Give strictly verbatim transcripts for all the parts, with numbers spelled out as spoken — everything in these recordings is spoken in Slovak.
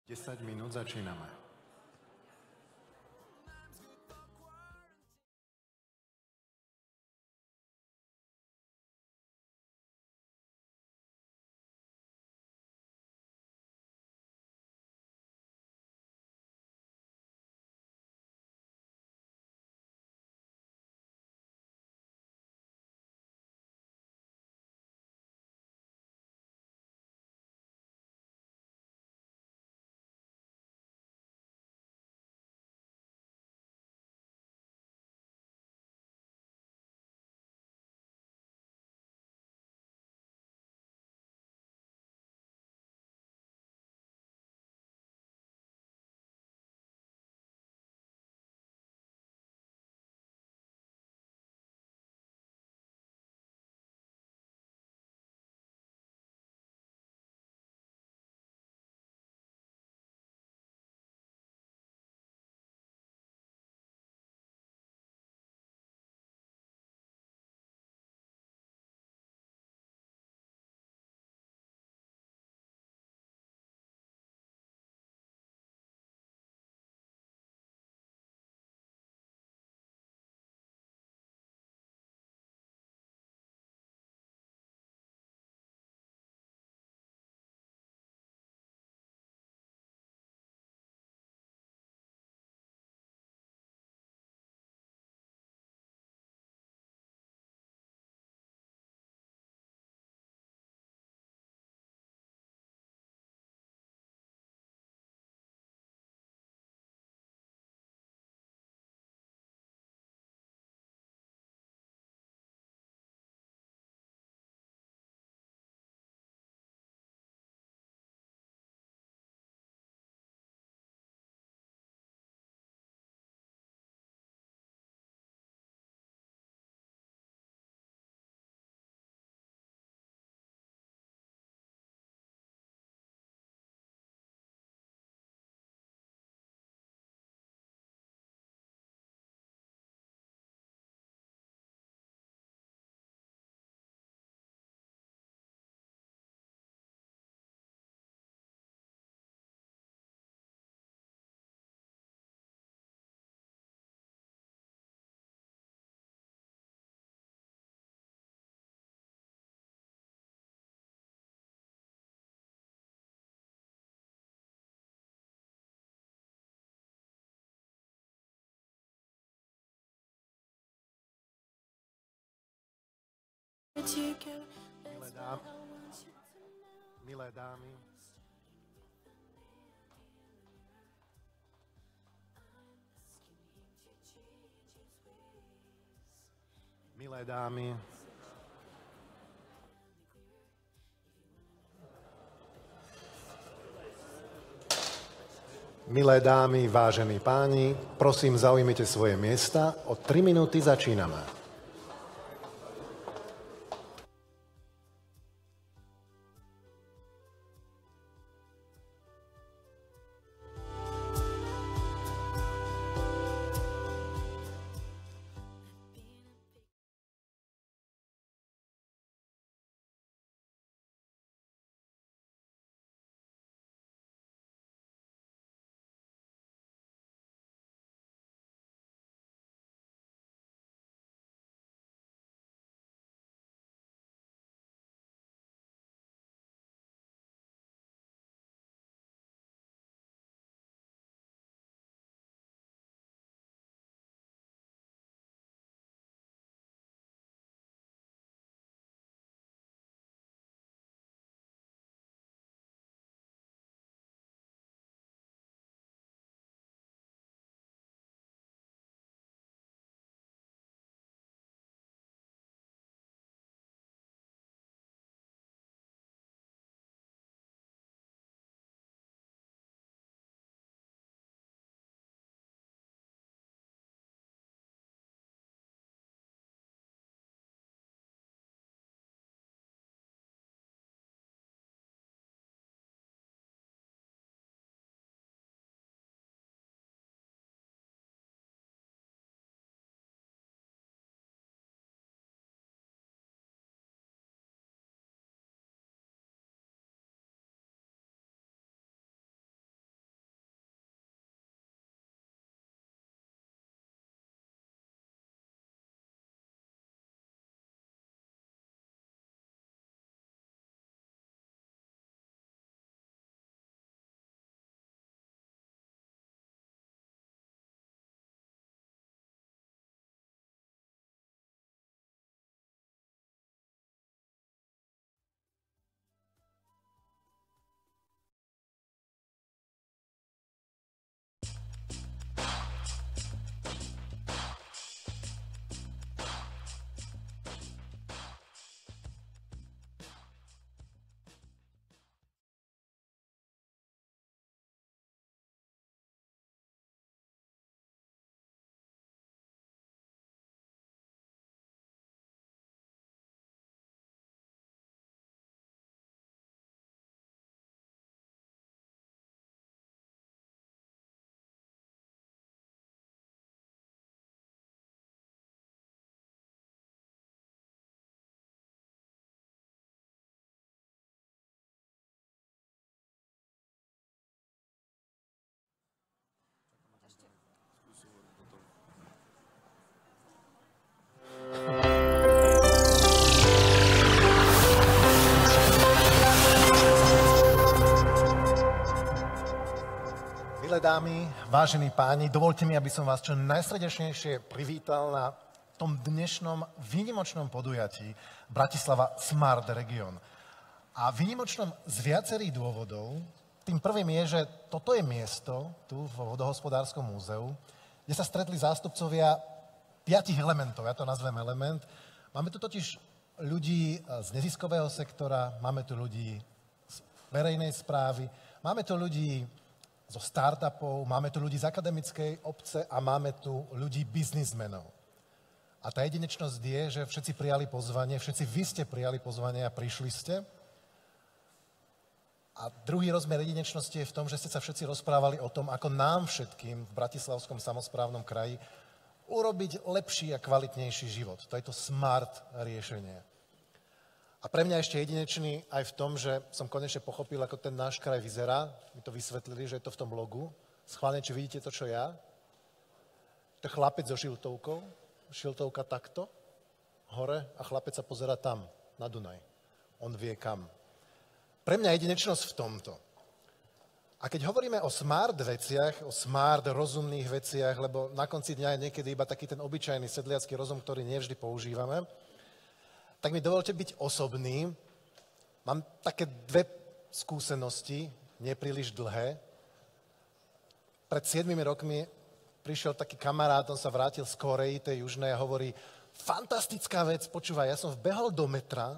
desať minút začíname. Milé, dám, milé dámy, milé dámy, milé dámy, vážení páni, prosím, zaujmite svoje miesta. O tri minúty začíname. Milé dámy, vážení páni, dovolte mi, aby som vás čo najsrdečnejšie privítal na tom dnešnom výnimočnom podujatí Bratislava Smart Region. A výnimočnom z viacerých dôvodov. Tým prvým je, že toto je miesto tu v Vodohospodárskom múzeu, kde sa stretli zástupcovia piatich elementov, ja to nazvem element. Máme tu totiž ľudí z neziskového sektora, máme tu ľudí z verejnej správy, máme tu ľudí zo startupov, máme tu ľudí z akademickej obce a máme tu ľudí biznismenov. A tá jedinečnosť je, že všetci prijali pozvanie, všetci vy ste prijali pozvanie a prišli ste. A druhý rozmer jedinečnosti je v tom, že ste sa všetci rozprávali o tom, ako nám všetkým v Bratislavskom samosprávnom kraji urobiť lepší a kvalitnejší život. To je to smart riešenie. A pre mňa ešte jedinečný aj v tom, že som konečne pochopil, ako ten náš kraj vyzerá. Mi to vysvetlili, že je to v tom logu. Schválne, či vidíte to, čo ja. To je chlapec so šiltovkou. Šiltovka takto, hore, a chlapec sa pozerá tam, na Dunaj. On vie kam. Pre mňa jedinečnosť v tomto. A keď hovoríme o smart veciach, o smart rozumných veciach, lebo na konci dňa je niekedy iba taký ten obyčajný sedliacky rozum, ktorý nevždy používame, tak mi dovolte byť osobný. Mám také dve skúsenosti, nepríliš dlhé. Pred siedmimi rokmi prišiel taký kamarát, on sa vrátil z Korei, tej južnej, a hovorí, fantastická vec, počúvaj, ja som vbehol do metra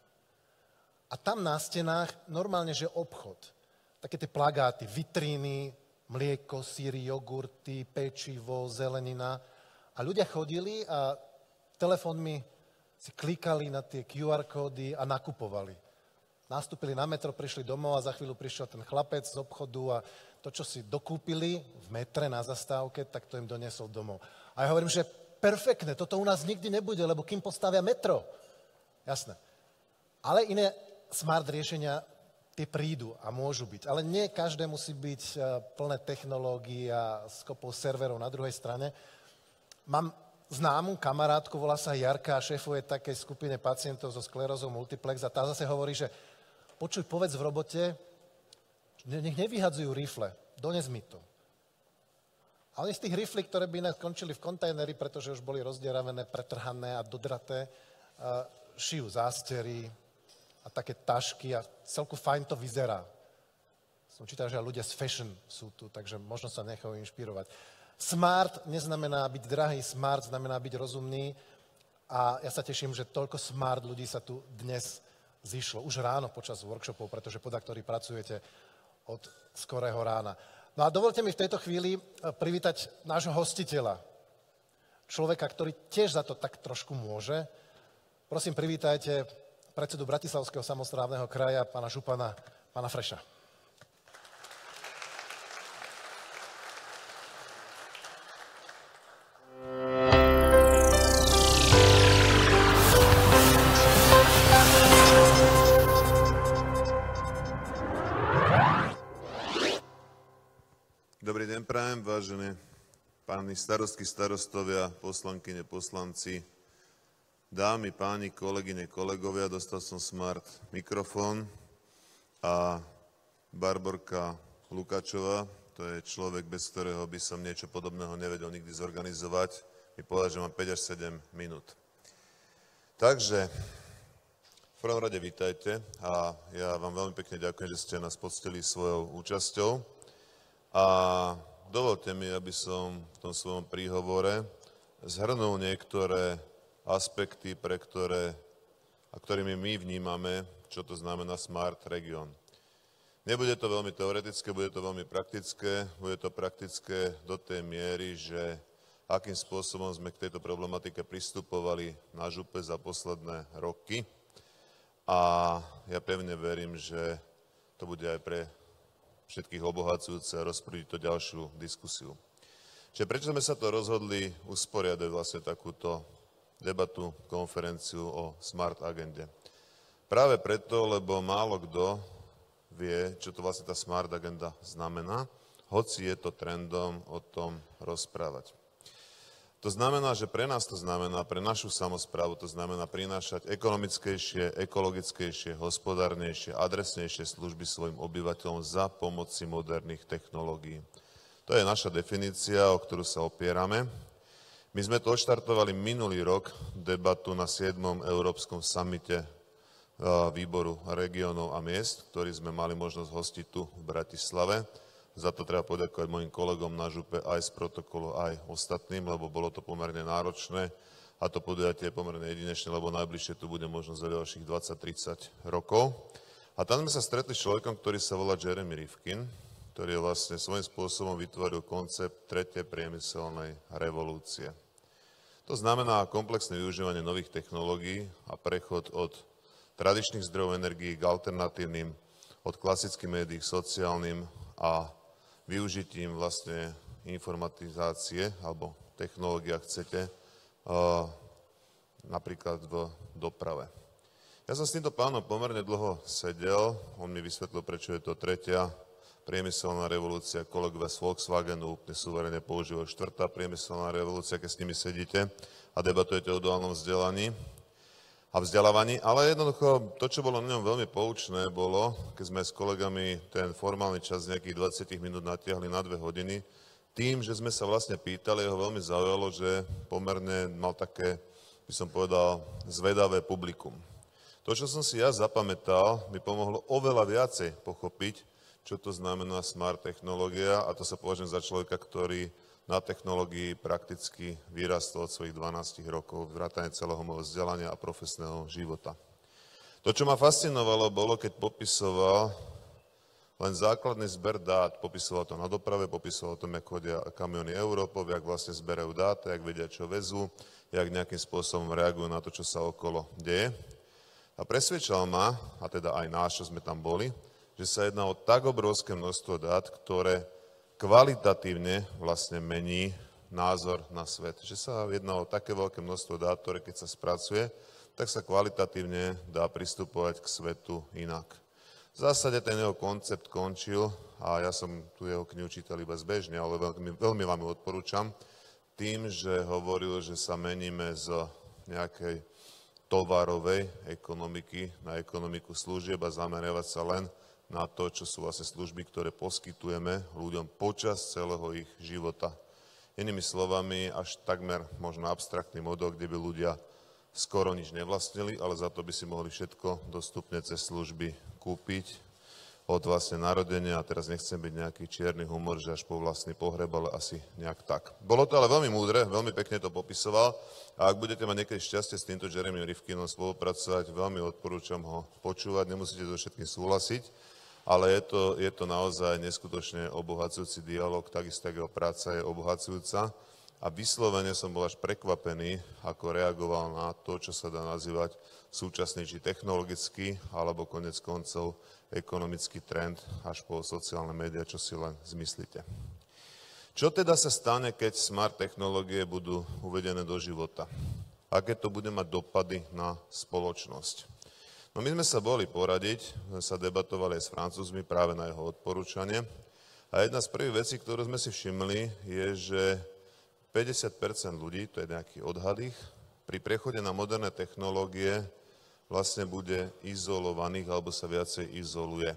a tam na stenách normálne, že obchod. Také tie plagáty, vitríny, mlieko, síry, jogurty, pečivo, zelenina. A ľudia chodili a telefónmi si klikali na tie kjú ár kódy a nakupovali. Nastúpili na metro, prišli domov a za chvíľu prišiel ten chlapec z obchodu a to, čo si dokúpili v metre na zastávke, tak to im doniesol domov. A ja hovorím, že perfektne, toto u nás nikdy nebude, lebo kým postavia metro. Jasné. Ale iné smart riešenia, tie prídu a môžu byť. Ale nie každé musí byť plné technológií a s kopou serverov na druhej strane. Mám známu kamarátku, volá sa Jarka a šéfuje takej skupine pacientov so sklerózou multiplex a tá zase hovorí, že počuj, povedz v robote, nech nevyhadzujú rifle, dones mi to. A oni z tých riflí, ktoré by inak skončili v kontajneri, pretože už boli rozdieravené, pretrhané a dodraté, šijú zástery a také tašky a celku fajn to vyzerá. Som čítal, že ľudia z fashion sú tu, takže možno sa nechajú inšpirovať. Smart neznamená byť drahý, smart znamená byť rozumný a ja sa teším, že toľko smart ľudí sa tu dnes zišlo. Už ráno počas workshopov, pretože pod ktorý pracujete od skorého rána. No a dovolte mi v tejto chvíli privítať nášho hostiteľa. Človeka, ktorý tiež za to tak trošku môže. Prosím, privítajte predsedu Bratislavského samosprávneho kraja, pána župana, pána Freša. Dobrý deň prajem, vážené páni starostky, starostovia, poslankyne, poslanci, dámy, páni, kolegyne, kolegovia. Dostal som smart mikrofón a Barborka Lukáčová, to je človek, bez ktorého by som niečo podobného nevedel nikdy zorganizovať, mi povedal, že mám päť až sedem minút. Takže v prvom rade vítajte a ja vám veľmi pekne ďakujem, že ste nás poctili svojou účasťou. A dovolte mi, aby som v tom svojom príhovore zhrnul niektoré aspekty, pre ktoré, a ktorými my vnímame, čo to znamená Smart Region. Nebude to veľmi teoretické, bude to veľmi praktické. Bude to praktické do tej miery, že akým spôsobom sme k tejto problematike pristupovali na župe za posledné roky. A ja pevne verím, že to bude aj pre všetkých obohacujúce a rozprúdiť to ďalšiu diskusiu. Čiže prečo sme sa to rozhodli usporiadať vlastne takúto debatu, konferenciu o Smart agende? Práve preto, lebo málo kto vie, čo to vlastne tá Smart agenda znamená, hoci je to trendom o tom rozprávať. To znamená, že pre nás to znamená, pre našu samosprávu to znamená prinášať ekonomickejšie, ekologickejšie, hospodárnejšie, adresnejšie služby svojim obyvateľom za pomoci moderných technológií. To je naša definícia, o ktorú sa opierame. My sme to odštartovali minulý rok, debatu na siedmom Európskom samite výboru regiónov a miest, ktorý sme mali možnosť hostiť tu v Bratislave. Za to treba poďakovať mojim kolegom na župe aj z protokolu, aj ostatným, lebo bolo to pomerne náročné a to podujatie je pomerne jedinečné, lebo najbližšie tu bude možnosť za ďalších dvadsať tridsať rokov. A tam sme sa stretli s človekom, ktorý sa volá Jeremy Rifkin, ktorý vlastne svojím spôsobom vytvoril koncept tretej priemyselnej revolúcie. To znamená komplexné využívanie nových technológií a prechod od tradičných zdrojov energií k alternatívnym, od klasických médií k sociálnym a využitím vlastne informatizácie alebo technológie, ak chcete, napríklad v doprave. Ja som s týmto pánom pomerne dlho sedel, on mi vysvetlil, prečo je to tretia priemyselná revolúcia, kolegovia z Volkswagenu úplne suverene používajú štvrtá priemyselná revolúcia, keď s nimi sedíte a debatujete o duálnom vzdelaní a vzdelávaní, ale jednoducho to, čo bolo na ňom veľmi poučné, bolo, keď sme s kolegami ten formálny čas nejakých dvadsať minút natiahli na dve hodiny, tým, že sme sa vlastne pýtali, ho veľmi zaujalo, že pomerne mal také, by som povedal, zvedavé publikum. To, čo som si ja zapamätal, mi pomohlo oveľa viacej pochopiť, čo to znamená smart technológia, a to sa považujem za človeka, ktorý na technológii prakticky vyrastol od svojich dvanástich rokov, vrátane celého môjho vzdelania a profesného života. To, čo ma fascinovalo, bolo, keď popisoval len základný zber dát. Popisoval to na doprave, popisoval o tom, jak chodia kamiony Európov, jak vlastne zberajú dáta, jak vedia, čo vezú, jak nejakým spôsobom reagujú na to, čo sa okolo deje. A presvedčal ma, a teda aj nás, čo sme tam boli, že sa jedná o tak obrovské množstvo dát, ktoré kvalitatívne vlastne mení názor na svet. Že sa jedná o také veľké množstvo dát, ktoré keď sa spracuje, tak sa kvalitatívne dá pristupovať k svetu inak. V zásade ten jeho koncept končil, a ja som tu jeho knihu čítal iba zbežne, ale veľmi, veľmi vám ju odporúčam, tým, že hovoril, že sa meníme z nejakej tovarovej ekonomiky na ekonomiku služieb a zameriavať sa len na to, čo sú vlastne služby, ktoré poskytujeme ľuďom počas celého ich života. Inými slovami, až takmer možno abstraktný model, kde by ľudia skoro nič nevlastnili, ale za to by si mohli všetko dostupne cez služby kúpiť od vlastne narodenia, a teraz nechcem byť nejaký čierny humor, že až po vlastný pohreb, ale asi nejak tak. Bolo to ale veľmi múdre, veľmi pekne to popisoval, a ak budete mať niekedy šťastie s týmto Jeremy Rifkinom spolupracovať, veľmi odporúčam ho počúvať, nemusíte so všetkým súhlasiť, ale je to, je to naozaj neskutočne obohacujúci dialog, takisto jeho práca je obohacujúca a vyslovene som bol až prekvapený, ako reagoval na to, čo sa dá nazývať súčasný či technologický, alebo konec koncov ekonomický trend až po sociálne médiá, čo si len zmyslíte. Čo teda sa stane, keď smart technológie budú uvedené do života? Aké to bude mať dopady na spoločnosť? No my sme sa boli poradiť, sme sa debatovali aj s Francúzmi práve na jeho odporúčanie. A jedna z prvých vecí, ktorú sme si všimli, je, že päťdesiat percent ľudí, to je nejaký odhad ich, pri prechode na moderné technológie vlastne bude izolovaných alebo sa viacej izoluje.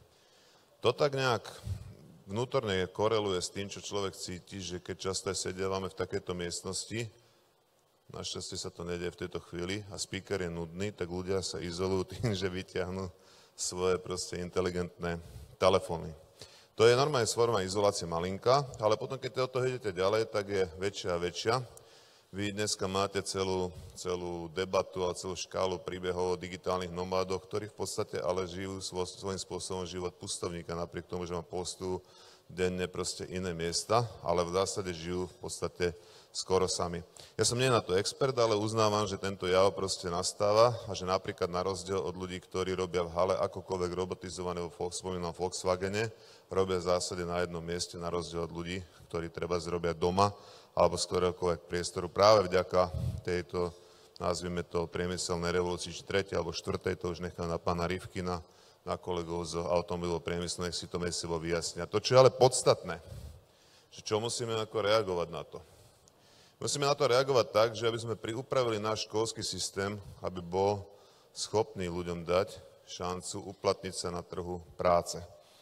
To tak nejak vnútorne koreluje s tým, čo človek cíti, že keď často aj sedievame v takejto miestnosti, našťastie sa to nedie v tejto chvíli a speaker je nudný, tak ľudia sa izolujú tým, že vyťahnú svoje proste inteligentné telefóny. To je normálne forma izolácie malinká, ale potom, keď od toho idete ďalej, tak je väčšia a väčšia. Vy dneska máte celú, celú debatu a celú škálu príbehov o digitálnych nomádoch, ktorí v podstate ale žijú svojím spôsobom život pustovníka, napriek tomu, že má postujú denne proste iné miesta, ale v zásade žijú v podstate skoro sami. Ja som nie na to expert, ale uznávam, že tento jav proste nastáva a že napríklad na rozdiel od ľudí, ktorí robia v hale akokoľvek robotizované vo spomínanom Volkswagene, robia v zásade na jednom mieste na rozdiel od ľudí, ktorí treba zrobia doma alebo z ktoréhokoľvek priestoru. Práve vďaka tejto, nazvime to, priemyselnej revolúcii, či tretej alebo štvrtej, to už nechám na pána Rifkina, na kolegov z automobilového priemyslu, nech si to medzi sebou vyjasnia. To, čo je ale podstatné, že čo musíme ako reagovať na to. Musíme na to reagovať tak, že aby sme priupravili náš školský systém, aby bol schopný ľuďom dať šancu uplatniť sa na trhu práce.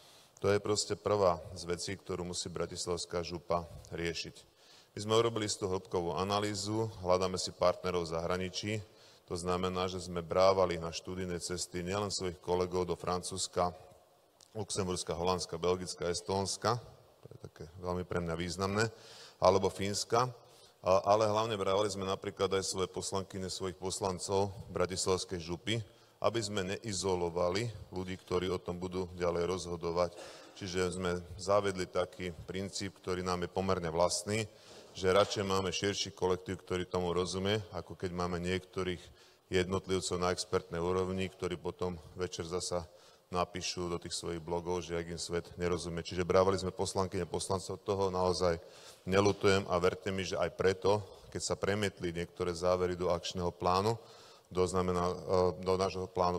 To je proste prvá z vecí, ktorú musí Bratislavská župa riešiť. My sme urobili z toho hĺbkovú analýzu, hľadáme si partnerov v zahraničí, to znamená, že sme brávali na študijné cesty nielen svojich kolegov do Francúzska, Luxemburska, Holandska, Belgická, Estónska, to je také veľmi pre mňa významné, alebo Fínska, ale hlavne brávali sme napríklad aj svoje poslankyne, svojich poslancov Bratislavskej župy, aby sme neizolovali ľudí, ktorí o tom budú ďalej rozhodovať. Čiže sme zavedli taký princíp, ktorý nám je pomerne vlastný, že radšej máme širší kolektív, ktorý tomu rozumie, ako keď máme niektorých jednotlivcov na expertnej úrovni, ktorí potom večer zasa napíšu do tých svojich blogov, že ak im svet nerozumie. Čiže brávali sme poslankyne poslancov, toho naozaj neľutujem a verte mi, že aj preto, keď sa premietli niektoré závery do akčného plánu, do, znamená, do nášho plánu,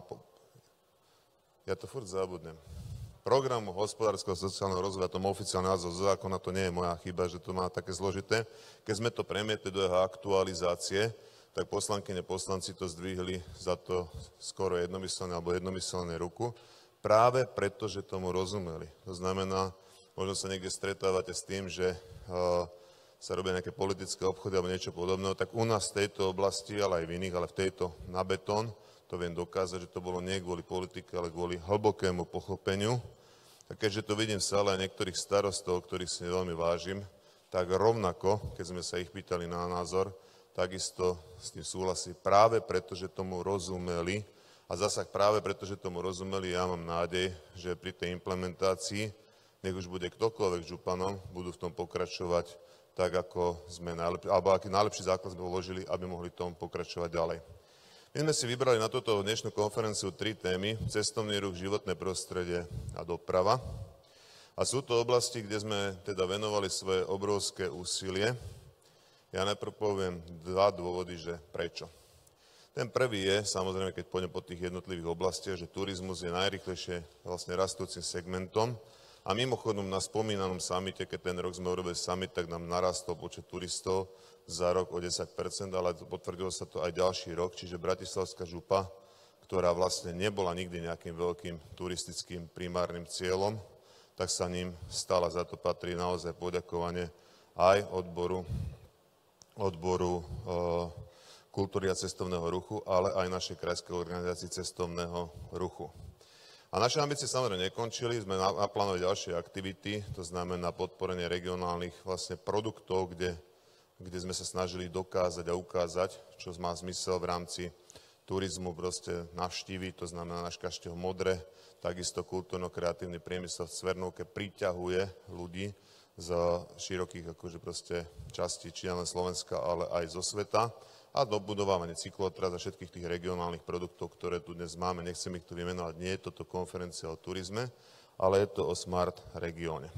ja to furt zabudnem, programu hospodárskeho a sociálneho rozvoja, tomu oficiálny názov zo zákona, to nie je moja chyba, že to má také zložité. Keď sme to premietli do jeho aktualizácie, tak poslankyne poslanci to zdvihli za to skoro jednomyselne alebo jednomyselne ruku, práve preto, že tomu rozumeli. To znamená, možno sa niekde stretávate s tým, že uh, sa robia nejaké politické obchody alebo niečo podobného, tak u nás v tejto oblasti, ale aj v iných, ale v tejto na betón, to viem dokázať, že to bolo nie kvôli politike, ale kvôli hlbokému pochopeniu. Tak keďže to vidím v sále aj niektorých starostov, ktorých si veľmi vážim, tak rovnako, keď sme sa ich pýtali na názor, takisto s tým súhlasí práve preto, že tomu rozumeli a zasa práve preto, že tomu rozumeli, ja mám nádej, že pri tej implementácii, nech už bude ktokoľvek županom, budú v tom pokračovať tak, ako sme najlepší, alebo aký najlepší základ sme uložili, aby mohli tom pokračovať ďalej. My sme si vybrali na toto dnešnú konferenciu tri témy: cestovný ruch, životné prostredie a doprava. A sú to oblasti, kde sme teda venovali svoje obrovské úsilie. Ja najprv poviem dva dôvody, že prečo. Ten prvý je, samozrejme, keď pôjdem po tých jednotlivých oblastiach, že turizmus je najrýchlejšie vlastne rastúcim segmentom. A mimochodom na spomínanom samite, keď ten rok sme urobili summit, tak nám narastol počet turistov za rok o desať percent, ale potvrdilo sa to aj ďalší rok, čiže Bratislavská župa, ktorá vlastne nebola nikdy nejakým veľkým turistickým primárnym cieľom, tak sa ním stala. Za to patrí naozaj poďakovanie aj odboru, odboru e, kultúry a cestovného ruchu, ale aj našej krajskej organizácii cestovného ruchu. A naše ambície samozrejme nekončili, sme naplánovali ďalšie aktivity, to znamená podporenie regionálnych vlastne produktov, kde kde sme sa snažili dokázať a ukázať, čo má zmysel v rámci turizmu proste navštíviť, to znamená náš Kaštieľ Modre, takisto kultúrno-kreatívny priemysel v Cvernovke priťahuje ľudí z širokých akože proste častí, či len Slovenska, ale aj zo sveta, a dobudovávanie cyklotras a všetkých tých regionálnych produktov, ktoré tu dnes máme. Nechcem ich tu vymenovať, nie je toto konferencia o turizme, ale je to o smart regióne.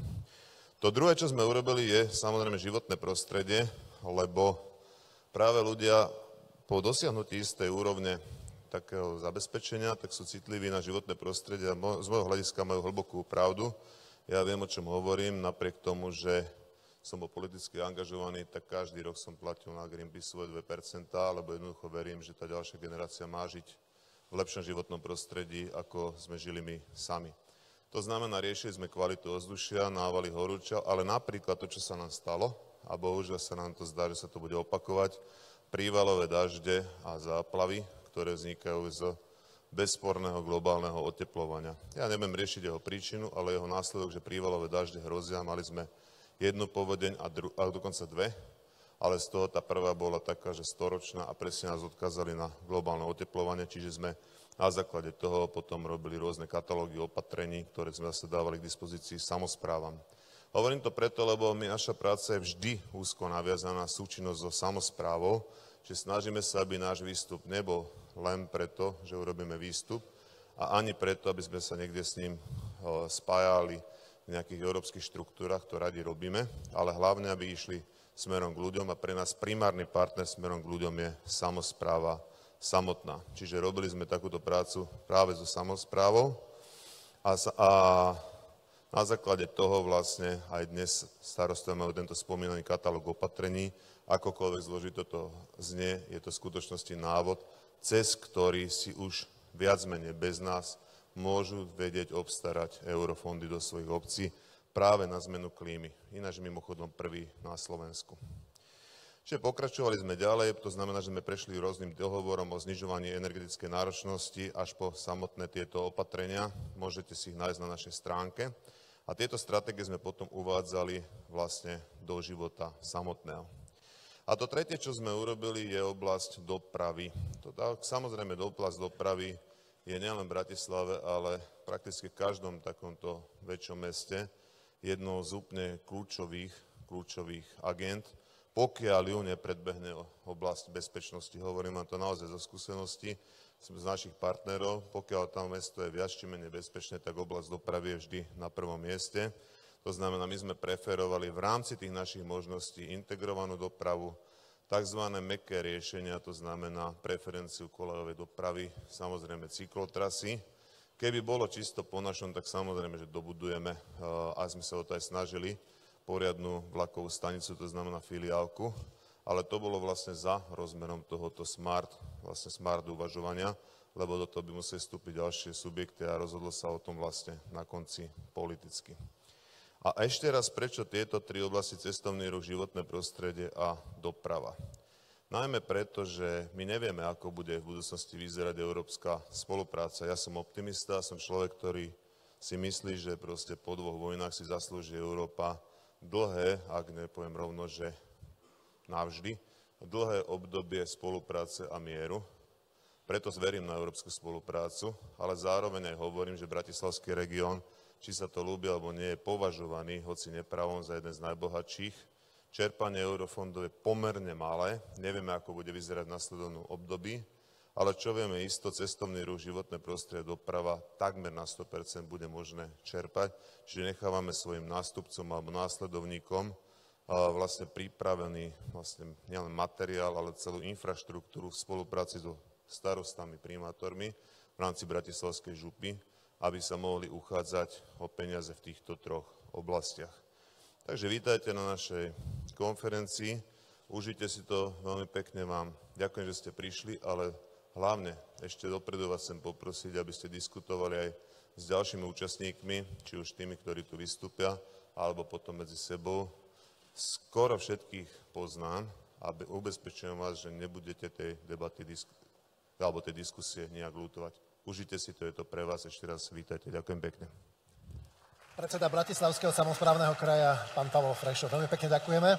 To druhé, čo sme urobili, je samozrejme životné prostredie, lebo práve ľudia po dosiahnutí istej úrovne takého zabezpečenia, tak sú citliví na životné prostredie a z môjho hľadiska majú hlbokú pravdu. Ja viem, o čom hovorím, napriek tomu, že som bol politicky angažovaný, tak každý rok som platil na Greenpeace svoje dve percentá, lebo jednoducho verím, že tá ďalšia generácia má žiť v lepšom životnom prostredí, ako sme žili my sami. To znamená, riešili sme kvalitu ovzdušia, návaly horúčav, ale napríklad to, čo sa nám stalo, a bohužiaľ sa nám to zdá, že sa to bude opakovať, prívalové dažde a záplavy, ktoré vznikajú z bezsporného globálneho oteplovania. Ja neviem riešiť jeho príčinu, ale jeho následok, že prívalové dažde hrozia. Mali sme jednu povodeň a, dru- a dokonca dve, ale z toho tá prvá bola taká, že storočná a presne nás odkázali na globálne oteplovanie, čiže sme na základe toho potom robili rôzne katalógy opatrení, ktoré sme zase dávali k dispozícii samosprávam. Hovorím to preto, lebo my, naša práca je vždy úzko naviazaná súčinnosť so samosprávou, že snažíme sa, aby náš výstup nebol len preto, že urobíme výstup, a ani preto, aby sme sa niekde s ním spájali v nejakých európskych štruktúrach, to radi robíme, ale hlavne, aby išli smerom k ľuďom, a pre nás primárny partner smerom k ľuďom je samospráva samotná. Čiže robili sme takúto prácu práve so samosprávou a, a na základe toho vlastne aj dnes starostovia majú tento spomínaný katalóg opatrení. Akokoľvek zložito to znie, je to v skutočnosti návod, cez ktorý si už viac menej bez nás môžu vedieť obstarať eurofondy do svojich obcí práve na zmenu klímy. Ináč mimochodom prvý na Slovensku. Čiže pokračovali sme ďalej, to znamená, že sme prešli rôznym dohovorom o znižovaní energetickej náročnosti až po samotné tieto opatrenia. Môžete si ich nájsť na našej stránke. A tieto stratégie sme potom uvádzali vlastne do života samotného. A to tretie, čo sme urobili, je oblasť dopravy. To, samozrejme, oblasť dopravy je nielen v Bratislave, ale prakticky v každom takomto väčšom meste jednou z úplne kľúčových, kľúčových agent, pokiaľ ju nepredbehne oblasť bezpečnosti. Hovorím vám to naozaj zo skúsenosti z našich partnerov. Pokiaľ tam mesto je viac či menej bezpečné, tak oblasť dopravy je vždy na prvom mieste. To znamená, my sme preferovali v rámci tých našich možností integrovanú dopravu, tzv. Mäkké riešenia, to znamená preferenciu koľajovej dopravy, samozrejme cyklotrasy. Keby bolo čisto po našom, tak samozrejme, že dobudujeme, a sme sa o to aj snažili, poriadnu vlakovú stanicu, to znamená filiálku, ale to bolo vlastne za rozmerom tohoto smart, vlastne smart uvažovania, lebo do toho by museli vstúpiť ďalšie subjekty a rozhodlo sa o tom vlastne na konci politicky. A ešte raz, prečo tieto tri oblasti: cestovný ruch, životné prostredie a doprava. Najmä preto, že my nevieme, ako bude v budúcnosti vyzerať európska spolupráca. Ja som optimista, som človek, ktorý si myslí, že proste po dvoch vojnách si zaslúži Európa dlhé, ak nepoviem rovno, že navždy, dlhé obdobie spolupráce a mieru. Preto zverím na európsku spoluprácu, ale zároveň aj hovorím, že bratislavský región, či sa to ľúbi alebo nie, je považovaný, hoci nepravom, za jeden z najbohatších. Čerpanie eurofondov je pomerne malé, nevieme, ako bude vyzerať v nasledovnom období, ale čo vieme isto, cestovný ruch, životné prostredie, doprava, takmer na sto percent bude možné čerpať, čiže nechávame svojim nástupcom alebo následovníkom vlastne pripravený vlastne nielen materiál, ale celú infraštruktúru v spolupráci so starostami, primátormi v rámci Bratislavskej župy, aby sa mohli uchádzať o peniaze v týchto troch oblastiach. Takže vítajte na našej konferencii, užite si to veľmi pekne vám. Ďakujem, že ste prišli, ale hlavne ešte dopredu vás chcem poprosiť, aby ste diskutovali aj s ďalšími účastníkmi, či už tými, ktorí tu vystúpia, alebo potom medzi sebou. Skoro všetkých poznám a ubezpečujem vás, že nebudete tej debaty alebo tej diskusie nejak ľutovať. Užite si to, je to pre vás. Ešte raz vítajte. Ďakujem pekne. Predseda Bratislavského samosprávneho kraja, pán Pavol Frešo. Veľmi pekne ďakujeme.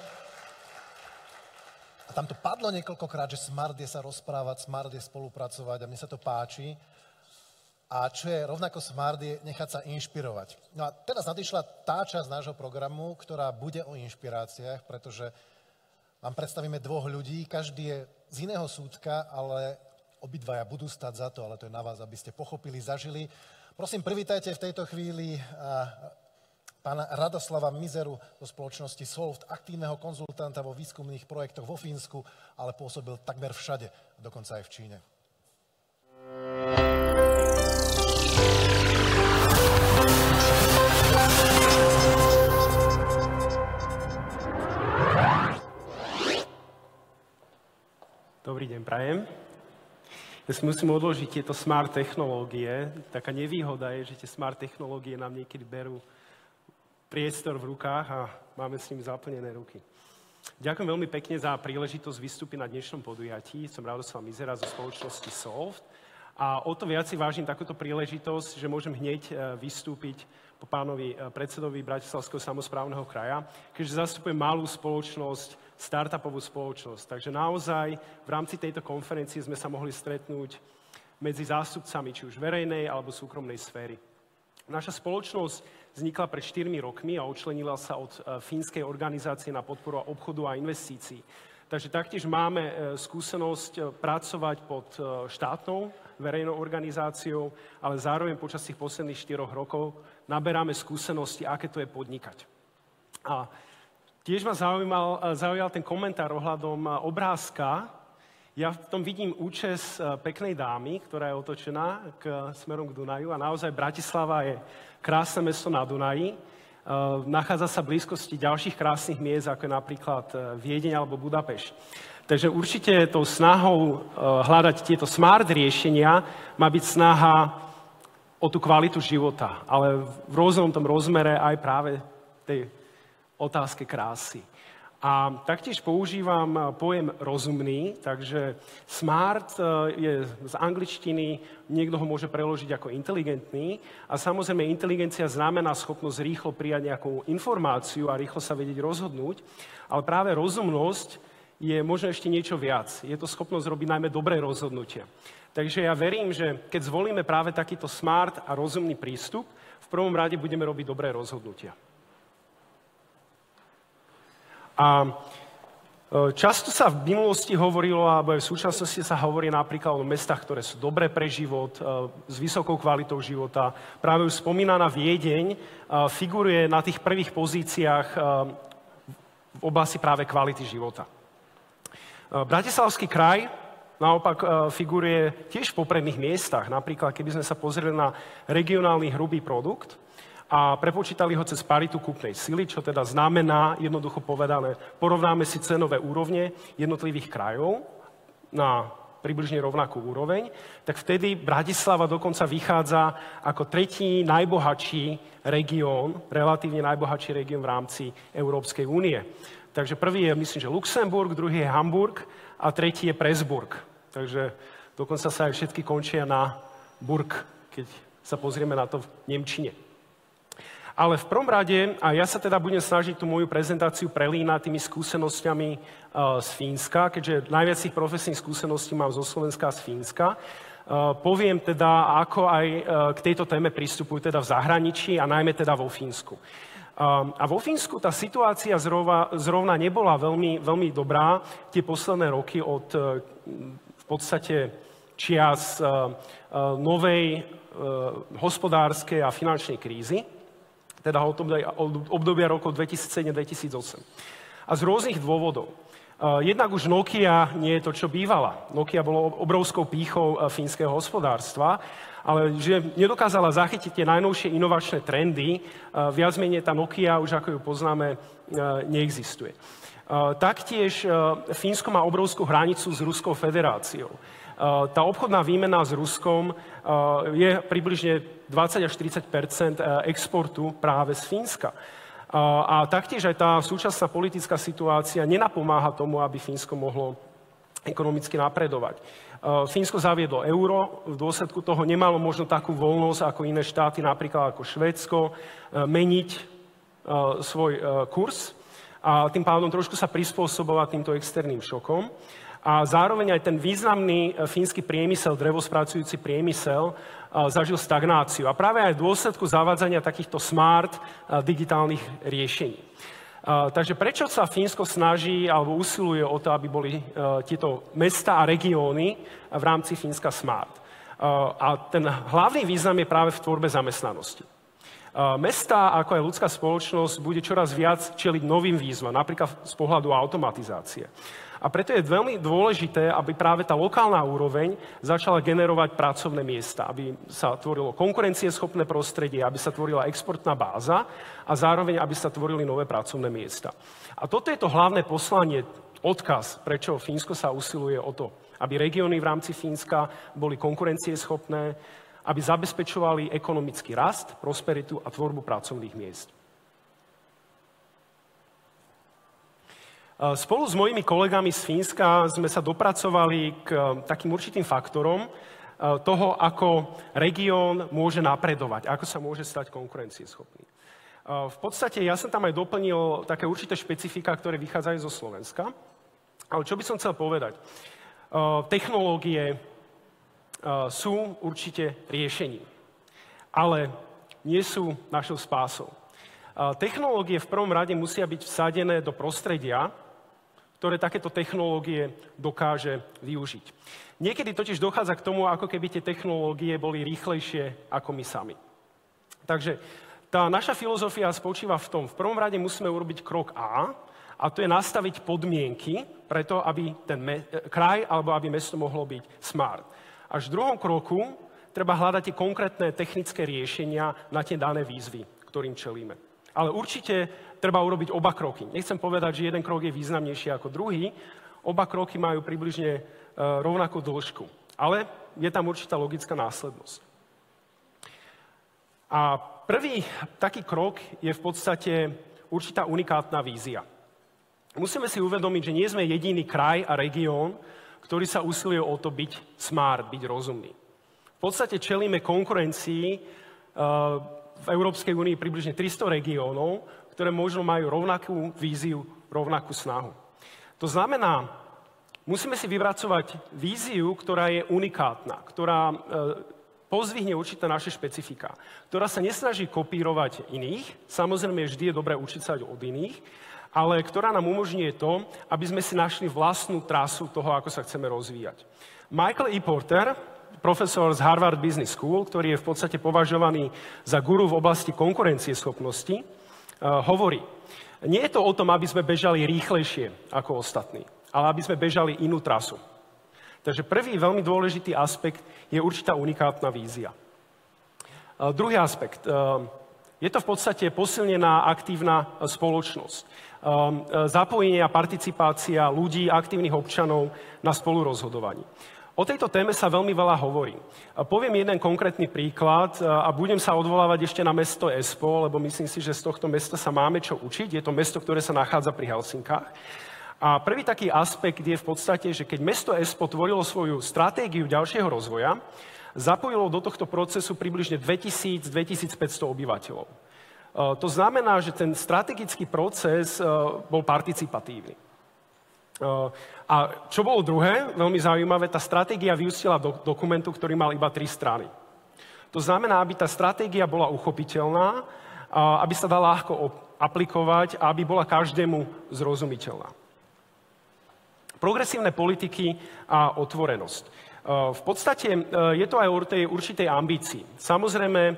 A tam to padlo niekoľkokrát, že smart je sa rozprávať, smart je spolupracovať a mne sa to páči. A čo je rovnako smart, je nechať sa inšpirovať. No a teraz nadišla tá časť nášho programu, ktorá bude o inšpiráciách, pretože vám predstavíme dvoch ľudí, každý je z iného súdka, ale obidvaja budú stať za to, ale to je na vás, aby ste pochopili, zažili. Prosím, privítajte v tejto chvíli pána Radoslava Mizeru zo spoločnosti Solvt, aktívneho konzultanta vo výskumných projektoch vo Fínsku, ale pôsobil takmer všade, dokonca aj v Číne. Dobrý deň, prajem. Ja si musím odložiť tieto smart technológie. Taká nevýhoda je, že tie smart technológie nám niekedy berú priestor v rukách a máme s ním zaplnené ruky. Ďakujem veľmi pekne za príležitosť vystúpiť na dnešnom podujatí. Som Radoslav Mizera zo spoločnosti Solvt. A o to viac si vážim takúto príležitosť, že môžem hneď vystúpiť po pánovi predsedovi Bratislavského samosprávneho kraja, keďže zastupujem malú spoločnosť, startupovú spoločnosť. Takže naozaj v rámci tejto konferencie sme sa mohli stretnúť medzi zástupcami či už verejnej alebo súkromnej sféry. Naša spoločnosť vznikla pred štyrmi rokmi a odčlenila sa od fínskej organizácie na podporu obchodu a investícií. Takže taktiež máme skúsenosť pracovať pod štátnou verejnou organizáciou, ale zároveň počas tých posledných štyroch rokov naberáme skúsenosti, aké to je podnikať. A tiež ma zaujímal, zaujal ten komentár ohľadom obrázka. Ja v tom vidím účes peknej dámy, ktorá je otočená k, smerom k Dunaju a naozaj Bratislava je krásne mesto na Dunaji. Nachádza sa v blízkosti ďalších krásnych miest, ako je napríklad Viedeň alebo Budapešť. Takže určite tou snahou hľadať tieto smart riešenia má byť snaha o tú kvalitu života, ale v rôznom tom rozmere aj práve tej otázke krásy. A taktiež používam pojem rozumný, takže smart je z angličtiny, niekto ho môže preložiť ako inteligentný a samozrejme inteligencia znamená schopnosť rýchlo prijať nejakú informáciu a rýchlo sa vedieť rozhodnúť, ale práve rozumnosť je možno ešte niečo viac. Je to schopnosť robiť najmä dobré rozhodnutia. Takže ja verím, že keď zvolíme práve takýto smart a rozumný prístup, v prvom rade budeme robiť dobré rozhodnutia. A často sa v minulosti hovorilo, alebo aj v súčasnosti sa hovorí napríklad o mestách, ktoré sú dobré pre život, s vysokou kvalitou života. Práve už spomínaná Viedeň figuruje na tých prvých pozíciách v oblasti práve kvality života. Bratislavský kraj naopak figuruje tiež v popredných miestach. Napríklad, keby sme sa pozreli na regionálny hrubý produkt, a prepočítali ho cez paritu kúpnej sily, čo teda znamená, jednoducho povedané, porovnáme si cenové úrovne jednotlivých krajov na približne rovnakú úroveň, tak vtedy Bratislava dokonca vychádza ako tretí najbohatší región, relatívne najbohatší región v rámci Európskej únie. Takže prvý je, myslím, že Luxemburg, druhý je Hamburg a tretí je Presburg. Takže dokonca sa aj všetky končia na Burg, keď sa pozrieme na to v nemčine. Ale v prvom rade, a ja sa teda budem snažiť tú moju prezentáciu prelínať tými skúsenosťami uh, z Fínska, keďže najviac tých profesných skúseností mám zo Slovenska a z Fínska. Uh, poviem teda, ako aj uh, k tejto téme pristupujú teda v zahraničí a najmä teda vo Fínsku. Uh, a vo Fínsku tá situácia zrovna, zrovna nebola veľmi, veľmi dobrá tie posledné roky od uh, v podstate čias uh, uh, novej uh, hospodárskej a finančnej krízy, teda od obdobia rokov dvetisícsedem dvetisícosem. A z rôznych dôvodov. Jednak už Nokia nie je to, čo bývala. Nokia bolo obrovskou pýchou fínskeho hospodárstva, ale že nedokázala zachytiť tie najnovšie inovačné trendy, viac menej tá Nokia, už ako ju poznáme, neexistuje. Taktiež Fínsko má obrovskú hranicu s Ruskou federáciou. Tá obchodná výmena s Ruskom je približne dvadsať až tridsať percent exportu práve z Fínska. A taktiež aj tá súčasná politická situácia nenapomáha tomu, aby Fínsko mohlo ekonomicky napredovať. Fínsko zaviedlo euro, v dôsledku toho nemalo možno takú voľnosť ako iné štáty, napríklad ako Švédsko, meniť svoj kurz a tým pádom trošku sa prispôsobovať týmto externým šokom. A zároveň aj ten významný fínsky priemysel, drevospracujúci priemysel, zažil stagnáciu. A práve aj v dôsledku zavádzania takýchto smart digitálnych riešení. Takže prečo sa Fínsko snaží alebo usiluje o to, aby boli tieto mesta a regióny v rámci Fínska smart? A ten hlavný význam je práve v tvorbe zamestnanosti. Mestá, ako aj ľudská spoločnosť, bude čoraz viac čeliť novým výzvam, napríklad z pohľadu automatizácie. A preto je veľmi dôležité, aby práve tá lokálna úroveň začala generovať pracovné miesta, aby sa tvorilo konkurencieschopné prostredie, aby sa tvorila exportná báza a zároveň, aby sa tvorili nové pracovné miesta. A toto je to hlavné poslanie, odkaz, prečo Fínsko sa usiluje o to, aby regióny v rámci Fínska boli konkurencieschopné, aby zabezpečovali ekonomický rast, prosperitu a tvorbu pracovných miest. Spolu s mojimi kolegami z Fínska sme sa dopracovali k takým určitým faktorom toho, ako región môže napredovať, ako sa môže stať konkurencieschopný. V podstate ja som tam aj doplnil také určité špecifika, ktoré vychádzajú zo Slovenska. Ale čo by som chcel povedať? Technológie sú určite riešením, ale nie sú našou spásou. Technológie v prvom rade musia byť vsadené do prostredia, ktoré takéto technológie dokáže využiť. Niekedy totiž dochádza k tomu, ako keby tie technológie boli rýchlejšie ako my sami. Takže tá naša filozofia spočíva v tom, v prvom rade musíme urobiť krok A, a to je nastaviť podmienky preto, aby ten me- kraj alebo aby mesto mohlo byť smart. Až v druhom kroku treba hľadať tie konkrétne technické riešenia na tie dané výzvy, ktorým čelíme. Ale určite treba urobiť oba kroky. Nechcem povedať, že jeden krok je významnejší ako druhý. Oba kroky majú približne rovnakú dĺžku. Ale je tam určitá logická následnosť. A prvý taký krok je v podstate určitá unikátna vízia. Musíme si uvedomiť, že nie sme jediný kraj a región, ktorý sa usiluje o to byť smart, byť rozumný. V podstate čelíme konkurencii v Európskej únii približne tristo regiónov, ktoré možno majú rovnakú víziu, rovnakú snahu. To znamená, musíme si vypracovať víziu, ktorá je unikátna, ktorá pozdvihne určité naše špecifika, ktorá sa nesnaží kopírovať iných, samozrejme vždy je dobré učiť sa od iných, ale ktorá nám umožňuje to, aby sme si našli vlastnú trasu toho, ako sa chceme rozvíjať. Michael E. Porter, profesor z Harvard Business School, ktorý je v podstate považovaný za guru v oblasti konkurencieschopnosti, hovorí, nie je to o tom, aby sme bežali rýchlejšie ako ostatní, ale aby sme bežali inú trasu. Takže prvý veľmi dôležitý aspekt je určitá unikátna vízia. Druhý aspekt. Je to v podstate posilnená aktívna spoločnosť. Zapojenie a participácia ľudí, aktívnych občanov na spolurozhodovaní. O tejto téme sa veľmi veľa hovorí. Poviem jeden konkrétny príklad a budem sa odvolávať ešte na mesto Espoo, lebo myslím si, že z tohto mesta sa máme čo učiť. Je to mesto, ktoré sa nachádza pri Helsinkách. A prvý taký aspekt je v podstate, že keď mesto Espoo tvorilo svoju stratégiu ďalšieho rozvoja, zapojilo do tohto procesu približne dvetisíc až dvetisícpäťsto obyvateľov. To znamená, že ten strategický proces bol participatívny. A čo bolo druhé, veľmi zaujímavé, tá stratégia vyústila do dokumentu, ktorý mal iba tri strany. To znamená, aby tá stratégia bola uchopiteľná, aby sa dala ľahko aplikovať a aby bola každému zrozumiteľná. Progresívne politiky a otvorenosť. V podstate je to aj o tej určitej ambícii. Samozrejme,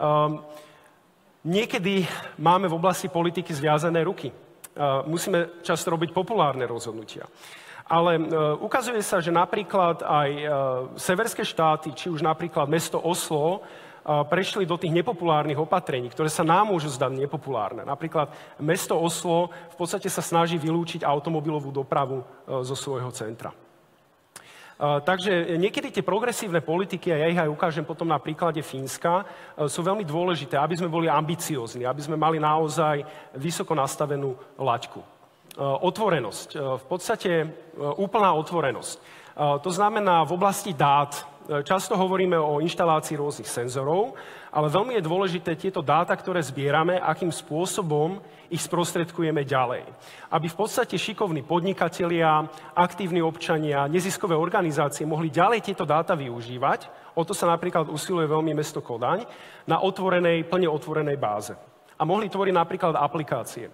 niekedy máme v oblasti politiky zviazané ruky. Musíme často robiť populárne rozhodnutia. Ale ukazuje sa, že napríklad aj severské štáty, či už napríklad mesto Oslo, prešli do tých nepopulárnych opatrení, ktoré sa nám môžu zdať nepopulárne. Napríklad mesto Oslo v podstate sa snaží vylúčiť automobilovú dopravu zo svojho centra. Takže niekedy tie progresívne politiky, a ja ich aj ukážem potom na príklade Fínska, sú veľmi dôležité, aby sme boli ambiciózni, aby sme mali naozaj vysoko nastavenú laťku. Otvorenosť. V podstate úplná otvorenosť. To znamená v oblasti dát. Často hovoríme o inštalácii rôznych senzorov, ale veľmi je dôležité tieto dáta, ktoré zbierame, akým spôsobom ich sprostredkujeme ďalej. Aby v podstate šikovní podnikatelia, aktívni občania, neziskové organizácie mohli ďalej tieto dáta využívať. O to sa napríklad usiluje veľmi mesto Kodaň na otvorenej, plne otvorenej báze. A mohli tvoriť napríklad aplikácie.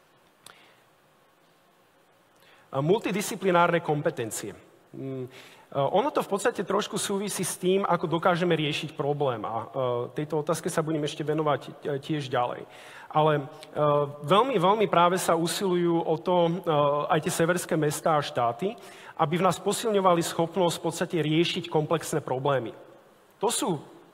Multidisciplinárne kompetencie. Ono to v podstate trošku súvisí s tým, ako dokážeme riešiť problém. A tejto otázke sa budem ešte venovať tiež ďalej. Ale veľmi, veľmi práve sa usilujú o to aj tie severské mestá a štáty, aby v nás posilňovali schopnosť v podstate riešiť komplexné problémy. To sú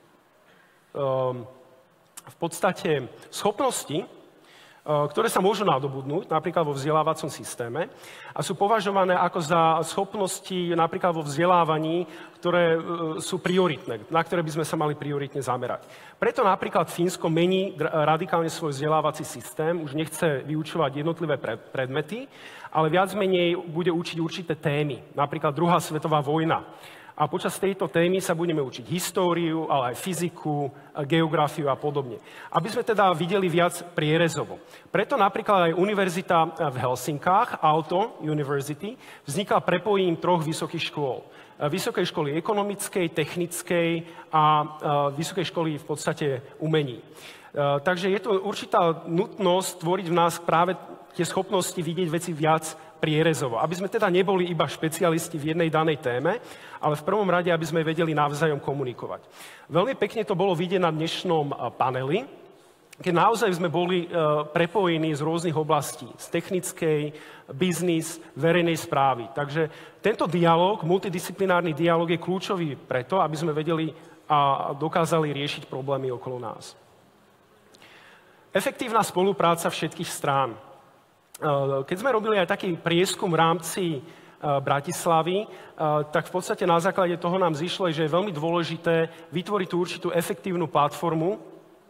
v podstate schopnosti, ktoré sa môžu nadobudnúť, napríklad vo vzdelávacom systéme a sú považované ako za schopnosti napríklad vo vzdelávaní, ktoré sú prioritné, na ktoré by sme sa mali prioritne zamerať. Preto napríklad Fínsko mení radikálne svoj vzdelávací systém, už nechce vyučovať jednotlivé predmety, ale viac menej bude učiť určité témy, napríklad druhá svetová vojna. A počas tejto témy sa budeme učiť históriu, ale aj fyziku, geografiu a podobne. Aby sme teda videli viac prierezovo. Preto napríklad aj univerzita v Helsinkách, Aalto University, vznikla prepojením troch vysokých škôl. Vysokej školy ekonomickej, technickej a vysokej školy v podstate umení. Takže je to určitá nutnosť tvoriť v nás práve tie schopnosti vidieť veci viac prierezovo. Aby sme teda neboli iba špecialisti v jednej danej téme, ale v prvom rade, aby sme vedeli navzájom komunikovať. Veľmi pekne to bolo vidieť na dnešnom paneli, keď naozaj sme boli prepojení z rôznych oblastí, z technickej, biznis, verejnej správy. Takže tento dialog, multidisciplinárny dialog je kľúčový preto, aby sme vedeli a dokázali riešiť problémy okolo nás. Efektívna spolupráca všetkých strán. Keď sme robili aj taký prieskum v rámci Bratislavy, tak v podstate na základe toho nám zišlo, že je veľmi dôležité vytvoriť tú určitú efektívnu platformu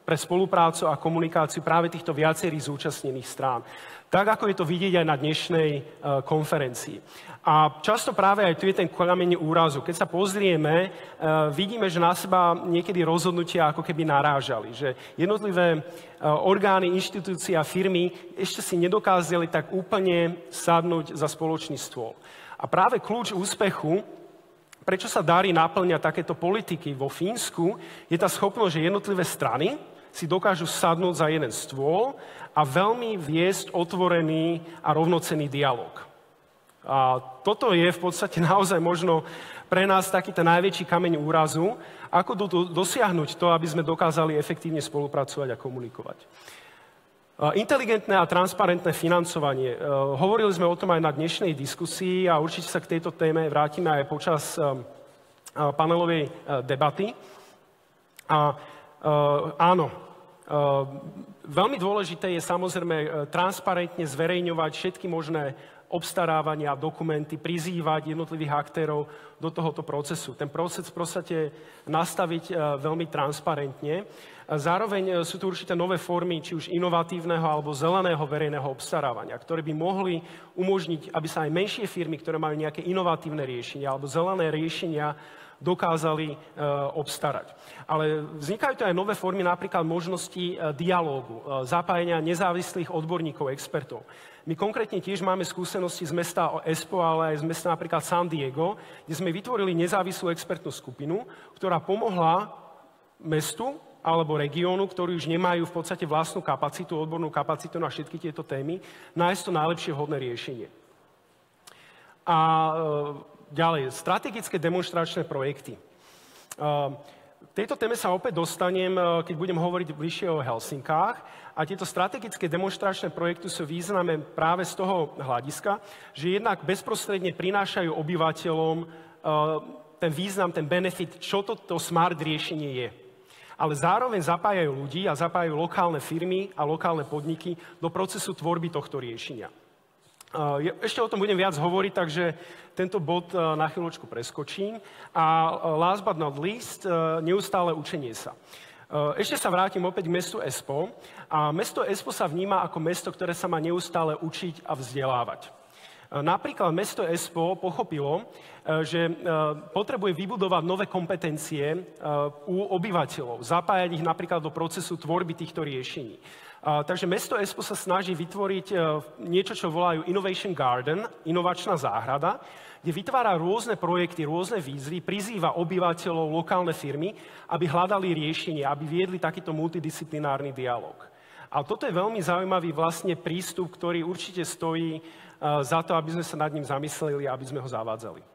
pre spoluprácu a komunikáciu práve týchto viacerých zúčastnených strán. Tak, ako je to vidieť aj na dnešnej uh, konferencii. A často práve aj tu je ten kameň úrazu. Keď sa pozrieme, uh, vidíme, že na seba niekedy rozhodnutia ako keby narážali. Že jednotlivé uh, orgány, inštitúcie a firmy ešte si nedokázali tak úplne sadnúť za spoločný stôl. A práve kľúč úspechu, prečo sa darí naplňať takéto politiky vo Fínsku, je tá schopnosť, že jednotlivé strany si dokážu sadnúť za jeden stôl a veľmi viesť otvorený a rovnocenný dialog. A toto je v podstate naozaj možno pre nás taký ten najväčší kameň úrazu, ako do, do, dosiahnuť to, aby sme dokázali efektívne spolupracovať a komunikovať. Inteligentné a transparentné financovanie. Hovorili sme o tom aj na dnešnej diskusii a určite sa k tejto téme vrátime aj počas panelovej debaty. A áno, veľmi dôležité je samozrejme transparentne zverejňovať všetky možné obstarávania, dokumenty, prizývať jednotlivých aktérov do tohoto procesu. Ten proces v podstate nastaviť veľmi transparentne. Zároveň sú tu určité nové formy, či už inovatívneho alebo zeleného verejného obstarávania, ktoré by mohli umožniť, aby sa aj menšie firmy, ktoré majú nejaké inovatívne riešenia alebo zelené riešenia, dokázali e, obstarať. Ale vznikajú tu aj nové formy, napríklad možnosti e, dialógu, e, zapájania nezávislých odborníkov, expertov. My konkrétne tiež máme skúsenosti z mesta Espoo, ale aj z mesta napríklad San Diego, kde sme vytvorili nezávislú expertnú skupinu, ktorá pomohla mestu alebo regiónu, ktorí už nemajú v podstate vlastnú kapacitu, odbornú kapacitu na všetky tieto témy, nájsť to najlepšie vhodné riešenie. A e, ďalej, strategické demonstračné projekty. K tejto téme sa opäť dostanem, keď budem hovoriť bližšie o Helsinkách. A tieto strategické demonstračné projekty sú významné práve z toho hľadiska, že jednak bezprostredne prinášajú obyvateľom ten význam, ten benefit, čo to, to smart riešenie je. Ale zároveň zapájajú ľudí a zapájajú lokálne firmy a lokálne podniky do procesu tvorby tohto riešenia. Ešte o tom budem viac hovoriť, takže tento bod na chvíľočku preskočím. A last but not least, neustále učenie sa. Ešte sa vrátim opäť k mestu Espoo. A mesto Espoo sa vníma ako mesto, ktoré sa má neustále učiť a vzdelávať. Napríklad mesto Espoo pochopilo, že potrebuje vybudovať nové kompetencie u obyvateľov, zapájať ich napríklad do procesu tvorby týchto riešení. Takže mesto Espoo sa snaží vytvoriť niečo, čo volajú Innovation Garden, inovačná záhrada, kde vytvára rôzne projekty, rôzne výzvy, prizýva obyvateľov, lokálne firmy, aby hľadali riešenie, aby viedli takýto multidisciplinárny dialog. A toto je veľmi zaujímavý vlastne prístup, ktorý určite stojí za to, aby sme sa nad ním zamysleli a aby sme ho zavádzali.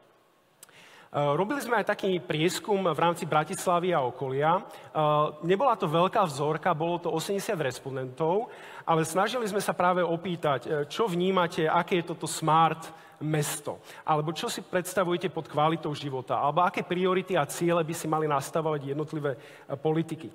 Robili sme aj taký prieskum v rámci Bratislavy a okolia. Nebola to veľká vzorka, bolo to osemdesiat respondentov, ale snažili sme sa práve opýtať, čo vnímate, aké je toto smart mesto, alebo čo si predstavujete pod kvalitou života, alebo aké priority a ciele by si mali nastavovať jednotlivé politiky.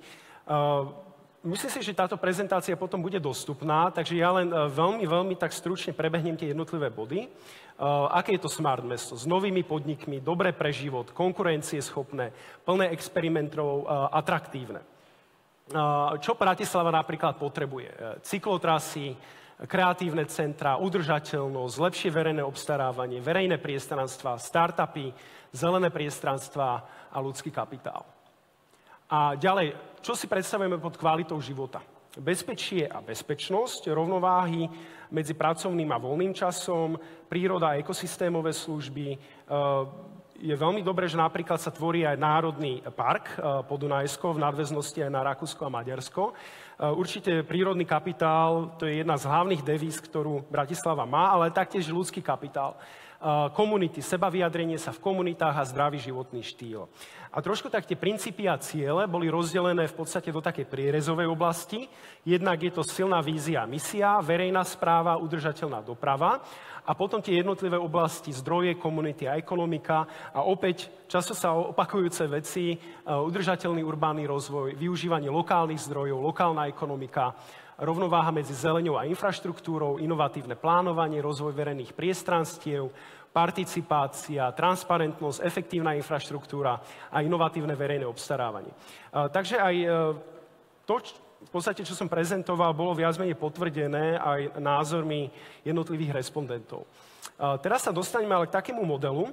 Myslím si, že táto prezentácia potom bude dostupná, takže ja len veľmi, veľmi tak stručne prebehnem tie jednotlivé body. Uh, aké je to smart mesto? S novými podnikmi, dobré pre život, konkurencieschopné, plné experimentov, uh, atraktívne. Uh, čo Bratislava napríklad potrebuje? Uh, cyklotrasy, kreatívne centra, udržateľnosť, lepšie verejné obstarávanie, verejné priestranstva, startupy, zelené priestranstva a ľudský kapitál. A ďalej, čo si predstavujeme pod kvalitou života? Bezpečie a bezpečnosť, rovnováhy medzi pracovným a voľným časom, príroda a ekosystémové služby. Je veľmi dobré, že napríklad sa tvorí aj Národný park Podunajsko v nadväznosti aj na Rakúsko a Maďarsko. Určite prírodný kapitál, to je jedna z hlavných devíz, ktorú Bratislava má, ale taktiež ľudský kapitál. Komunity, sebavyjadrenie sa v komunitách a zdravý životný štýl. A trošku tak tie princípy a ciele boli rozdelené v podstate do takej prierezovej oblasti. Jednak je to silná vízia a misia, verejná správa, udržateľná doprava a potom tie jednotlivé oblasti zdroje, komunity a ekonomika a opäť často sa opakujúce veci, udržateľný urbánny rozvoj, využívanie lokálnych zdrojov, lokálna ekonomika, rovnováha medzi zeleňou a infraštruktúrou, inovatívne plánovanie, rozvoj verejných priestranstiev, participácia, transparentnosť, efektívna infraštruktúra a inovatívne verejné obstarávanie. Takže aj to, v podstate, čo som prezentoval, bolo viac menej potvrdené aj názormi jednotlivých respondentov. Teraz sa dostaneme ale k takému modelu,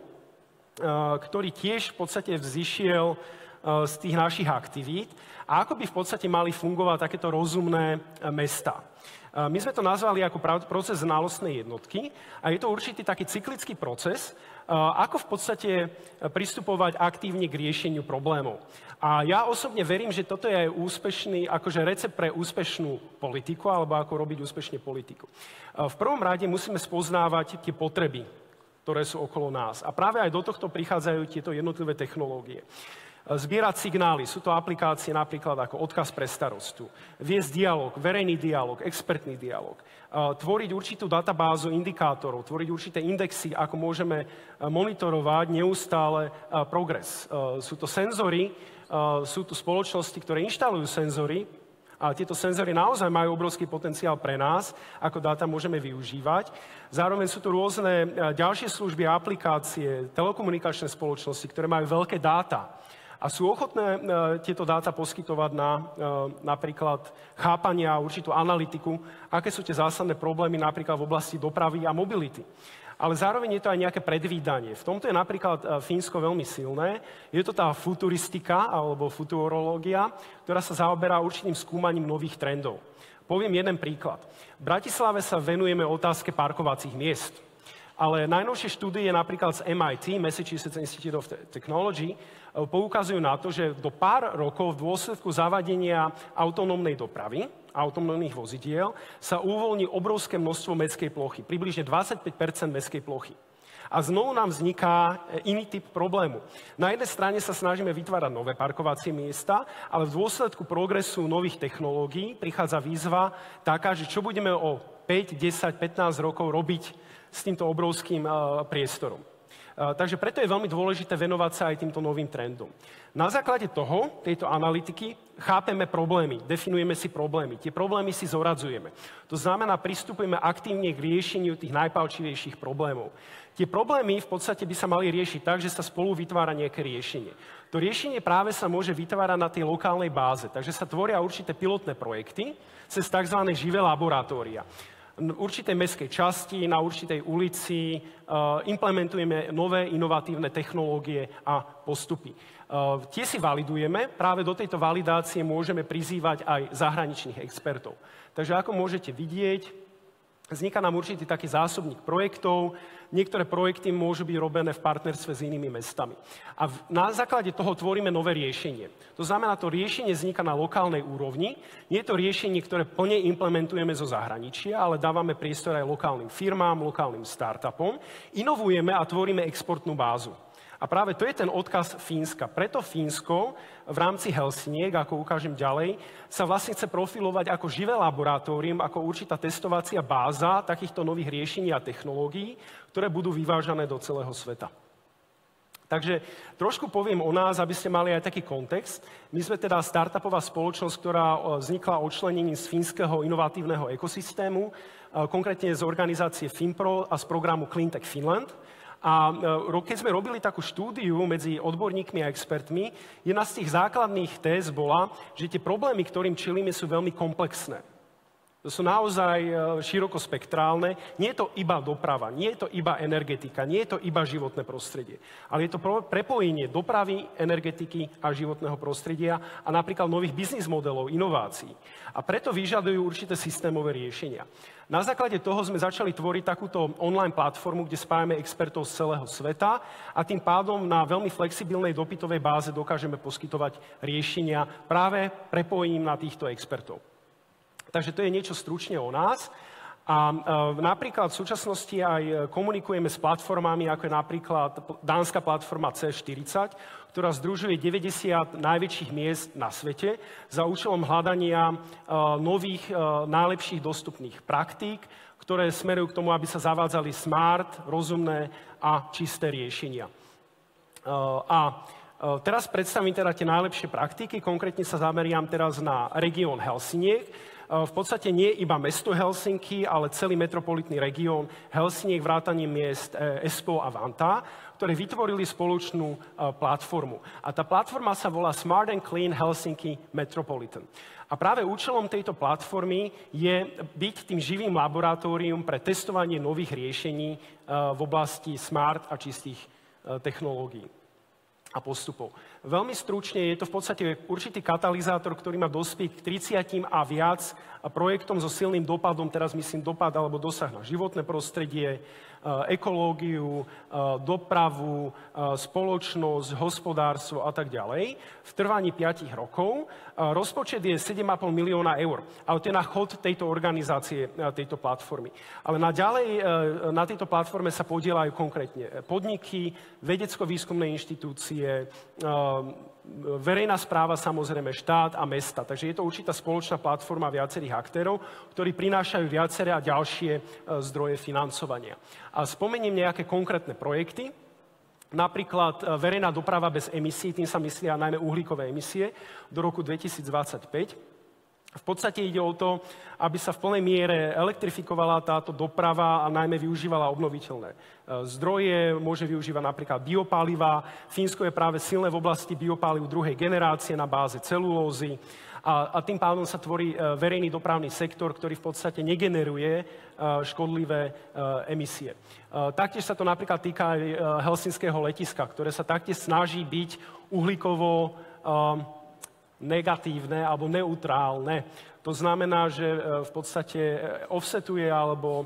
ktorý tiež v podstate vzýšiel z tých našich aktivít a ako by v podstate mali fungovať takéto rozumné mestá. My sme to nazvali ako proces znalostnej jednotky a je to určitý taký cyklický proces, ako v podstate pristupovať aktívne k riešeniu problémov. A ja osobne verím, že toto je aj úspešný, akože recept pre úspešnú politiku, alebo ako robiť úspešne politiku. V prvom rade musíme spoznávať tie potreby, ktoré sú okolo nás. A práve aj do tohto prichádzajú tieto jednotlivé technológie. Zbierať signály, sú to aplikácie napríklad ako odkaz pre starostu, viesť dialog, verejný dialog, expertný dialog, tvoriť určitú databázu indikátorov, tvoriť určité indexy, ako môžeme monitorovať neustále progres. Sú to senzory, sú tu spoločnosti, ktoré inštalujú senzory a tieto senzory naozaj majú obrovský potenciál pre nás, ako dáta môžeme využívať. Zároveň sú tu rôzne ďalšie služby a aplikácie, telekomunikačné spoločnosti, ktoré majú veľké dáta. A sú ochotné tieto dáta poskytovať na napríklad chápanie a určitú analytiku, aké sú tie zásadné problémy napríklad v oblasti dopravy a mobility. Ale zároveň je to aj nejaké predvídanie. V tomto je napríklad Fínsko veľmi silné. Je to tá futuristika alebo futurológia, ktorá sa zaoberá určitým skúmaním nových trendov. Poviem jeden príklad. V Bratislave sa venujeme otázke parkovacích miest. Ale najnovšie štúdie napríklad z M I T, Massachusetts Institute of Technology, poukazujú na to, že do pár rokov v dôsledku zavadenia autonómnej dopravy, autonómnych vozidiel, sa uvoľní obrovské množstvo mestskej plochy, približne dvadsaťpäť percent mestskej plochy. A znovu nám vzniká iný typ problému. Na jednej strane sa snažíme vytvárať nové parkovacie miesta, ale v dôsledku progresu nových technológií prichádza výzva taká, že čo budeme o päť, desať, pätnásť rokov robiť s týmto obrovským uh, priestorom. Uh, takže preto je veľmi dôležité venovať sa aj týmto novým trendom. Na základe toho, tejto analytiky, chápeme problémy, definujeme si problémy. Tie problémy si zoradzujeme. To znamená, pristupujeme aktívne k riešeniu tých najpálčivejších problémov. Tie problémy v podstate by sa mali riešiť tak, že sa spolu vytvára nejaké riešenie. To riešenie práve sa môže vytvárať na tej lokálnej báze. Takže sa tvoria určité pilotné projekty cez tzv. Živé laboratória. V určitej mestskej časti, na určitej ulici implementujeme nové inovatívne technológie a postupy. Tie si validujeme, práve do tejto validácie môžeme prizývať aj zahraničných expertov. Takže ako môžete vidieť, vzniká nám určitý taký zásobník projektov. Niektoré projekty môžu byť robené v partnerstve s inými mestami. A na základe toho tvoríme nové riešenie. To znamená, to riešenie vzniká na lokálnej úrovni. Nie je to riešenie, ktoré plne implementujeme zo zahraničia, ale dávame priestor aj lokálnym firmám, lokálnym startupom. Inovujeme a tvoríme exportnú bázu. A práve to je ten odkaz Fínska. Preto Fínsko v rámci Helsiniek, ako ukážem ďalej, sa vlastne chce profilovať ako živé laboratórium, ako určitá testovacia báza takýchto nových riešení a technológií, ktoré budú vyvážané do celého sveta. Takže trošku poviem o nás, aby ste mali aj taký kontext. My sme teda startupová spoločnosť, ktorá vznikla odčlenením z fínskeho inovatívneho ekosystému, konkrétne z organizácie FinPro a z programu Cleantech Finland. A keď sme robili takú štúdiu medzi odborníkmi a expertmi, jedna z tých základných téz bola, že tie problémy, ktorým čelíme, sú veľmi komplexné. To sú naozaj širokospektrálne. Nie je to iba doprava, nie je to iba energetika, nie je to iba životné prostredie. Ale je to prepojenie dopravy, energetiky a životného prostredia a napríklad nových biznis modelov, inovácií. A preto vyžadujú určité systémové riešenia. Na základe toho sme začali tvoriť takúto online platformu, kde spájame expertov z celého sveta a tým pádom na veľmi flexibilnej dopytovej báze dokážeme poskytovať riešenia práve prepojením na týchto expertov. Takže to je niečo stručne o nás. A e, napríklad v súčasnosti aj komunikujeme s platformami, ako je napríklad dánska platforma C štyridsať, ktorá združuje deväťdesiat najväčších miest na svete za účelom hľadania e, nových, e, najlepších dostupných praktík, ktoré smerujú k tomu, aby sa zavádzali smart, rozumné a čisté riešenia. E, a Teraz predstavím teda tie najlepšie praktiky, konkrétne sa zameriam teraz na región Helsiniek. v podstate nie iba mesto Helsinki, ale celý metropolitný región Helsiniek, vrátanie miest Espoo a Vantaa, ktoré vytvorili spoločnú platformu. A tá platforma sa volá Smart and Clean Helsinki Metropolitan. A práve účelom tejto platformy je byť tým živým laboratórium pre testovanie nových riešení v oblasti smart a čistých technológií a postupov. Veľmi stručne je to v podstate určitý katalizátor, ktorý má dospieť k tridsiatim a viac projektom so silným dopadom, teraz myslím dopad alebo dosah na životné prostredie, ekológiu, dopravu, spoločnosť, hospodárstvo a tak ďalej v trvaní piatich rokov. Rozpočet je sedem a pol milióna eur, ale to je na chod tejto organizácie, tejto platformy. Ale naďalej na tejto platforme sa podieľajú konkrétne podniky, vedecko-výskumné inštitúcie, verejná správa, samozrejme štát a mesta. Takže je to určitá spoločná platforma viacerých aktérov, ktorí prinášajú viaceré a ďalšie zdroje financovania. A spomeniem nejaké konkrétne projekty. Napríklad verejná doprava bez emisí, tým sa myslia najmä uhlíkové emisie, do roku dvetisícdvadsaťpäť. V podstate ide o to, aby sa v plnej miere elektrifikovala táto doprava a najmä využívala obnoviteľné zdroje. Môže využívať napríklad biopáliva. Fínsko je práve silné v oblasti biopáliv druhej generácie na báze celulózy. A, a tým pádom sa tvorí verejný dopravný sektor, ktorý v podstate negeneruje škodlivé emisie. Taktiež sa to napríklad týka aj helsinského letiska, ktoré sa taktiež snaží byť uhlíkovo negatívne alebo neutrálne. To znamená, že v podstate offsetuje alebo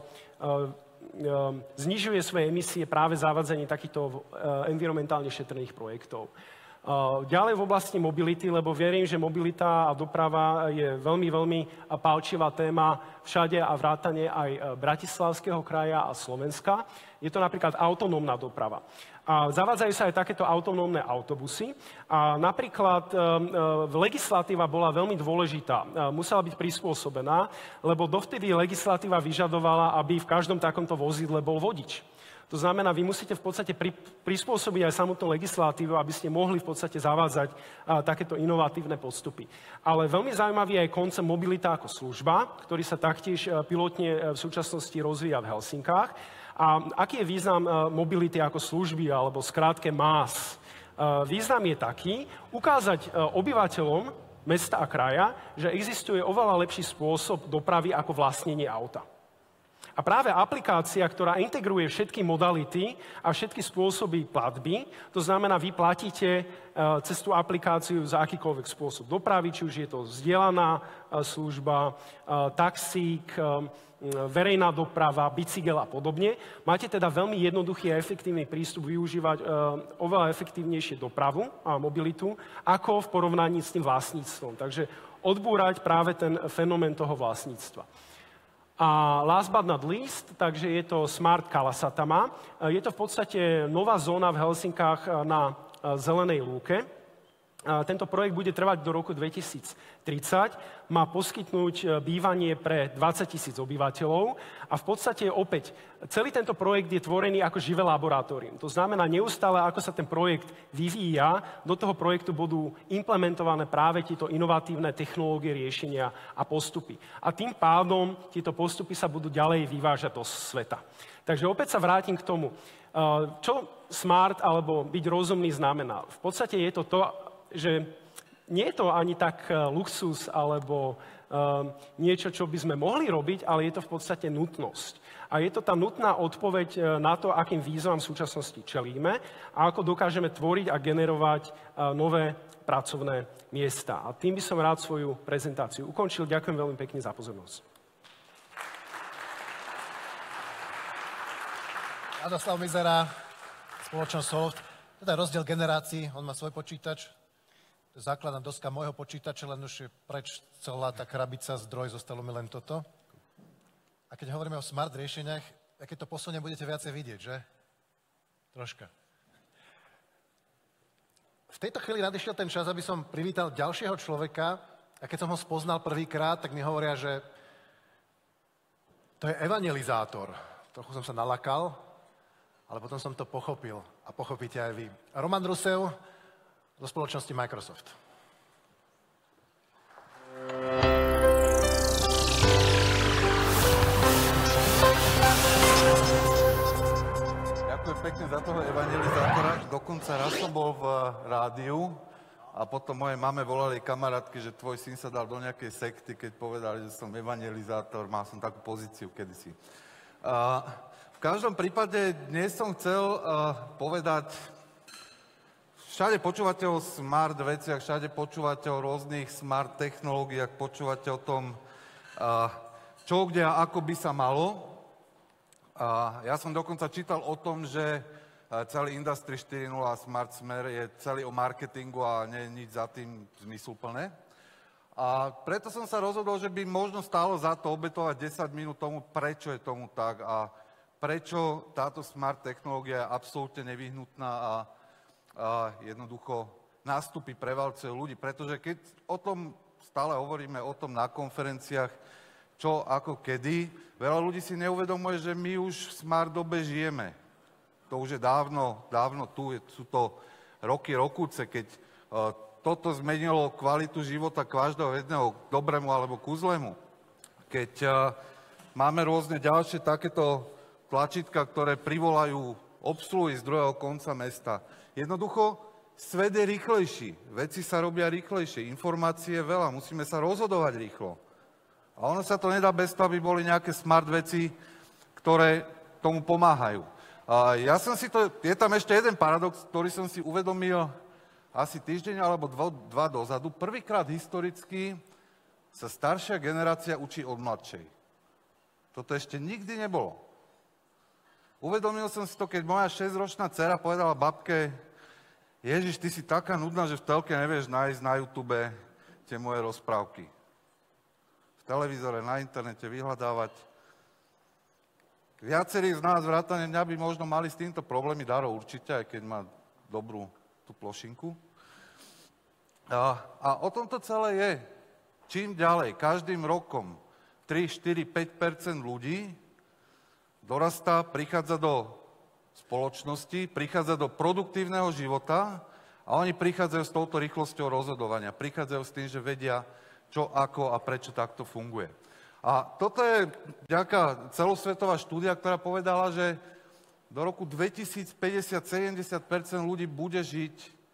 znižuje svoje emisie práve zavádzaním takýchto environmentálne šetrných projektov. Ďalej v oblasti mobility, lebo verím, že mobilita a doprava je veľmi, veľmi pálčivá téma všade a vrátane aj Bratislavského kraja a Slovenska. Je to napríklad autonómna doprava. A zavádzajú sa aj takéto autonómne autobusy. A napríklad e, legislatíva bola veľmi dôležitá. E, musela byť prispôsobená, lebo dovtedy legislatíva vyžadovala, aby v každom takomto vozidle bol vodič. To znamená, vy musíte v podstate pri, prispôsobiť aj samotnú legislatívu, aby ste mohli v podstate zavádzať a, takéto inovatívne postupy. Ale veľmi zaujímavý je aj koncept mobilita ako služba, ktorý sa taktiež a, pilotne v súčasnosti rozvíja v Helsinkách. A aký je význam a, mobility ako služby, alebo skrátke em á es? A, význam je taký, ukázať a, obyvateľom mesta a kraja, že existuje oveľa lepší spôsob dopravy ako vlastnenie auta. A práve aplikácia, ktorá integruje všetky modality a všetky spôsoby platby, to znamená, vy platíte cez tú aplikáciu za akýkoľvek spôsob dopravy, či už je to zdieľaná služba, taxík, verejná doprava, bicykel a podobne. Máte teda veľmi jednoduchý a efektívny prístup využívať oveľa efektívnejšie dopravu a mobilitu, ako v porovnaní s tým vlastníctvom. Takže odbúrať práve ten fenomén toho vlastníctva. A last but not least, takže je to Smart Kalasatama. Je to v podstate nová zóna v Helsinkách na Zelenej lúke. Tento projekt bude trvať do roku dvetisíctridsať. Má poskytnúť bývanie pre dvadsať tisíc obyvateľov. A v podstate opäť, celý tento projekt je tvorený ako živé laboratórium. To znamená neustále, ako sa ten projekt vyvíja, do toho projektu budú implementované práve tieto inovatívne technológie, riešenia a postupy. A tým pádom tieto postupy sa budú ďalej vyvážať do sveta. Takže opäť sa vrátim k tomu, čo smart alebo byť rozumný znamená. V podstate je to to, že nie je to ani tak luxus alebo uh, niečo, čo by sme mohli robiť, ale je to v podstate nutnosť. A je to tá nutná odpoveď na to, akým výzvam v súčasnosti čelíme a ako dokážeme tvoriť a generovať uh, nové pracovné miesta. A tým by som rád svoju prezentáciu ukončil. Ďakujem veľmi pekne za pozornosť. Radoslav Mizera, spoločnosť Soft. To je rozdiel generácií, on má svoj počítač. Základná doska môjho počítača, len už je preč celá tá krabica, zdroj, zostalo mi len toto. A keď hovoríme o smart riešeniach, keď to posunie, budete viacej vidieť, že? Troška. V tejto chvíli nadišiel ten čas, aby som privítal ďalšieho človeka a keď som ho spoznal prvýkrát, tak mi hovoria, že to je evangelizátor. Trochu som sa nalakal, ale potom som to pochopil a pochopíte aj vy. Roman Rusev, do spoločnosti Microsoft. pekne za toho evangelizátora. Dokonca raz som bol v rádiu a potom mojej mame volali kamarátky, že tvoj syn sa dal do nejakej sekty, keď povedali, že som evangelizátor. Mal som takú pozíciu kedysi. Uh, v každom prípade dnes som chcel uh, povedať, všade počúvate o smart veciach, všade počúvate o rôznych smart technológiách, počúvate o tom, uh, čo, kde a ako by sa malo. Uh, ja som dokonca čítal o tom, že uh, celý Industry štyri nula a Smart Smer je celý o marketingu a nie je nič za tým zmysluplné. A preto som sa rozhodol, že by možno stálo za to obetovať desať minút tomu, prečo je tomu tak a prečo táto smart technológia je absolútne nevyhnutná a, a jednoducho nástupy prevalcujú ľudí. Pretože keď o tom stále hovoríme, o tom na konferenciách, čo, ako, kedy, veľa ľudí si neuvedomuje, že my už v smart dobe žijeme. To už je dávno, dávno tu, sú to roky, rokúce, keď uh, toto zmenilo kvalitu života každého jedného k dobrému alebo ku zlému. Keď uh, máme rôzne ďalšie takéto tlačítka, ktoré privolajú obsluhy z druhého konca mesta. Jednoducho, svet je rýchlejší, veci sa robia rýchlejšie, informácie je veľa, musíme sa rozhodovať rýchlo. A ono sa to nedá bez toho, aby boli nejaké smart veci, ktoré tomu pomáhajú. A ja som si to, je tam ešte jeden paradox, ktorý som si uvedomil asi týždeň alebo dva, dva dozadu. Prvýkrát historicky sa staršia generácia učí od mladšej. Toto ešte nikdy nebolo. Uvedomil som si to, keď moja šesťročná dcera povedala babke, Ježiš, ty si taká nudná, že v telke nevieš nájsť na YouTube tie moje rozprávky. V televízore, na internete vyhľadávať. Viacerí z nás vrátane mňa by možno mali s týmto problémy, Daro určite, aj keď má dobrú tú plošinku. A, a o tomto celé je. Čím ďalej, každým rokom tri, štyri, päť percent ľudí dorastá, prichádza do spoločnosti, prichádza do produktívneho života a oni prichádzajú s touto rýchlosťou rozhodovania. Prichádzajú s tým, že vedia, čo, ako a prečo takto funguje. A toto je nejaká celosvetová štúdia, ktorá povedala, že do roku dvetisícpäťdesiat sedemdesiat percent ľudí bude žiť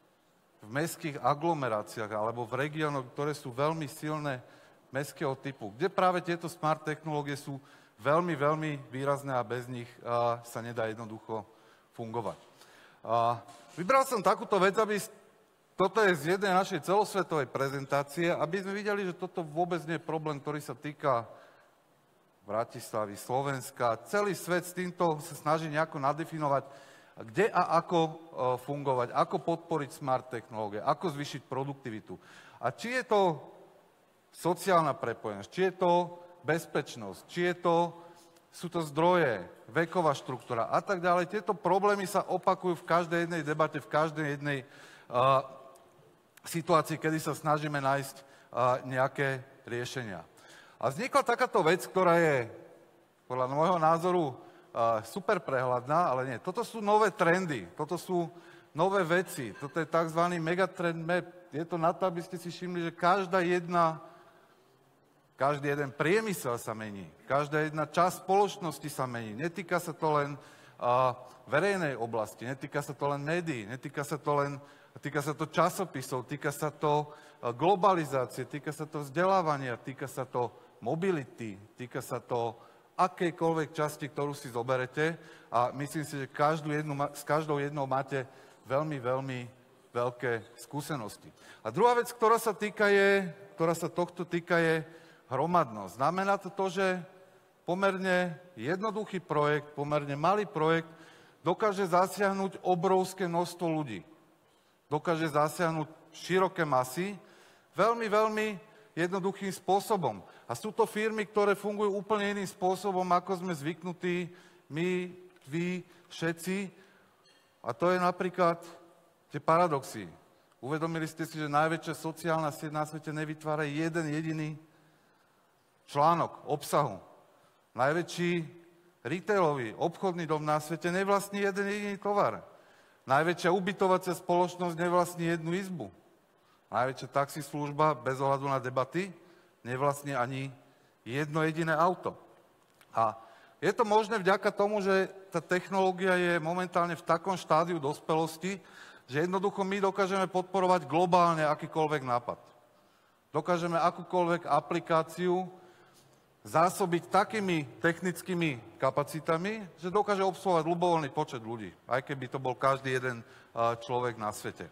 v mestských aglomeráciách alebo v regiónoch, ktoré sú veľmi silné mestského typu, kde práve tieto smart technológie sú veľmi, veľmi výrazné a bez nich a, sa nedá jednoducho fungovať. A, vybral som takúto vec, aby toto je z jednej našej celosvetovej prezentácie, aby sme videli, že toto vôbec nie je problém, ktorý sa týka Bratislavy, Slovenska. Celý svet s týmto sa snaží nejako nadefinovať, kde a ako fungovať, ako podporiť smart technológie, ako zvýšiť produktivitu. A či je to sociálna prepojenosť, či je to bezpečnosť, či je to, sú to zdroje, veková štruktúra a tak ďalej. Tieto problémy sa opakujú v každej jednej debate, v každej jednej uh, situácii, kedy sa snažíme nájsť uh, nejaké riešenia. A vznikla takáto vec, ktorá je podľa môjho názoru uh, super prehľadná, ale nie. Toto sú nové trendy, toto sú nové veci, toto je tzv. Megatrend map. Je to na to, aby ste si všimli, že každá jedna, každý jeden priemysel sa mení, každá jedna časť spoločnosti sa mení. Netýka sa to len uh, verejnej oblasti, netýka sa to len médií, netýka sa to len Týka sa to časopisov, týka sa to globalizácie, týka sa to vzdelávania, týka sa to mobility, týka sa to akejkoľvek časti, ktorú si zoberete. A myslím si, že každú jednu, s každou jednou máte veľmi, veľmi veľké skúsenosti. A druhá vec, ktorá sa týka je, ktorá sa tohto týka je hromadnosť. Znamená to to, že pomerne jednoduchý projekt, pomerne malý projekt dokáže zasiahnuť obrovské množstvo ľudí. Dokáže zasiahnuť široké masy veľmi, veľmi jednoduchým spôsobom. A sú to firmy, ktoré fungujú úplne iným spôsobom, ako sme zvyknutí my, vy, všetci. A to je napríklad tie paradoxy. Uvedomili ste si, že najväčšia sociálna sieť na svete nevytvára jeden jediný článok obsahu. Najväčší retailový, obchodný dom na svete nevlastní jeden jediný tovar. Najväčšia ubytovacia spoločnosť nevlastní jednu izbu. Najväčšia taxislužba, bez ohľadu na debaty, nevlastní ani jedno jediné auto. A Je to možné vďaka tomu, že tá technológia je momentálne v takom štádiu dospelosti, že jednoducho my dokážeme podporovať globálne akýkoľvek nápad. Dokážeme akúkoľvek aplikáciu zásobiť takými technickými kapacitami, že dokáže obsluhovať ľubovoľný počet ľudí, aj keby to bol každý jeden človek na svete.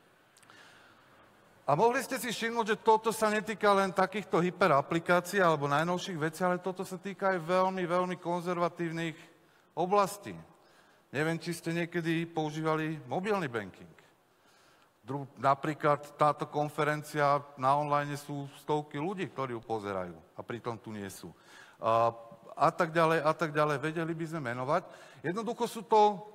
A mohli ste si všimnúť, že toto sa netýka len takýchto hyperaplikácií alebo najnovších vecí, ale toto sa týka aj veľmi, veľmi konzervatívnych oblastí. Neviem, či ste niekedy používali mobilný banking. Dru- napríklad táto konferencia na online sú stovky ľudí, ktorí ju pozerajú a pritom tu nie sú. A, a tak ďalej, a tak ďalej, vedeli by sme menovať. Jednoducho sú to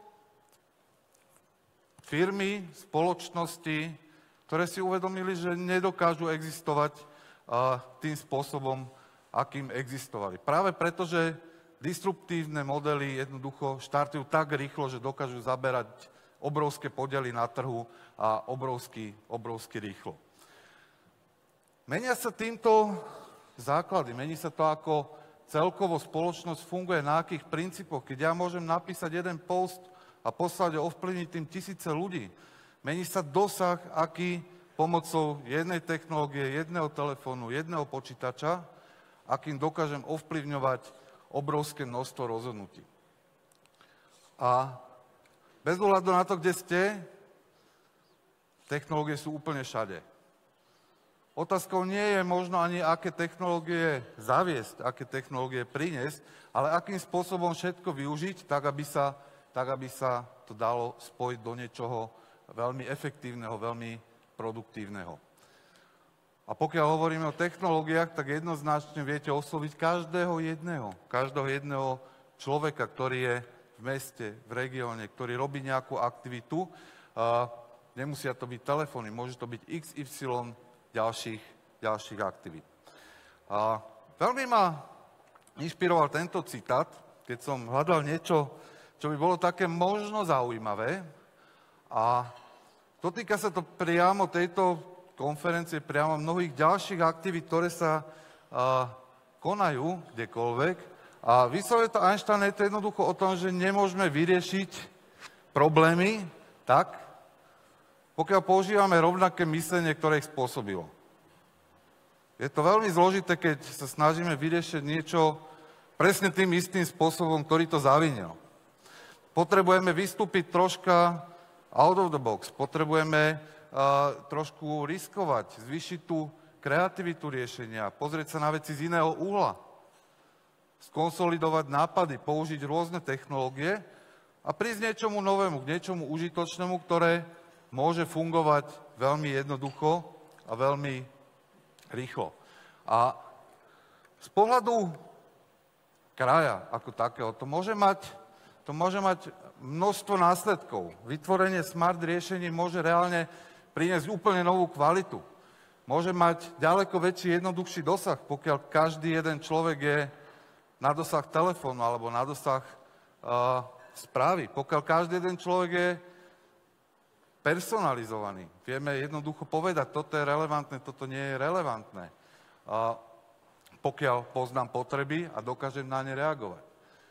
firmy, spoločnosti, ktoré si uvedomili, že nedokážu existovať a, tým spôsobom, akým existovali. Práve preto, že disruptívne modely jednoducho štartujú tak rýchlo, že dokážu zaberať obrovské podiely na trhu a obrovsky, obrovsky rýchlo. Menia sa týmto základy, mení sa to, ako celkovo spoločnosť funguje, na akých princípoch. Keď ja môžem napísať jeden post a poslať a ovplyvniť tým tisíce ľudí, mení sa dosah, aký pomocou jednej technológie, jedného telefónu, jedného počítača, akým dokážem ovplyvňovať obrovské množstvo rozhodnutí. A bez ohľadu na to, kde ste, technológie sú úplne všade. Otázkou nie je možno ani, aké technológie zaviesť, aké technológie priniesť, ale akým spôsobom všetko využiť, tak aby sa, tak aby sa to dalo spojiť do niečoho veľmi efektívneho, veľmi produktívneho. A pokiaľ hovoríme o technológiách, tak jednoznačne viete osloviť každého jedného, každého jedného človeka, ktorý je v meste, v regióne, ktorý robí nejakú aktivitu. Uh, nemusia to byť telefóny, môže to byť iks ypsilon ďalších, ďalších aktivít. Uh, veľmi ma inšpiroval tento citát, keď som hľadal niečo, čo by bolo také možno zaujímavé. A dotýka sa to priamo tejto konferencie, priamo mnohých ďalších aktivít, ktoré sa uh, konajú kdekoľvek. A vyslovuje to Einstein, je to jednoducho o tom, že nemôžeme vyriešiť problémy tak, pokiaľ používame rovnaké myslenie, ktoré ich spôsobilo. Je to veľmi zložité, keď sa snažíme vyriešiť niečo presne tým istým spôsobom, ktorý to zavinil. Potrebujeme vystúpiť troška out of the box, potrebujeme uh, trošku riskovať, zvýšiť tú kreativitu riešenia, pozrieť sa na veci z iného uhla, skonsolidovať nápady, použiť rôzne technológie a prísť niečomu novému, k niečomu užitočnému, ktoré môže fungovať veľmi jednoducho a veľmi rýchlo. A z pohľadu kraja ako takého, to môže mať, to môže mať množstvo následkov. Vytvorenie smart riešení môže reálne priniesť úplne novú kvalitu. Môže mať ďaleko väčší, jednoduchší dosah, pokiaľ každý jeden človek je na dosah telefónu alebo na dosah uh, správy. Pokiaľ každý jeden človek je personalizovaný, vieme jednoducho povedať, toto je relevantné, toto nie je relevantné. Uh, pokiaľ poznám potreby a dokážem na ne reagovať.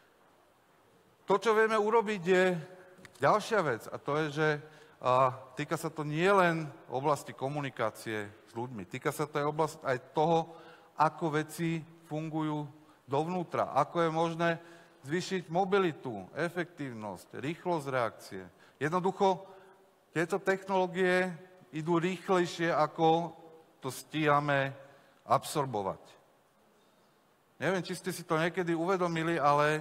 To, čo vieme urobiť, je ďalšia vec a to je, že uh, týka sa to nielen oblasti komunikácie s ľuďmi, týka sa to aj oblasti aj toho, ako veci fungujú dovnútra, ako je možné zvýšiť mobilitu, efektívnosť, rýchlosť reakcie. Jednoducho, tieto technológie idú rýchlejšie, ako to stíhame absorbovať. Neviem, či ste si to niekedy uvedomili, ale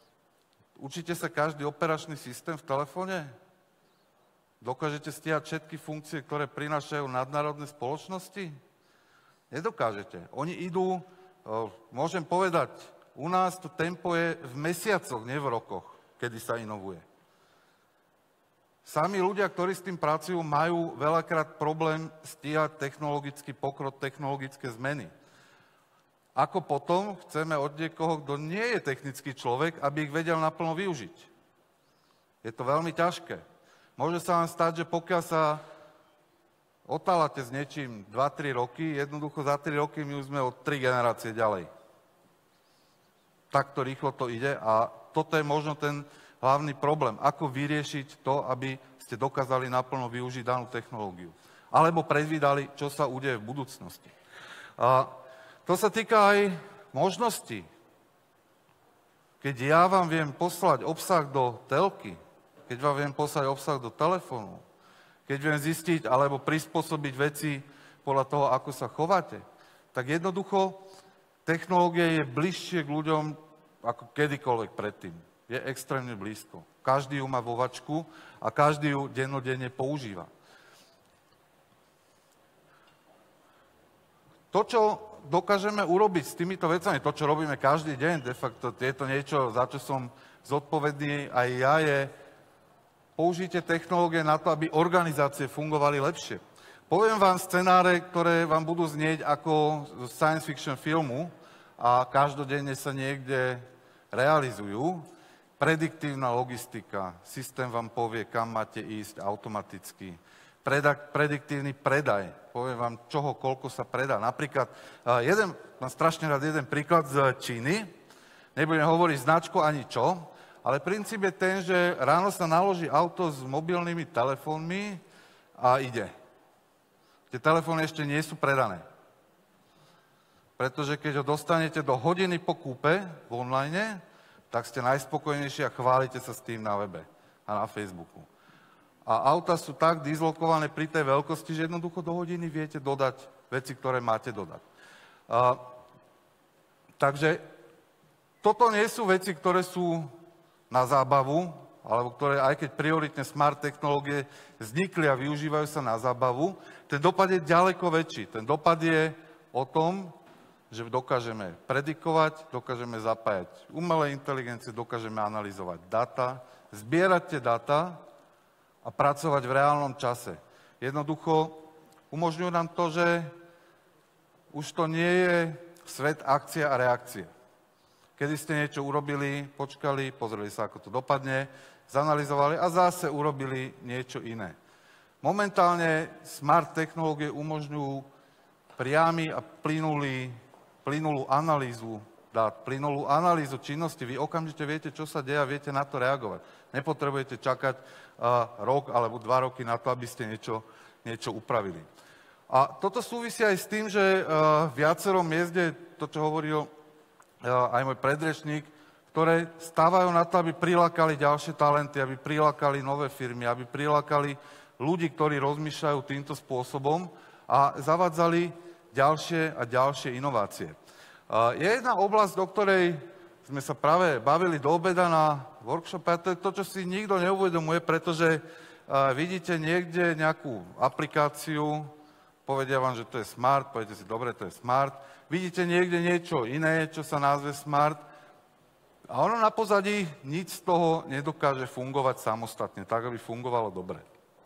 učíte sa každý operačný systém v telefóne? Dokážete stíhať všetky funkcie, ktoré prinášajú nadnárodné spoločnosti? Nedokážete. Oni idú, môžem povedať, u nás to tempo je v mesiacoch, nie v rokoch, kedy sa inovuje. Sami ľudia, ktorí s tým pracujú, majú veľakrát problém stíhať technologický pokrok, technologické zmeny. Ako potom chceme od niekoho, kto nie je technický človek, aby ich vedel naplno využiť? Je to veľmi ťažké. Môže sa vám stať, že pokiaľ sa otálate s niečím dva tri roky, jednoducho za tri roky my už sme od tri generácie ďalej. takto rýchlo to ide a toto je možno ten hlavný problém. Ako vyriešiť to, aby ste dokázali naplno využiť danú technológiu. Alebo predvídali, čo sa udeje v budúcnosti. A to sa týka aj možností. Keď ja vám viem poslať obsah do telky, keď vám viem poslať obsah do telefónu, keď viem zistiť alebo prispôsobiť veci podľa toho, ako sa chováte, tak jednoducho technológia je bližšie k ľuďom ako kedykoľvek predtým. Je extrémne blízko. Každý ju má vo vačku a každý ju dennodenne používa. To, čo dokážeme urobiť s týmito vecami, to, čo robíme každý deň, de facto je to niečo, za čo som zodpovedný aj ja, je použite technológie na to, aby organizácie fungovali lepšie. Poviem vám scenáre, ktoré vám budú znieť ako z science fiction filmu a každodenne sa niekde realizujú. Prediktívna logistika, systém vám povie, kam máte ísť automaticky. Predak, prediktívny predaj, poviem vám, čoho, koľko sa predá. Napríklad, jeden, mám strašne rád jeden príklad z Číny, nebudem hovoriť značku ani čo, ale princíp je ten, že ráno sa naloží auto s mobilnými telefónmi a ide. Tie telefóny ešte nie sú predané. Pretože keď ho dostanete do hodiny po kúpe v online, tak ste najspokojnejší a chválite sa s tým na webe a na Facebooku. A auta sú tak dislokované pri tej veľkosti, že jednoducho do hodiny viete dodať veci, ktoré máte dodať. A, takže toto nie sú veci, ktoré sú na zábavu, alebo ktoré, aj keď prioritne smart technológie vznikli a využívajú sa na zábavu, ten dopad je ďaleko väčší. Ten dopad je o tom, že dokážeme predikovať, dokážeme zapájať umelé inteligencie, dokážeme analyzovať data, zbierať tie data a pracovať v reálnom čase. Jednoducho umožňujú nám to, že už to nie je svet akcie a reakcie. Kedy ste niečo urobili, počkali, pozreli sa, ako to dopadne, zanalizovali a zase urobili niečo iné. Momentálne smart technológie umožňujú priamy a plynulý, plynulú analýzu dát, plynulú analýzu činnosti. Vy okamžite viete, čo sa deje a viete na to reagovať. Nepotrebujete čakať uh, rok alebo dva roky na to, aby ste niečo, niečo upravili. A toto súvisí aj s tým, že uh, viacero miest, to, čo hovoril uh, aj môj predrečník, ktoré stávajú na to, aby prilákali ďalšie talenty, aby prilákali nové firmy, aby prilákali ľudí, ktorí rozmýšľajú týmto spôsobom a zavádzali ďalšie a ďalšie inovácie. Je jedna oblasť, do ktorej sme sa práve bavili do obeda na workshope, a to je to, čo si nikto neuvedomuje, pretože vidíte niekde nejakú aplikáciu, povedia vám, že to je smart, poviete si, dobre, to je smart, vidíte niekde niečo iné, čo sa nazve smart, a ono na pozadí nič z toho nedokáže fungovať samostatne, tak, aby fungovalo dobre.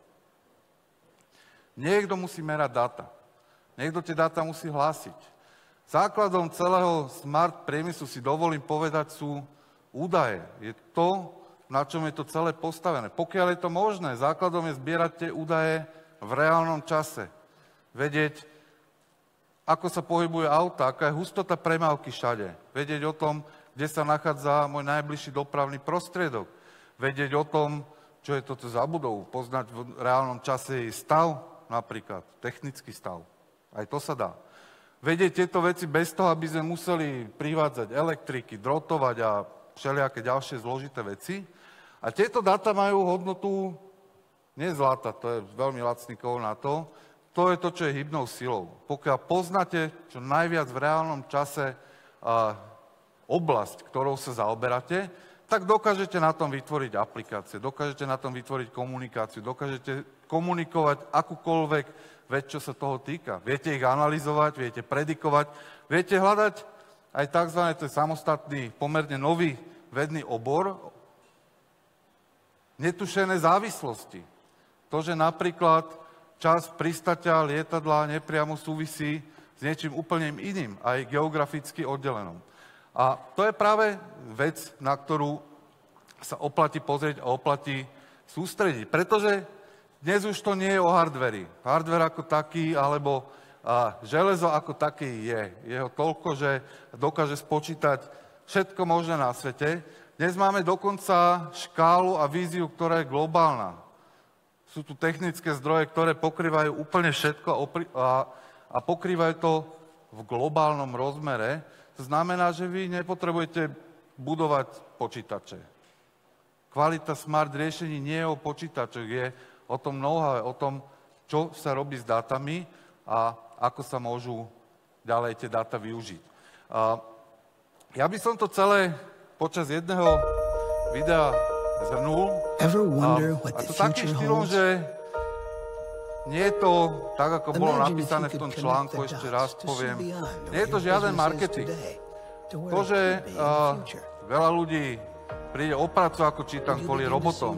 Niekto musí merať dáta. Niekto tie dáta musí hlásiť. Základom celého smart priemyslu, si dovolím povedať, sú údaje. Je to, na čom je to celé postavené. Pokiaľ je to možné, základom je zbierať tie údaje v reálnom čase. Vedieť, ako sa pohybuje auta, aká je hustota premávky všade. Vedieť o tom, kde sa nachádza môj najbližší dopravný prostriedok. Vedieť o tom, čo je toto za budovu. Poznať v reálnom čase jej stav, napríklad technický stav. Aj to sa dá. Vedieť tieto veci bez toho, aby sme museli privádzať elektriky, drotovať a všelijaké ďalšie zložité veci. A tieto dáta majú hodnotu nie zlata, to je veľmi lacný kovov na to, to je to, čo je hybnou silou. Pokiaľ poznáte čo najviac v reálnom čase a, oblasť, ktorou sa zaoberáte, tak dokážete na tom vytvoriť aplikácie, dokážete na tom vytvoriť komunikáciu, dokážete komunikovať akúkoľvek vec, čo sa toho týka. Viete ich analyzovať, viete predikovať, viete hľadať aj tzv. To je samostatný, pomerne nový vedný obor, netušené závislosti. To, že napríklad čas pristatia lietadla nepriamo súvisí s niečím úplne iným, aj geograficky oddelenom. A to je práve vec, na ktorú sa oplatí pozrieť a oplatí sústrediť. Pretože dnes už to nie je o hardveri. Hardware ako taký, alebo a, železo ako taký je. Je ho toľko, že dokáže spočítať všetko možné na svete. Dnes máme dokonca škálu a víziu, ktorá je globálna. Sú tu technické zdroje, ktoré pokrývajú úplne všetko a, a, a pokrývajú to v globálnom rozmere. To znamená, že vy nepotrebujete budovať počítače. Kvalita smart riešení nie je o počítačoch, je o tom know-how, o tom, čo sa robí s dátami a ako sa môžu ďalej tie dáta využiť. A ja by som to celé počas jedného videa zhrnul. A, a to takým štýlom, že nie je to tak, ako bolo napísané v tom článku, ešte raz poviem. Nie je to žiaden marketing. To, že uh, veľa ľudí príde o prácu, ako čítam, kvôli robotom.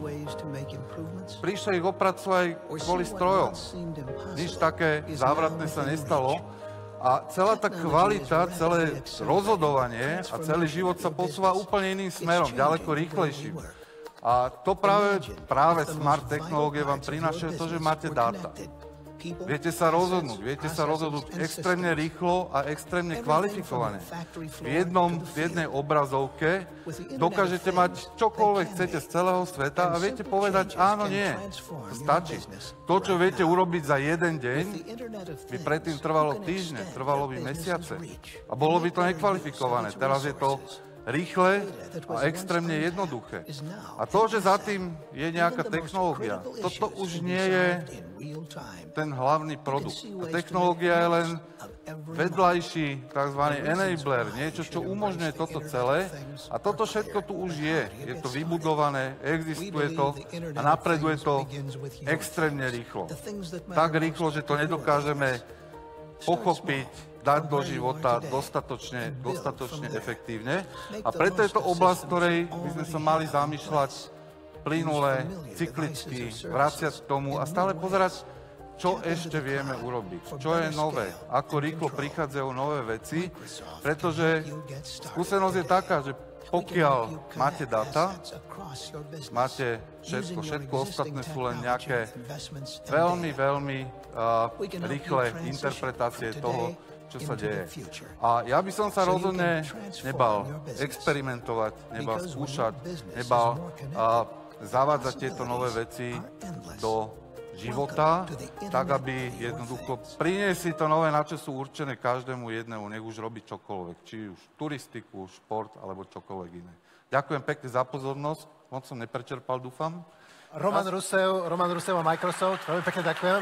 Prišli ich o prácu aj kvôli strojom. Nič také závratné sa nestalo. A celá tá kvalita, celé rozhodovanie a celý život sa posúva úplne iným smerom, ďaleko rýchlejším. A to práve, práve smart technológie vám prinášajú to, že máte dáta. Viete sa rozhodnúť, viete sa rozhodnúť extrémne rýchlo a extrémne kvalifikované. V, jednom, v jednej obrazovke dokážete mať čokoľvek chcete z celého sveta a viete povedať áno, nie. To stačí. To, čo viete urobiť za jeden deň, by predtým trvalo týždne, trvalo by mesiace. A bolo by to nekvalifikované. Teraz je to rýchle a extrémne jednoduché. A to, že za tým je nejaká technológia, toto už nie je ten hlavný produkt. A technológia je len vedľajší, tzv. Enabler, niečo, čo umožňuje toto celé. A toto všetko tu už je. Je to vybudované, existuje to a napreduje to extrémne rýchlo. Tak rýchlo, že to nedokážeme pochopiť, dať do života dostatočne, dostatočne efektívne. A preto je to oblasť, ktorej by sme sa mali zamýšľať plynule, cyklicky, vraciať k tomu a stále pozerať, čo ešte vieme urobiť, čo je nové, ako rýchlo prichádzajú nové veci, pretože skúsenosť je taká, že pokiaľ máte dáta, máte všetko, všetko ostatné sú len nejaké veľmi, veľmi uh, rýchle interpretácie toho, čo sa deje. A ja by som sa rozhodne nebal experimentovať, nebal skúšať, nebal uh, zavádzať tieto nové veci do života, tak aby jednoducho priniesli to nové, na čo sú určené každému jednému, nech už robí čokoľvek, či už turistiku, šport alebo čokoľvek iné. Ďakujem pekne za pozornosť, moc som neprečerpal, dúfam. Roman Rusev, Roman Rusev a Microsoft, veľmi pekne ďakujem.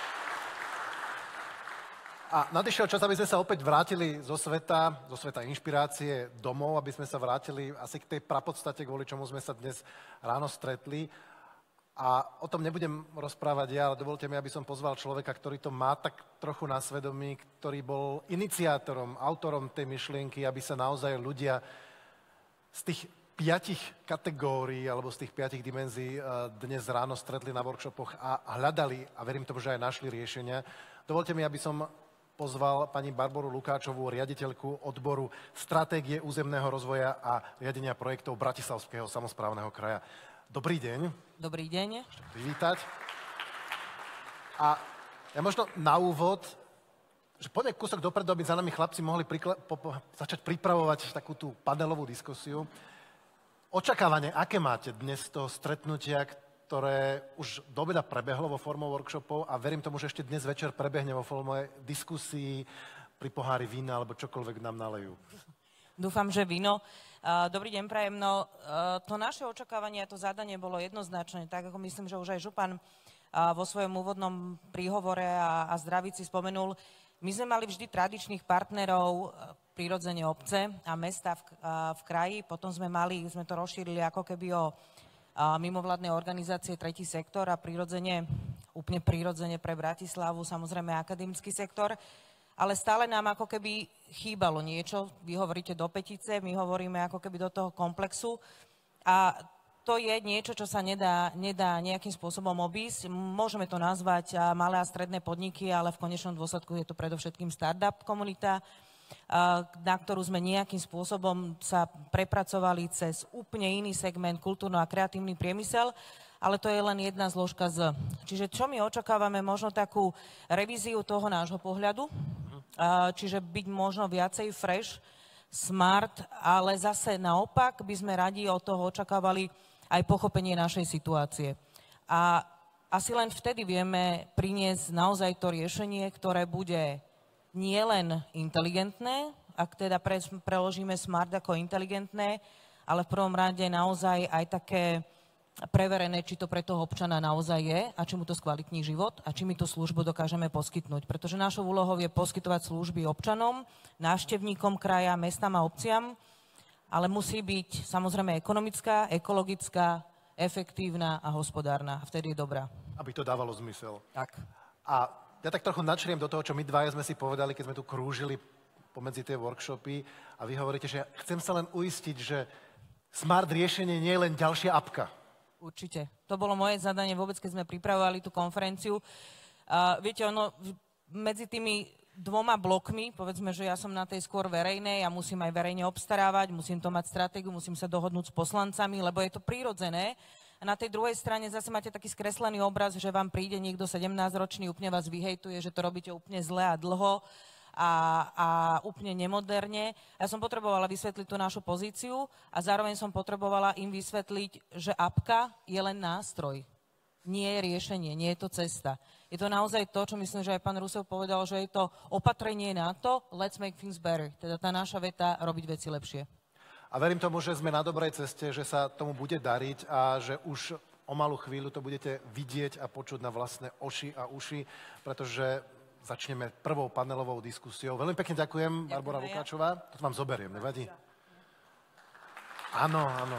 A nadišiel čas, aby sme sa opäť vrátili zo sveta, zo sveta inšpirácie domov, aby sme sa vrátili asi k tej prapodstate, kvôli čomu sme sa dnes ráno stretli. A o tom nebudem rozprávať ja, ale dovolte mi, aby som pozval človeka, ktorý to má tak trochu na svedomí, ktorý bol iniciátorom, autorom tej myšlienky, aby sa naozaj ľudia z tých piatich kategórií alebo z tých piatich dimenzií dnes ráno stretli na workshopoch a hľadali, a verím tomu, že aj našli riešenia. Dovolte mi, aby som pozval pani Barboru Lukáčovú, riaditeľku odboru stratégie územného rozvoja a riadenia projektov Bratislavského samosprávneho kraja. Dobrý deň. Dobrý deň. Chcem privítať. A ja možno na úvod, že poďme kúsok dopredu, aby za nami chlapci mohli prikla- po- po- začať pripravovať takú tú panelovú diskusiu. Očakávanie, aké máte dnes z toho stretnutia, ktoré už do obeda prebehlo vo formou workshopov a verím tomu, že ešte dnes večer prebehne vo forme diskusí pri pohári vína alebo čokoľvek nám nalejú. Dúfam, že víno. Dobrý deň, prajem. No, to naše očakávanie a to zadanie bolo jednoznačné, tak ako myslím, že už aj župan vo svojom úvodnom príhovore a, a zdravíci spomenul. My sme mali vždy tradičných partnerov, prirodzene obce a mesta v, v kraji, potom sme mali, sme to rozšírili ako keby o mimovládne organizácie, tretí sektor a prirodzene, úplne prirodzene pre Bratislavu, samozrejme akademický sektor. Ale stále nám ako keby chýbalo niečo. Vy hovoríte do petice, my hovoríme ako keby do toho komplexu. A to je niečo, čo sa nedá, nedá nejakým spôsobom obísť. Môžeme to nazvať malé a stredné podniky, ale v konečnom dôsledku je to predovšetkým startup komunita, na ktorú sme nejakým spôsobom sa prepracovali cez úplne iný segment, kultúrno a kreatívny priemysel. Ale to je len jedna zložka z. Čiže čo my očakávame, možno takú revíziu toho nášho pohľadu, čiže byť možno viacej fresh smart, ale zase naopak by sme radi od toho očakávali aj pochopenie našej situácie. A asi len vtedy vieme priniesť naozaj to riešenie, ktoré bude nielen inteligentné, ak teda pre, preložíme smart ako inteligentné, ale v prvom rade naozaj aj také preverené, či to pre toho občana naozaj je a či mu to skvalitní život a či my tú službu dokážeme poskytnúť. Pretože našou úlohou je poskytovať služby občanom, návštevníkom kraja, mestám a obciam, ale musí byť samozrejme ekonomická, ekologická, efektívna a hospodárna. A vtedy je dobrá. Aby to dávalo zmysel. Tak. A ja tak trochu načriem do toho, čo my dvaja sme si povedali, keď sme tu krúžili pomedzi tie workshopy a vy hovoríte, že chcem sa len uistiť, že smart riešenie nie je len ďalšia apka. Určite. To bolo moje zadanie vôbec, keď sme pripravovali tú konferenciu. Uh, viete, ono medzi tými dvoma blokmi, povedzme, že ja som na tej skôr verejnej a musím aj verejne obstarávať, musím to mať stratégiu, musím sa dohodnúť s poslancami, lebo je to prirodzené. A na tej druhej strane zase máte taký skreslený obraz, že vám príde niekto sedemnásťročný, úplne vás vyhejtuje, že to robíte úplne zle a dlho a, a úplne nemoderne. Ja som potrebovala vysvetliť tú našu pozíciu a zároveň som potrebovala im vysvetliť, že apka je len nástroj. Nie je riešenie, nie je to cesta. Je to naozaj to, čo myslím, že aj pán Rusev povedal, že je to opatrenie na to, let's make things better. Teda tá naša veta, robiť veci lepšie. A verím tomu, že sme na dobrej ceste, že sa tomu bude dariť a že už o malú chvíľu to budete vidieť a počuť na vlastné oči a uši, pretože začneme prvou panelovou diskusiou. Veľmi pekne ďakujem, Barbora Lukáčová. To vám zoberiem, nevadí? Áno, áno.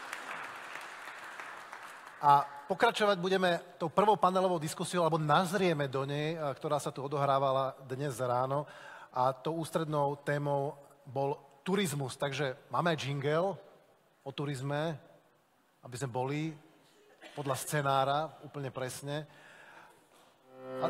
A pokračovať budeme tou prvou panelovou diskusiou, alebo nazrieme do nej, ktorá sa tu odohrávala dnes ráno. A tou ústrednou témou bol turizmus. Takže máme aj jingle o turizme, aby sme boli podľa scenára úplne presne. A...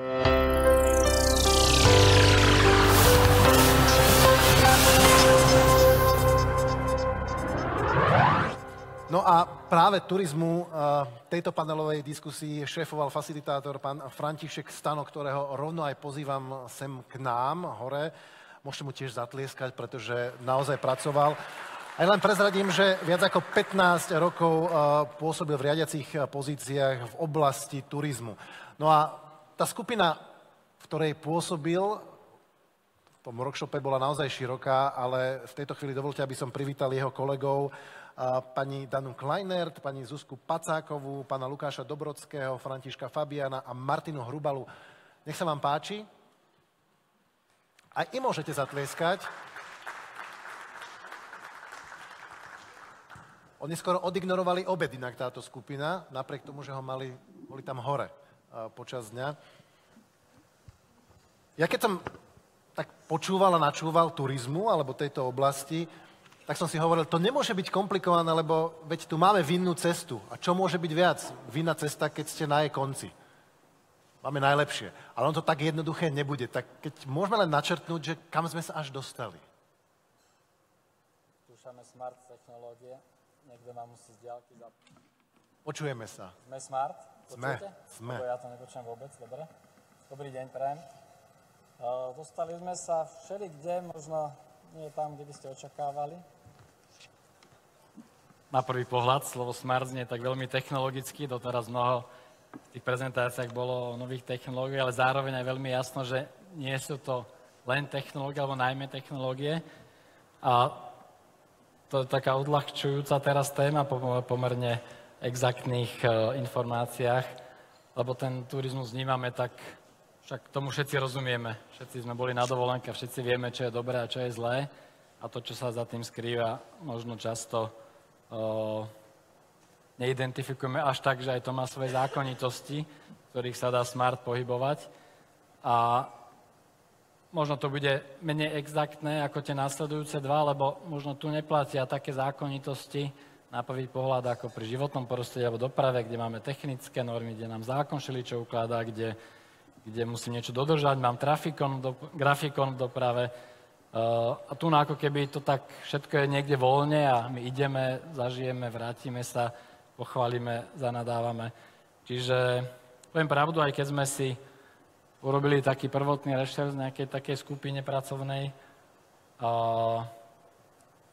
No a práve turizmu tejto panelovej diskusii šéfoval facilitátor pán František Stano, ktorého rovno aj pozývam sem k nám hore. Môžete mu tiež zatlieskať, pretože naozaj pracoval. Aj len prezradím, že viac ako pätnásť rokov pôsobil v riadiacich pozíciách v oblasti turizmu. No a tá skupina, v ktorej pôsobil, v tom workshope bola naozaj široká, ale v tejto chvíli dovolte, aby som privítal jeho kolegov, pani Danu Kleinert, pani Zuzku Pacákovú, pána Lukáša Dobrodského, Františka Fabiana a Martinu Hrubalu. Nech sa vám páči. Aj im môžete zatlieskať. Oni skoro odignorovali obed inak táto skupina, napriek tomu, že ho mali, boli tam hore uh, počas dňa. Ja keď som tak počúval a načúval turizmu, alebo tejto oblasti, tak som si hovoril, to nemôže byť komplikované, lebo veď tu máme vinnú cestu. A čo môže byť viac? Vinná cesta, keď ste na jej konci. Máme najlepšie. Ale on to tak jednoduché nebude. Tak keď môžeme len načrtnúť, že kam sme sa až dostali. Skúšame smart technológie. Niekto ma musí z diaľky zapnúť. Počujeme sa. Sme smart? Počujete? Sme. Lebo ja to nepočujem vôbec, dobre. Dobrý deň, prajem. Uh, dostali sme sa všeli kde, možno nie tam, kde by ste očakávali. Na prvý pohľad slovo smart znie tak veľmi technologicky, doteraz mnoho v tých prezentáciách bolo o nových technológií, ale zároveň aj veľmi jasno, že nie sú to len technológie, alebo najmä technológie. A to je taká odľahčujúca teraz téma po pomerne exaktných uh, informáciách, lebo ten turizmus vnímame tak, však tomu všetci rozumieme. Všetci sme boli na dovolenke, všetci vieme, čo je dobré a čo je zlé. A to, čo sa za tým skrýva, možno často uh, neidentifikujeme až tak, že aj to má svoje zákonitosti, v ktorých sa dá smart pohybovať. A možno to bude menej exaktné ako tie následujúce dva, lebo možno tu neplatia také zákonitosti na prvý pohľad ako pri životnom prostredí alebo doprave, kde máme technické normy, kde nám zákon šeličo ukladá, kde, kde musím niečo dodržať, mám trafikon, do, grafikon v doprave. Uh, a tu ako keby to tak všetko je niekde voľne a my ideme, zažijeme, vrátime sa, pochválime, zanadávame. Čiže poviem pravdu, aj keď sme si urobili taký prvotný rešerš v nejakej takej skupine pracovnej, uh,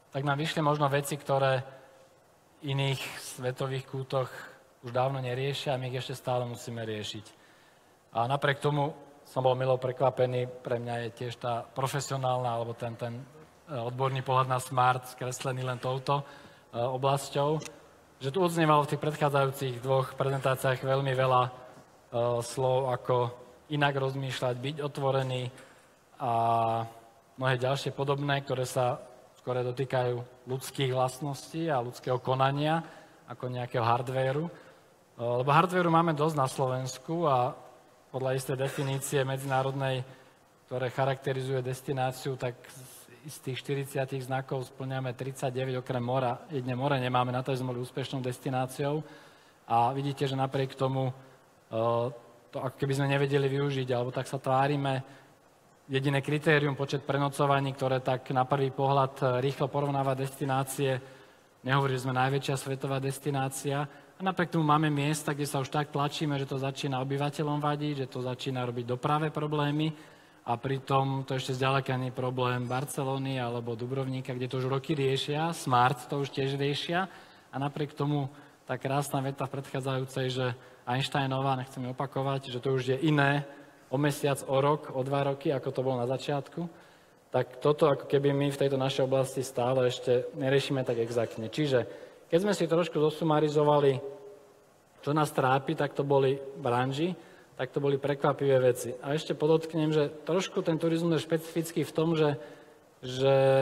tak nám vyšli možno veci, ktoré v iných svetových kútoch už dávno neriešia a my ich ešte stále musíme riešiť. A napriek tomu som bol milo prekvapený, pre mňa je tiež tá profesionálna, alebo ten, ten odborný pohľad na smart skreslený len touto oblasťou, že tu odznievalo v tých predchádzajúcich dvoch prezentáciách veľmi veľa uh, slov, ako inak rozmýšľať, byť otvorený a mnohé ďalšie podobné, ktoré sa skôr dotýkajú ľudských vlastností a ľudského konania, ako nejakého hardvéru. Uh, lebo hardvéru máme dosť na Slovensku a podľa istej definície medzinárodnej, ktoré charakterizuje destináciu, tak z tých štyridsať znakov spĺňame tridsaťdeväť, okrem mora. Jedne more nemáme, na to sme boli úspešnou destináciou. A vidíte, že napriek tomu to ako keby sme nevedeli využiť, alebo tak sa tvárime. Jediné kritérium, počet prenocovaní, ktoré tak na prvý pohľad rýchlo porovnáva destinácie, nehovorí, že sme najväčšia svetová destinácia. A napriek tomu máme miesta, kde sa už tak tlačíme, že to začína obyvateľom vadiť, že to začína robiť doprave problémy. A pritom to ešte zďaleka nie je problém Barcelony alebo Dubrovníka, kde to už roky riešia, Smart to už tiež riešia. A napriek tomu tá krásna veta v predchádzajúcej, že Einsteinová, nechcem ju opakovať, že to už je iné o mesiac, o rok, o dva roky, ako to bolo na začiatku, tak toto ako keby my v tejto našej oblasti stále ešte neriešime tak exaktne. Čiže keď sme si trošku zosumarizovali, čo nás trápi, tak to boli branži, tak to boli prekvapivé veci. A ešte podotknem, že trošku ten turizmus je špecifický v tom, že, že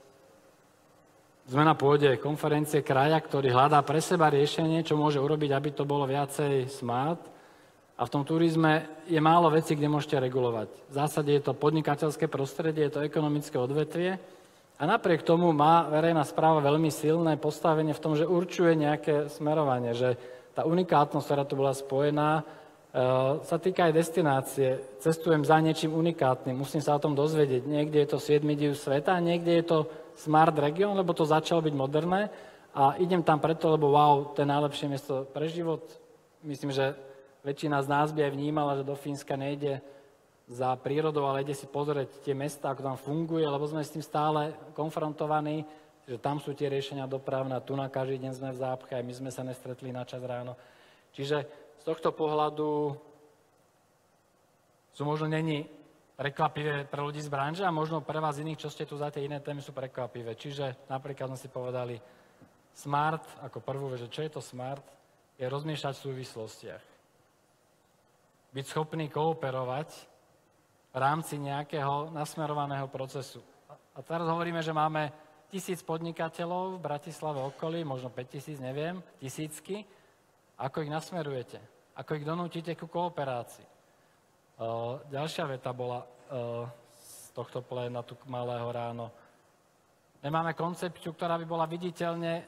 sme na pôde konferencie kraja, ktorý hľadá pre seba riešenie, čo môže urobiť, aby to bolo viacej smart. A v tom turizme je málo vecí, kde môžete regulovať. V zásade je to podnikateľské prostredie, je to ekonomické odvetvie. A napriek tomu má verejná správa veľmi silné postavenie v tom, že určuje nejaké smerovanie, že tá unikátnosť, ktorá tu bola spojená, sa týka aj destinácie. Cestujem za niečím unikátnym, musím sa o tom dozvedieť. Niekde je to siedmy div sveta, niekde je to smart region, lebo to začalo byť moderné a idem tam preto, lebo wow, to je najlepšie miesto pre život. Myslím, že väčšina z nás by aj vnímala, že do Fínska nejde za prírodou, ale ide si pozrieť tie mestá, ako tam funguje, lebo sme s tým stále konfrontovaní, že tam sú tie riešenia dopravné, tu na každý deň sme v zápche, aj my sme sa nestretli na čas ráno. Čiže z tohto pohľadu sú možno není prekvapivé pre ľudí z branže a možno pre vás iných, čo ste tu za tie iné témy, sú prekvapivé. Čiže napríklad sme si povedali smart, ako prvú vec, že čo je to smart, je rozmiešľať v súvislostiach. Byť schopný kooperovať v rámci nejakého nasmerovaného procesu. A teraz hovoríme, že máme tisíc podnikateľov v Bratislave okolí, možno päť tisíc, neviem, tisícky. Ako ich nasmerujete? Ako ich donútite ku kooperácii? Uh, ďalšia veta bola uh, z tohto pléna tu malého ráno. Nemáme koncepciu, ktorá by bola viditeľne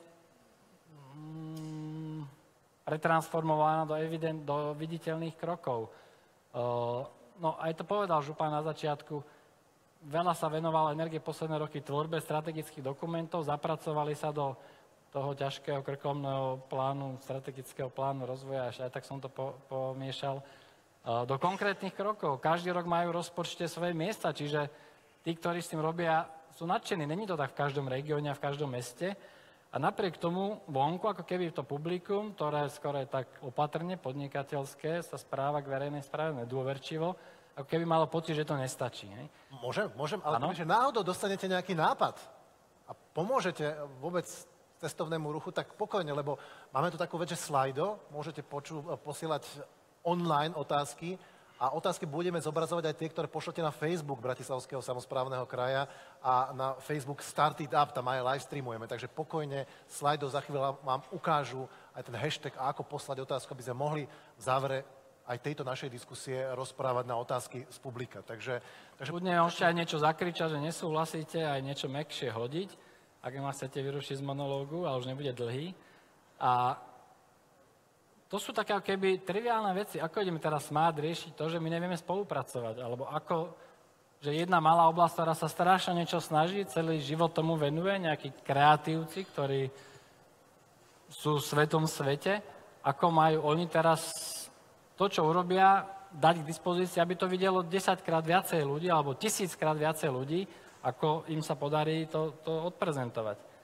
mm, pretransformovaná do, evident, do viditeľných krokov. Uh, no aj to povedal župan na začiatku. Veľa sa venovalo energie posledné roky tvorbe strategických dokumentov, zapracovali sa do toho ťažkého krkolomného plánu, strategického plánu rozvoja, až aj tak som to po, pomiešal, do konkrétnych krokov. Každý rok majú v rozpočte svoje miesta, čiže tí, ktorí s tým robia, sú nadšení. Není to tak v každom regióne a v každom meste. A napriek tomu vonku, ako keby to publikum, ktoré skoro je tak opatrne podnikateľské, sa správa k verejnej správe nedôverčivo, ako keby malo pocit, že to nestačí. Hej? Môžem, môžem, ale keby, že náhodou dostanete nejaký nápad a pomôžete vôbec cestovnému ruchu, tak pokojne, lebo máme tu takú vec, že slajdo, môžete poču, posielať online otázky a otázky budeme zobrazovať aj tie, ktoré pošlete na Facebook Bratislavského samosprávneho kraja a na Facebook Start It Up, tam aj live streamujeme, takže pokojne slajdo za chvíľu vám ukážu aj ten hashtag a ako poslať otázku, aby sme mohli v závere aj tejto našej diskusie rozprávať na otázky z publika. Takže, takže... Budne môžete aj niečo zakričať, že nesúhlasíte, aj niečo mäkšie hodiť, ak ma chcete vyrušiť z monológu, ale už nebude dlhý. A to sú také keby triviálne veci. Ako ideme teraz smart riešiť to, že my nevieme spolupracovať? Alebo ako, že jedna malá oblasť, ktorá sa strašne niečo snaží, celý život tomu venuje, nejakí kreatívci, ktorí sú v svetom svete, ako majú oni teraz to, čo urobia, dať k dispozícii, aby to videlo desaťkrát viacej ľudí, alebo tisíckrát viacej ľudí, ako im sa podarí to, to odprezentovať.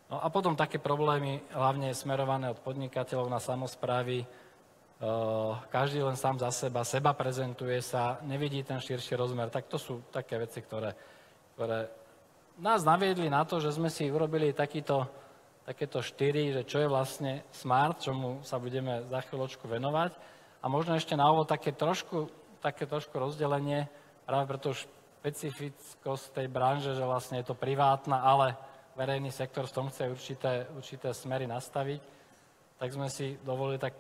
No a potom také problémy, hlavne smerované od podnikateľov na samosprávy, každý len sám za seba, seba prezentuje sa, nevidí ten širší rozmer. Tak to sú také veci, ktoré, ktoré nás naviedli na to, že sme si urobili takýto, takéto štyri, že čo je vlastne smart, čomu sa budeme za chvíľočku venovať. A možno ešte na úvod také trošku, také trošku rozdelenie, práve preto špecifickosť tej branže, že vlastne je to privátna, ale verejný sektor v tom chce určité, určité smery nastaviť, tak sme si dovolili tak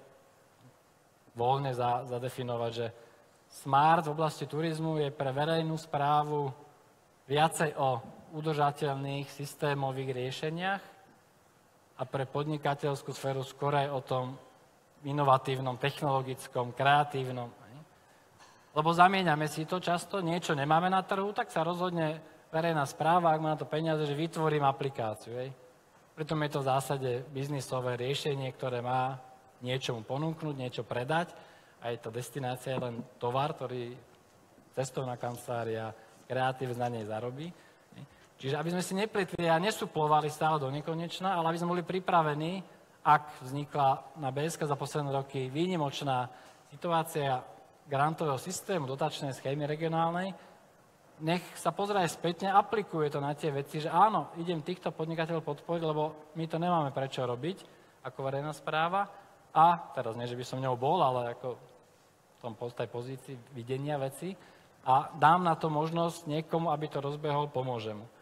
voľne za, zadefinovať, že smart v oblasti turizmu je pre verejnú správu viacej o udržateľných systémových riešeniach a pre podnikateľskú sféru skôr aj o tom inovatívnom, technologickom, kreatívnom. Lebo zamieňame si to často, niečo nemáme na trhu, tak sa rozhodne verejná správa, ak má na to peniaze, že vytvorím aplikáciu. Hej. Pritom je to v zásade biznisové riešenie, ktoré má niečomu ponúknuť, niečo predať a je to destinácia len tovar, ktorý cestovná kancelária, kreatív na nej zarobí. Čiže aby sme si neplitli a nesuplovali stále do nekonečna, ale aby sme boli pripravení, ak vznikla na bé es ká za posledné roky výnimočná situácia grantového systému, dotačnej schémy regionálnej, nech sa pozrie spätne, aplikuje to na tie veci, že áno, idem týchto podnikateľov podporiť, lebo my to nemáme prečo robiť ako verejná správa. A teraz nie, že by som ňou bol, ale ako v tom tej pozícii videnia veci a dám na to možnosť niekomu, aby to rozbehol, pomôžem mu.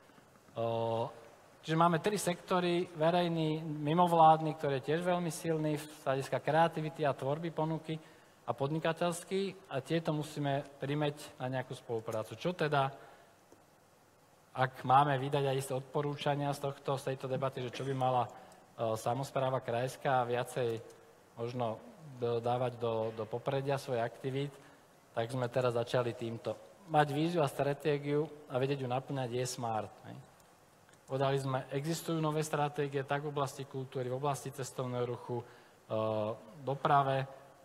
Čiže máme tri sektory, verejný, mimovládny, ktorý je tiež veľmi silný z hľadiska kreativity a tvorby ponuky a podnikateľský a tieto musíme primeť na nejakú spoluprácu. Čo teda, ak máme vydať aj isté odporúčania z, tohto, z tejto debaty, že čo by mala samospráva krajská a viacej možno dávať do, do popredia svoje aktivít, tak sme teraz začali týmto. Mať víziu a stratégiu a vedieť ju naplňať je smart. Ne? Podali sme, existujú nové stratégie tak v oblasti kultúry, v oblasti cestovného ruchu, e, doprave.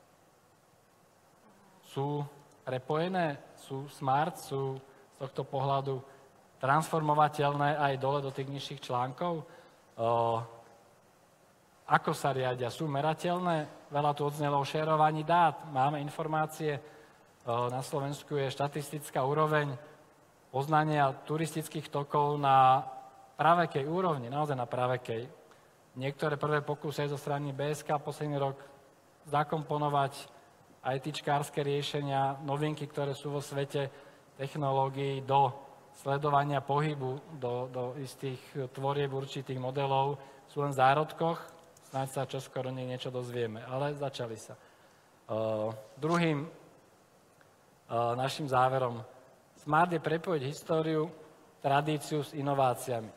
Sú prepojené, sú smart, sú z tohto pohľadu transformovateľné aj dole do tých nižších článkov. E, Ako sa riadia? Sú merateľné? Veľa tu odznelo o šerovaní dát. Máme informácie. Na Slovensku je štatistická úroveň poznania turistických tokov na pravekej úrovni, naozaj na pravekej. Niektoré prvé pokusy zo strany bé es ká posledný rok zakomponovať ITčkárske riešenia, novinky, ktoré sú vo svete technológií do sledovania pohybu, do, do istých tvorieb určitých modelov, sú len v zárodkoch. Snáď sa čoskoro niečo dozvieme, ale začali sa. Uh, druhým uh, našim záverom. Smart je prepojiť históriu, tradíciu s inováciami.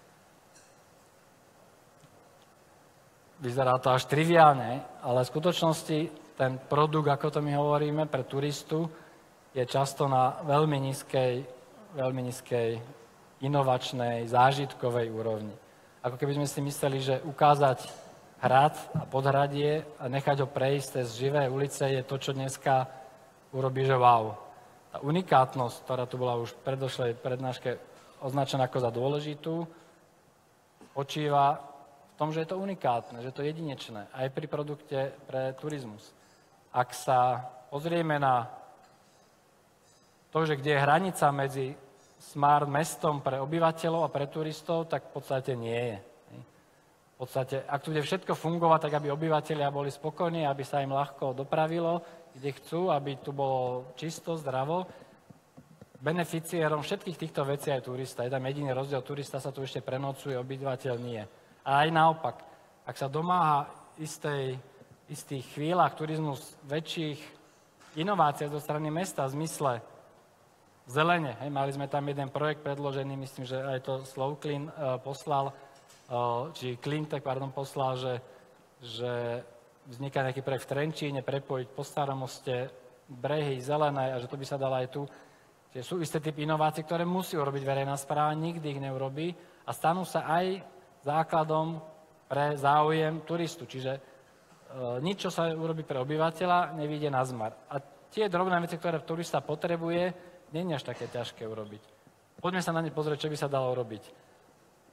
Vyzerá to až triviálne, ale v skutočnosti ten produkt, ako to my hovoríme, pre turistu, je často na veľmi nízkej, veľmi nízkej inovačnej, zážitkovej úrovni. Ako keby sme si mysleli, že ukázať hrad a podhradie a nechať ho prejsť cez živé ulice je to, čo dneska urobí, že wow. Tá unikátnosť, ktorá tu bola už v predošlej prednáške označená ako za dôležitú, počíva v tom, že je to unikátne, že je to jedinečné aj pri produkte pre turizmus. Ak sa pozrieme na to, že kde je hranica medzi smart mestom pre obyvateľov a pre turistov, tak v podstate nie je. V podstate, ak tu bude všetko fungovať, tak aby obyvateľia boli spokojní, aby sa im ľahko dopravilo, kde chcú, aby tu bolo čisto, zdravo. Beneficiérom všetkých týchto vecí je turista. Je tam jediný rozdiel, turista sa tu ešte prenocuje, obyvateľ nie. A aj naopak, ak sa domáha istej, istých chvíľach turizmus väčších inovácií zo strany mesta v zmysle zelene, hej, mali sme tam jeden projekt predložený, myslím, že aj to Slovklin uh, poslal, či Cleantech, pardon, poslal, že, že vzniká nejaký projekt v Trenčíne, prepojiť po Starom moste brehy zelené a že to by sa dalo aj tu. Čiže sú isté typy inovácií, ktoré musí urobiť verejná správa, nikdy ich neurobí a stanú sa aj základom pre záujem turistu. Čiže e, nič, čo sa urobí pre obyvateľa, nevyjde na zmar. A tie drobné veci, ktoré turista potrebuje, nie je až také ťažké urobiť. Poďme sa na ne pozrieť, čo by sa dalo urobiť.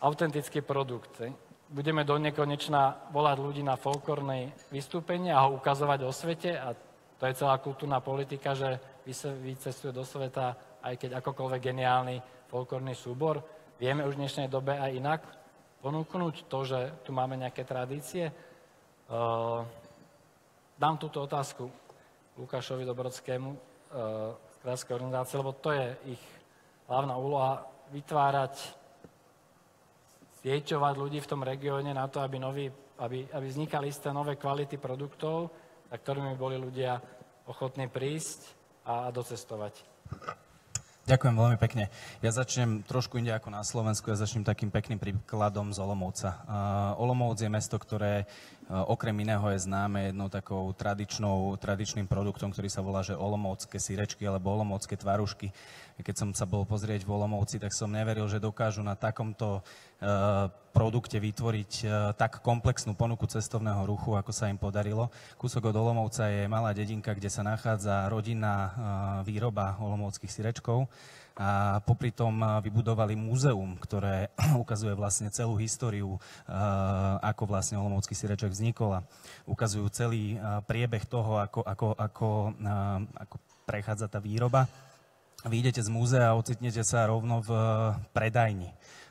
autentický produkt. Budeme do nekonečna volať ľudí na folklórne vystúpenie a ho ukazovať o svete a to je celá kultúrna politika, že vycestuje do sveta, aj keď akokoľvek geniálny folklórny súbor. Vieme už v dnešnej dobe aj inak ponúknuť to, že tu máme nejaké tradície. Uh, dám túto otázku Lukášovi Dobrodskému uh, z krajskej organizácie, lebo to je ich hlavná úloha vytvárať, sieťovať ľudí v tom regióne na to, aby, nový, aby, aby vznikali isté nové kvality produktov, za ktorými boli ľudia ochotní prísť a, a docestovať. Ďakujem veľmi pekne. Ja začnem trošku inde ako na Slovensku, ja začnem takým pekným príkladom z Olomouca. Uh, Olomouc je mesto, ktoré uh, okrem iného je známe jednou takou tradičnou, tradičným produktom, ktorý sa volá, že olomoucké syrečky alebo olomoucké tvarušky. Keď som sa bol pozrieť v Olomouci, tak som neveril, že dokážu na takomto uh, produkte vytvoriť uh, tak komplexnú ponuku cestovného ruchu, ako sa im podarilo. Kúsok od Olomouca je malá dedinka, kde sa nachádza rodinná uh, výroba olomouckých syrečkov. A popri tom vybudovali múzeum, ktoré ukazuje vlastne celú históriu, ako vlastne olomoucký syreček vznikol a ukazujú celý priebeh toho, ako, ako, ako, ako prechádza tá výroba. Vyjdete z múzea a ocitnete sa rovno v predajni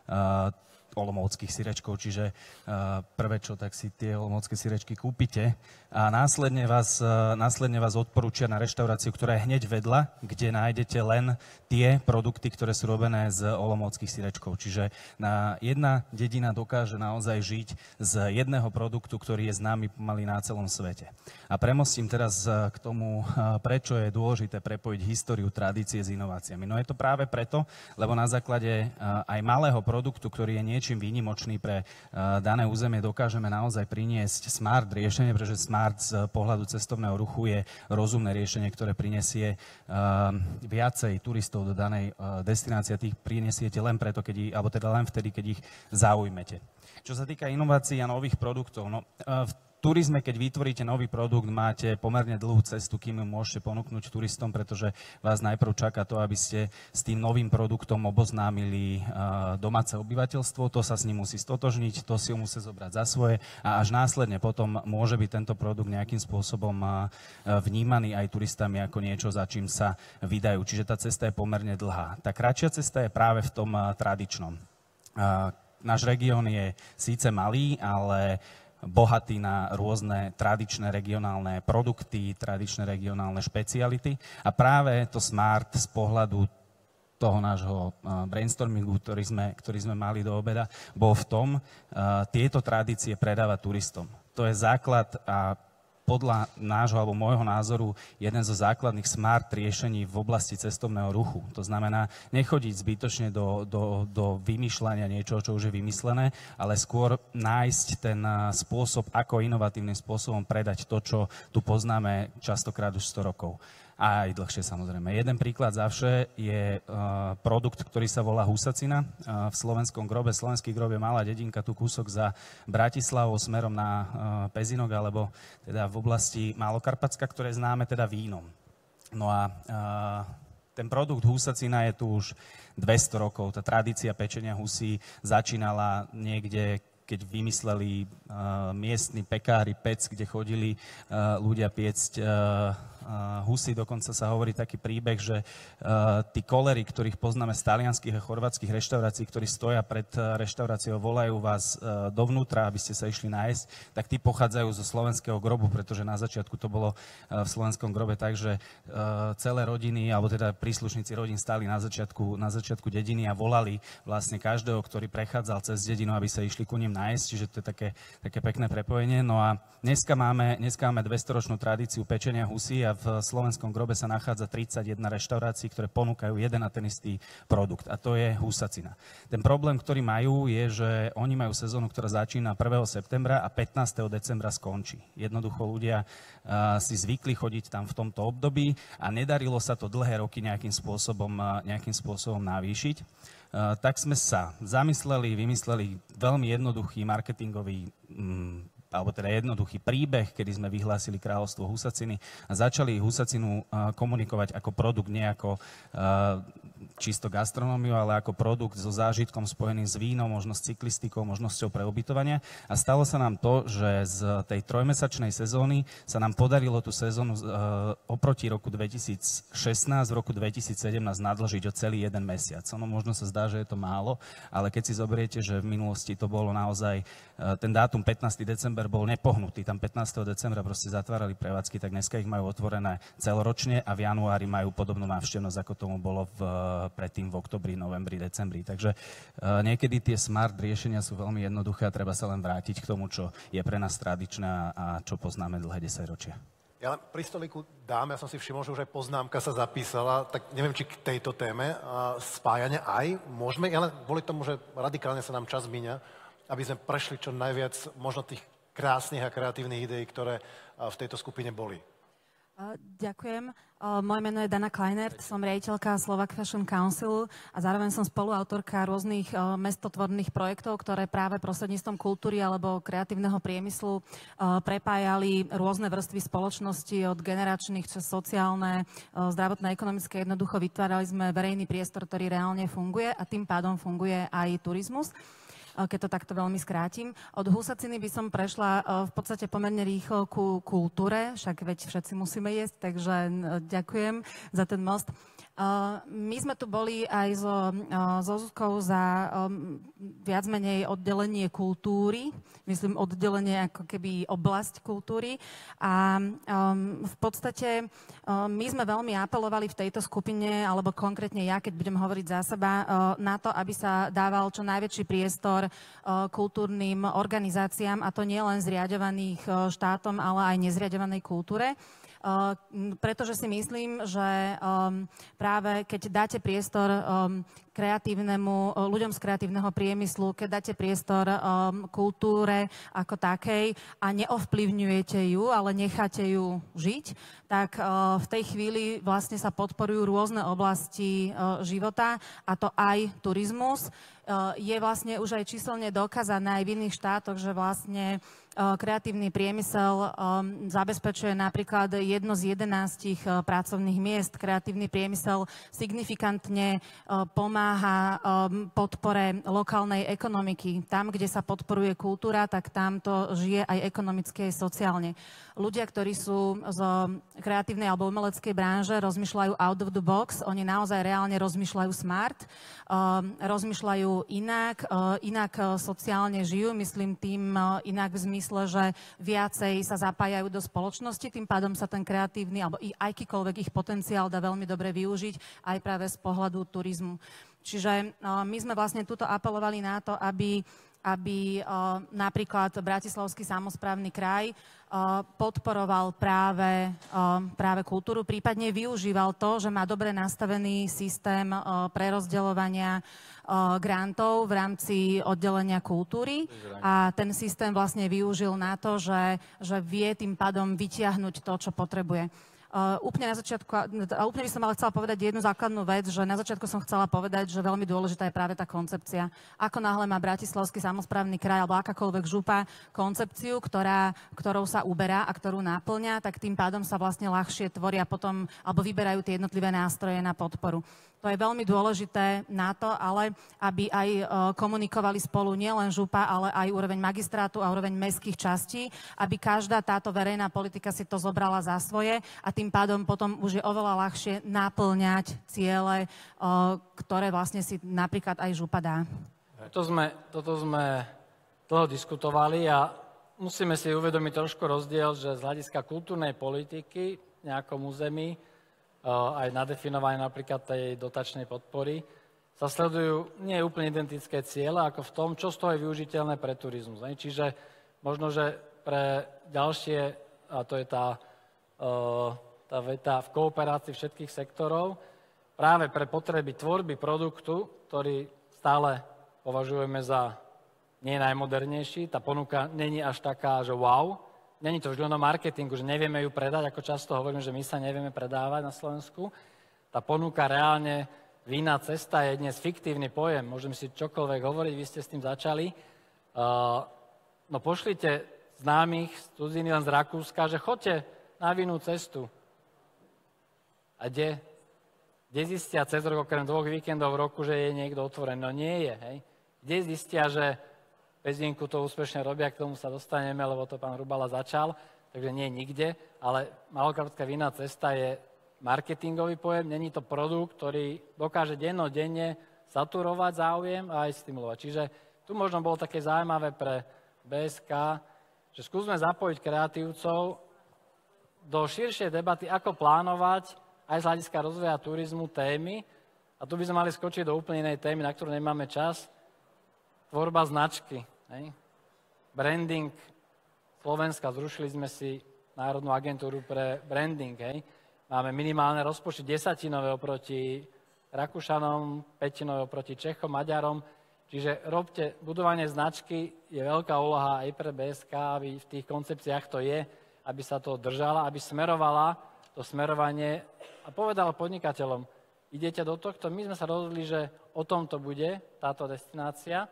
olomouckých syrečkov, čiže uh, prvé čo, tak si tie olomoucké syrečky kúpite a následne vás, uh, následne vás odporúčia na reštauráciu, ktorá je hneď vedľa, kde nájdete len tie produkty, ktoré sú robené z olomouckých syrečkov. Čiže na jedna dedina dokáže naozaj žiť z jedného produktu, ktorý je známy pomaly na celom svete. A premostím teraz uh, k tomu, uh, prečo je dôležité prepojiť históriu, tradície s inováciami. No je to práve preto, lebo na základe uh, aj malého produktu, ktorý je niečo čím výnimočný pre uh, dané územie, dokážeme naozaj priniesť smart riešenie, pretože smart z pohľadu cestovného ruchu je rozumné riešenie, ktoré prinesie uh, viacej turistov do danej uh, destinácie. Tých prinesiete len preto, keď ich, alebo teda len vtedy, keď ich zaujmete. Čo sa týka inovácií a nových produktov, no uh, v turizme, keď vytvoríte nový produkt, máte pomerne dlhú cestu, kým ju môžete ponúknuť turistom, pretože vás najprv čaká to, aby ste s tým novým produktom oboznámili uh, domáce obyvateľstvo, to sa s ním musí stotožniť, to si ho musí zobrať za svoje a až následne potom môže byť tento produkt nejakým spôsobom uh, vnímaný aj turistami ako niečo, za čím sa vydajú. Čiže tá cesta je pomerne dlhá. Tá kratšia cesta je práve v tom uh, tradičnom. Uh, náš región je síce malý, ale bohatý na rôzne tradičné regionálne produkty, tradičné regionálne špeciality. A práve to smart z pohľadu toho nášho brainstormingu, ktorý sme, ktorý sme mali do obeda, bol v tom, tieto tradície predávať turistom. To je základ a podľa nášho alebo môjho názoru jeden zo základných smart riešení v oblasti cestovného ruchu. To znamená nechodiť zbytočne do, do, do vymýšľania niečoho, čo už je vymyslené, ale skôr nájsť ten spôsob, ako inovatívnym spôsobom predať to, čo tu poznáme častokrát už sto rokov. A aj dlhšie samozrejme. Jeden príklad zavše je uh, produkt, ktorý sa volá husacina. Uh, v Slovenskom grobe, Slovenský grob je malá dedinka, tu kúsok za Bratislavou smerom na uh, Pezinok, alebo teda v oblasti Malokarpatska, ktoré známe teda vínom. No a uh, ten produkt husacina je tu už dvesto rokov. Tá tradícia pečenia husí začínala niekde, keď vymysleli uh, miestni pekári pec, kde chodili uh, ľudia piecť uh, Uh, husy, dokonca sa hovorí taký príbeh, že uh, tí kolery, ktorých poznáme z talianských a chorvátskych reštaurácií, ktorí stoja pred uh, reštauráciou, volajú vás uh, dovnútra, aby ste sa išli nájsť, tak tí pochádzajú zo slovenského grobu, pretože na začiatku to bolo uh, v slovenskom grobe tak, že uh, celé rodiny, alebo teda príslušníci rodín stáli na začiatku, na začiatku dediny a volali vlastne každého, ktorý prechádzal cez dedinu, aby sa išli ku ním nájsť, čiže to je také, také pekné prepojenie. No a dneska máme, dneska máme dvestoročnú tradíciu pečenia husí a v slovenskom grobe sa nachádza tridsaťjeden reštaurácií, ktoré ponúkajú jeden a ten istý produkt, a to je husacina. Ten problém, ktorý majú, je, že oni majú sezónu, ktorá začína prvého septembra a pätnásteho decembra skončí. Jednoducho ľudia uh, si zvykli chodiť tam v tomto období a nedarilo sa to dlhé roky nejakým spôsobom, uh, nejakým spôsobom navýšiť. Uh, tak sme sa zamysleli, vymysleli veľmi jednoduchý marketingový um, alebo teda jednoduchý príbeh, kedy sme vyhlásili kráľovstvo husaciny a začali husacinu uh, komunikovať ako produkt, nie ako uh, čisto gastronómiu, ale ako produkt so zážitkom spojeným s vínom, možno s cyklistikou, možnosťou pre ubytovania. A stalo sa nám to, že z tej trojmesačnej sezóny sa nám podarilo tú sezónu uh, oproti roku dvetisícšestnásť v roku dvetisícsedemnásť nadlžiť o celý jeden mesiac. Ono možno sa zdá, že je to málo, ale keď si zoberiete, že v minulosti to bolo naozaj, uh, ten dátum pätnásteho december bol nepohnutý, tam pätnásteho decembra proste zatvárali prevádzky, tak dneska ich majú otvorené celoročne a v januári majú podobnú návštevnosť, ako tomu bolo v, predtým v oktobri, novembri, decembri. Takže uh, niekedy tie smart riešenia sú veľmi jednoduché a treba sa len vrátiť k tomu, čo je pre nás tradičné a čo poznáme dlhé desaťročia. Ja len pri stolíku dám, ja som si všimol, že už aj poznámka sa zapísala, tak neviem, či k tejto téme uh, spájania aj môžeme, ja len kvôli tomu, že radikálne sa nám čas míňa, aby sme prešli čo najviac možno tých krásnych a kreatívnych ideí, ktoré uh, v tejto skupine boli. Ďakujem. Moje meno je Dana Kleinert, som riaditeľka Slovak Fashion Councilu a zároveň som spoluautorka rôznych mestotvorných projektov, ktoré práve prostredníctvom kultúry alebo kreatívneho priemyslu prepájali rôzne vrstvy spoločnosti od generačných cez sociálne, zdravotné, ekonomické. Jednoducho vytvárali sme verejný priestor, ktorý reálne funguje a tým pádom funguje aj turizmus, keď to takto veľmi skrátim. Od husaciny by som prešla v podstate pomerne rýchlo ku kultúre, však veď všetci musíme jesť, takže ďakujem za ten most. My sme tu boli aj so, so Zuzkou za um, viac menej oddelenie kultúry, myslím oddelenie ako keby oblasť kultúry a um, v podstate um, my sme veľmi apelovali v tejto skupine, alebo konkrétne ja, keď budem hovoriť za seba, uh, na to, aby sa dával čo najväčší priestor uh, kultúrnym organizáciám, a to nie len zriaďovaných uh, štátom, ale aj nezriaďovanej kultúre. Uh, pretože si myslím, že um, práve keď dáte priestor um, kreatívnemu, ľuďom z kreatívneho priemyslu, keď dáte priestor um, kultúre ako takej a neovplyvňujete ju, ale necháte ju žiť, tak uh, v tej chvíli vlastne sa podporujú rôzne oblasti uh, života, a to aj turizmus. Uh, je vlastne už aj číselne dokázané aj v iných štátoch, že vlastne kreatívny priemysel um, zabezpečuje napríklad jedno z jedenástich uh, pracovných miest. Kreatívny priemysel signifikantne uh, pomáha um, podpore lokálnej ekonomiky. Tam, kde sa podporuje kultúra, tak tam to žije aj ekonomicky, aj sociálne. Ľudia, ktorí sú z kreatívnej alebo umeleckej branže, rozmýšľajú out of the box. Oni naozaj reálne rozmýšľajú smart, um, rozmýšľajú inak, uh, inak uh, sociálne žijú, myslím tým uh, inak v zmysle, že viacej sa zapájajú do spoločnosti, tým pádom sa ten kreatívny alebo i akýkoľvek ich potenciál dá veľmi dobre využiť aj práve z pohľadu turizmu. Čiže uh, my sme vlastne tuto apelovali na to, aby, aby uh, napríklad Bratislavský samosprávny kraj uh, podporoval práve, uh, práve kultúru, prípadne využíval to, že má dobre nastavený systém uh, prerozdeľovania grantov v rámci oddelenia kultúry a ten systém vlastne využil na to, že, že vie tým pádom vytiahnuť to, čo potrebuje. Uh, úplne na začiatku, a úplne by som ale chcela povedať jednu základnú vec, že na začiatku som chcela povedať, že veľmi dôležitá je práve tá koncepcia. Ako náhle má Bratislavský samosprávny kraj alebo akákoľvek župa koncepciu, ktorá, ktorou sa uberá a ktorú náplňa, tak tým pádom sa vlastne ľahšie tvoria potom, alebo vyberajú tie jednotlivé nástroje na podporu. To je veľmi dôležité na to, ale aby aj uh, komunikovali spolu nielen župa, ale aj úroveň magistrátu a úroveň mestských častí, aby každá táto verejná politika si to zobrala za svoje a tým pádom potom už je oveľa ľahšie naplňať ciele, uh, ktoré vlastne si napríklad aj župa dá. Toto sme, toto sme dlho diskutovali a musíme si uvedomiť trošku rozdiel, že z hľadiska kultúrnej politiky v nejakom území aj nadefinovanie napríklad tej dotačnej podpory, sa sledujú nie úplne identické ciele, ako v tom, čo z toho je využiteľné pre turizmus. Čiže možno, že pre ďalšie, a to je tá, tá veta v kooperácii všetkých sektorov, práve pre potreby tvorby produktu, ktorý stále považujeme za nie najmodernejší, tá ponuka není až taká, že wow. Není to vždy o marketingu, že nevieme ju predať, ako často hovorím, že my sa nevieme predávať na Slovensku. Tá ponuka reálne, vína cesta je dnes fiktívny pojem, môžem si čokoľvek hovoriť, vy ste s tým začali. Uh, no pošlite známych z cudziny, len z Rakúska, že choďte na vinnú cestu. A kde? Kde zistia cez rok, okrem dvoch víkendov v roku, že je niekto otvorený? No nie je, hej. Kde zistia, že bez výnimku to úspešne robia, k tomu sa dostaneme, lebo to pán Hrubala začal, takže nie nikde, ale Malokarpatská vinná cesta je marketingový pojem, není to produkt, ktorý dokáže dennodenne saturovať záujem a aj stimulovať. Čiže tu možno bolo také zaujímavé pre bé es ká, že skúsme zapojiť kreatívcov do širšej debaty, ako plánovať aj z hľadiska rozvoja turizmu témy. A tu by sme mali skočiť do úplne inej témy, na ktorú nemáme čas. Tvorba značky. Hej. Branding Slovenska. Zrušili sme si Národnú agentúru pre branding. Hej. Máme minimálne rozpočty desatinové oproti Rakúšanom, pätinové oproti Čechom, Maďarom. Čiže robte, budovanie značky je veľká úloha aj pre bé es ká, aby v tých koncepciách to je, aby sa to držala, aby smerovala to smerovanie a povedala podnikateľom, idete do tohto, my sme sa rozhodli, že o tom to bude, táto destinácia,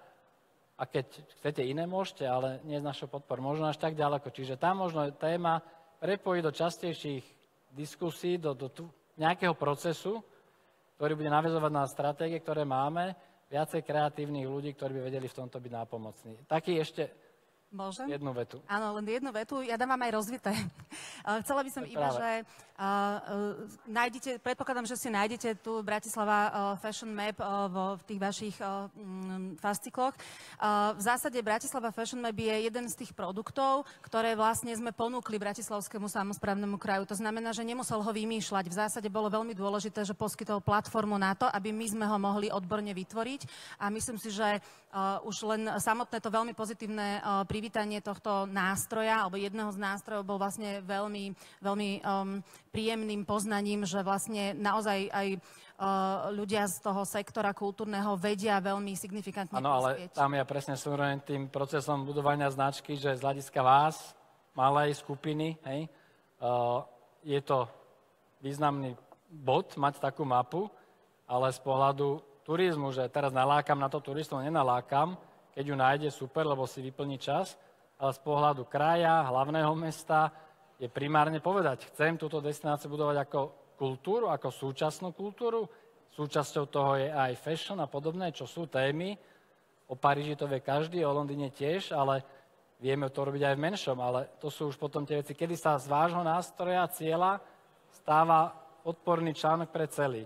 a keď chcete iné, môžete, ale nie z našou podpor, možno až tak ďaleko. Čiže tam možno téma prepojiť do častejších diskusí, do, do tu, nejakého procesu, ktorý bude naväzovať na stratégie, ktoré máme, viacej kreatívnych ľudí, ktorí by vedeli v tomto byť nápomocní. Taký ešte Môžem? jednu vetu. Áno, len jednu vetu. Ja dávam aj rozvité. Chcela by som iba, Práve. že uh, uh, nájdete, predpokladám, že si nájdete tu Bratislava uh, Fashion Map uh, vo, v tých vašich uh, um, fascikloch. Uh, v zásade Bratislava Fashion Map je jeden z tých produktov, ktoré vlastne sme ponúkli Bratislavskému samosprávnemu kraju. To znamená, že nemusel ho vymýšľať. V zásade bolo veľmi dôležité, že poskytol platformu na to, aby my sme ho mohli odborne vytvoriť. A myslím si, že uh, už len samotné to veľmi pozitívne uh, privítanie tohto nástroja, alebo jedného z nástrojov bol vlastne veľmi, veľmi um, príjemným poznaním, že vlastne naozaj aj uh, ľudia z toho sektora kultúrneho vedia veľmi signifikantne Áno, ale tam ja presne súroveň tým procesom budovania značky, že z hľadiska vás, malej skupiny, hej, uh, je to významný bod mať takú mapu, ale z pohľadu turizmu, že teraz nalákam na to turistov, nenalákam, keď ju nájde, super, lebo si vyplní čas, ale z pohľadu kraja, hlavného mesta je primárne povedať, chcem túto destináciu budovať ako kultúru, ako súčasnú kultúru, súčasťou toho je aj fashion a podobné, čo sú témy. O Paríži to vie každý, o Londýne tiež, ale vieme to robiť aj v menšom, ale to sú už potom tie veci, kedy sa z vášho nástroja, cieľa stáva podporný článok pre celý.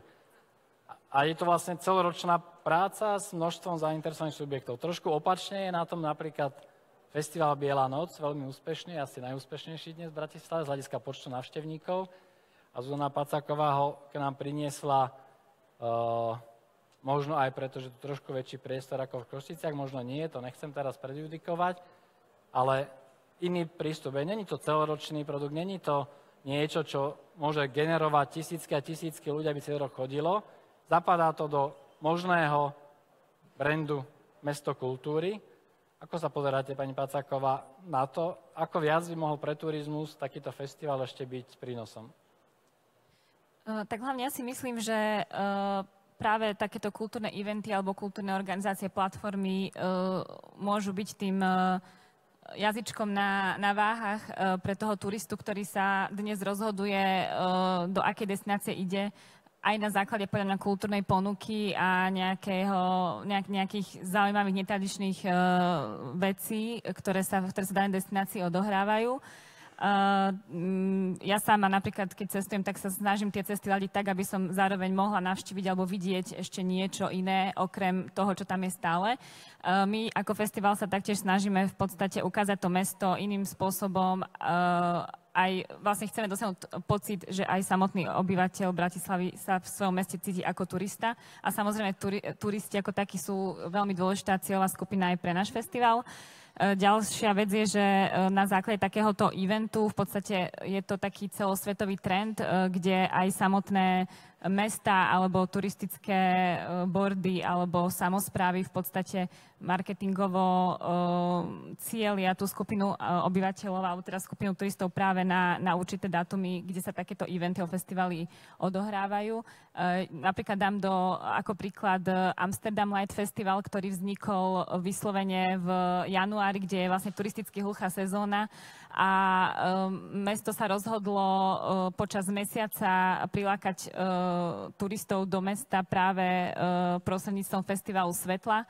A je to vlastne celoročná práca s množstvom zainteresovaných subjektov. Trošku opačne je na tom napríklad Festival Biela noc, veľmi úspešný, asi najúspešnejší dnes v Bratislave z hľadiska počtu návštevníkov. A Zuzana Pacáková ho k nám priniesla uh, možno aj preto, že to trošku väčší priestor ako v Košiciach, možno nie, to nechcem teraz predjudikovať, ale iný prístup. Není to celoročný produkt, není to niečo, čo môže generovať tisícky a tisícky ľudí, aby celý rok chodilo. Zapadá to do možného brandu Mesto kultúry. Ako sa pozeráte, pani Pacáková, na to, ako viac by mohol pre turizmus takýto festival ešte byť prínosom? Uh, tak hlavne ja si myslím, že uh, práve takéto kultúrne eventy alebo kultúrne organizácie, platformy uh, môžu byť tým uh, jazyčkom na, na váhach uh, pre toho turistu, ktorý sa dnes rozhoduje, uh, do akej destinácie ide, aj na základe podľa mňa kultúrnej ponuky a nejakého, nejak, nejakých zaujímavých netradičných uh, vecí, ktoré sa, ktoré sa v danej destinácii odohrávajú. Uh, ja sama napríklad, keď cestujem, tak sa snažím tie cesty ladiť tak, aby som zároveň mohla navštíviť alebo vidieť ešte niečo iné, okrem toho, čo tam je stále. Uh, my ako festival sa taktiež snažíme v podstate ukázať to mesto iným spôsobom. Uh, aj vlastne chceme dosiahnuť pocit, že aj samotný obyvateľ Bratislavy sa v svojom meste cíti ako turista. A samozrejme turi, turisti ako takí sú veľmi dôležitá cieľová skupina aj pre náš festival. Ďalšia vec je, že na základe takéhoto eventu v podstate je to taký celosvetový trend, kde aj samotné mesta alebo turistické bordy alebo samosprávy v podstate marketingovo uh, cieľia tú skupinu uh, obyvateľov alebo teda skupinu turistov práve na, na určité dátumy, kde sa takéto eventy alebo festivaly odohrávajú. Uh, napríklad dám do, ako príklad Amsterdam Light Festival, ktorý vznikol vyslovene v januári, kde je vlastne turisticky hluchá sezóna a um, mesto sa rozhodlo uh, počas mesiaca prilákať uh, turistov do mesta práve uh, prostredníctvom festivalu svetla.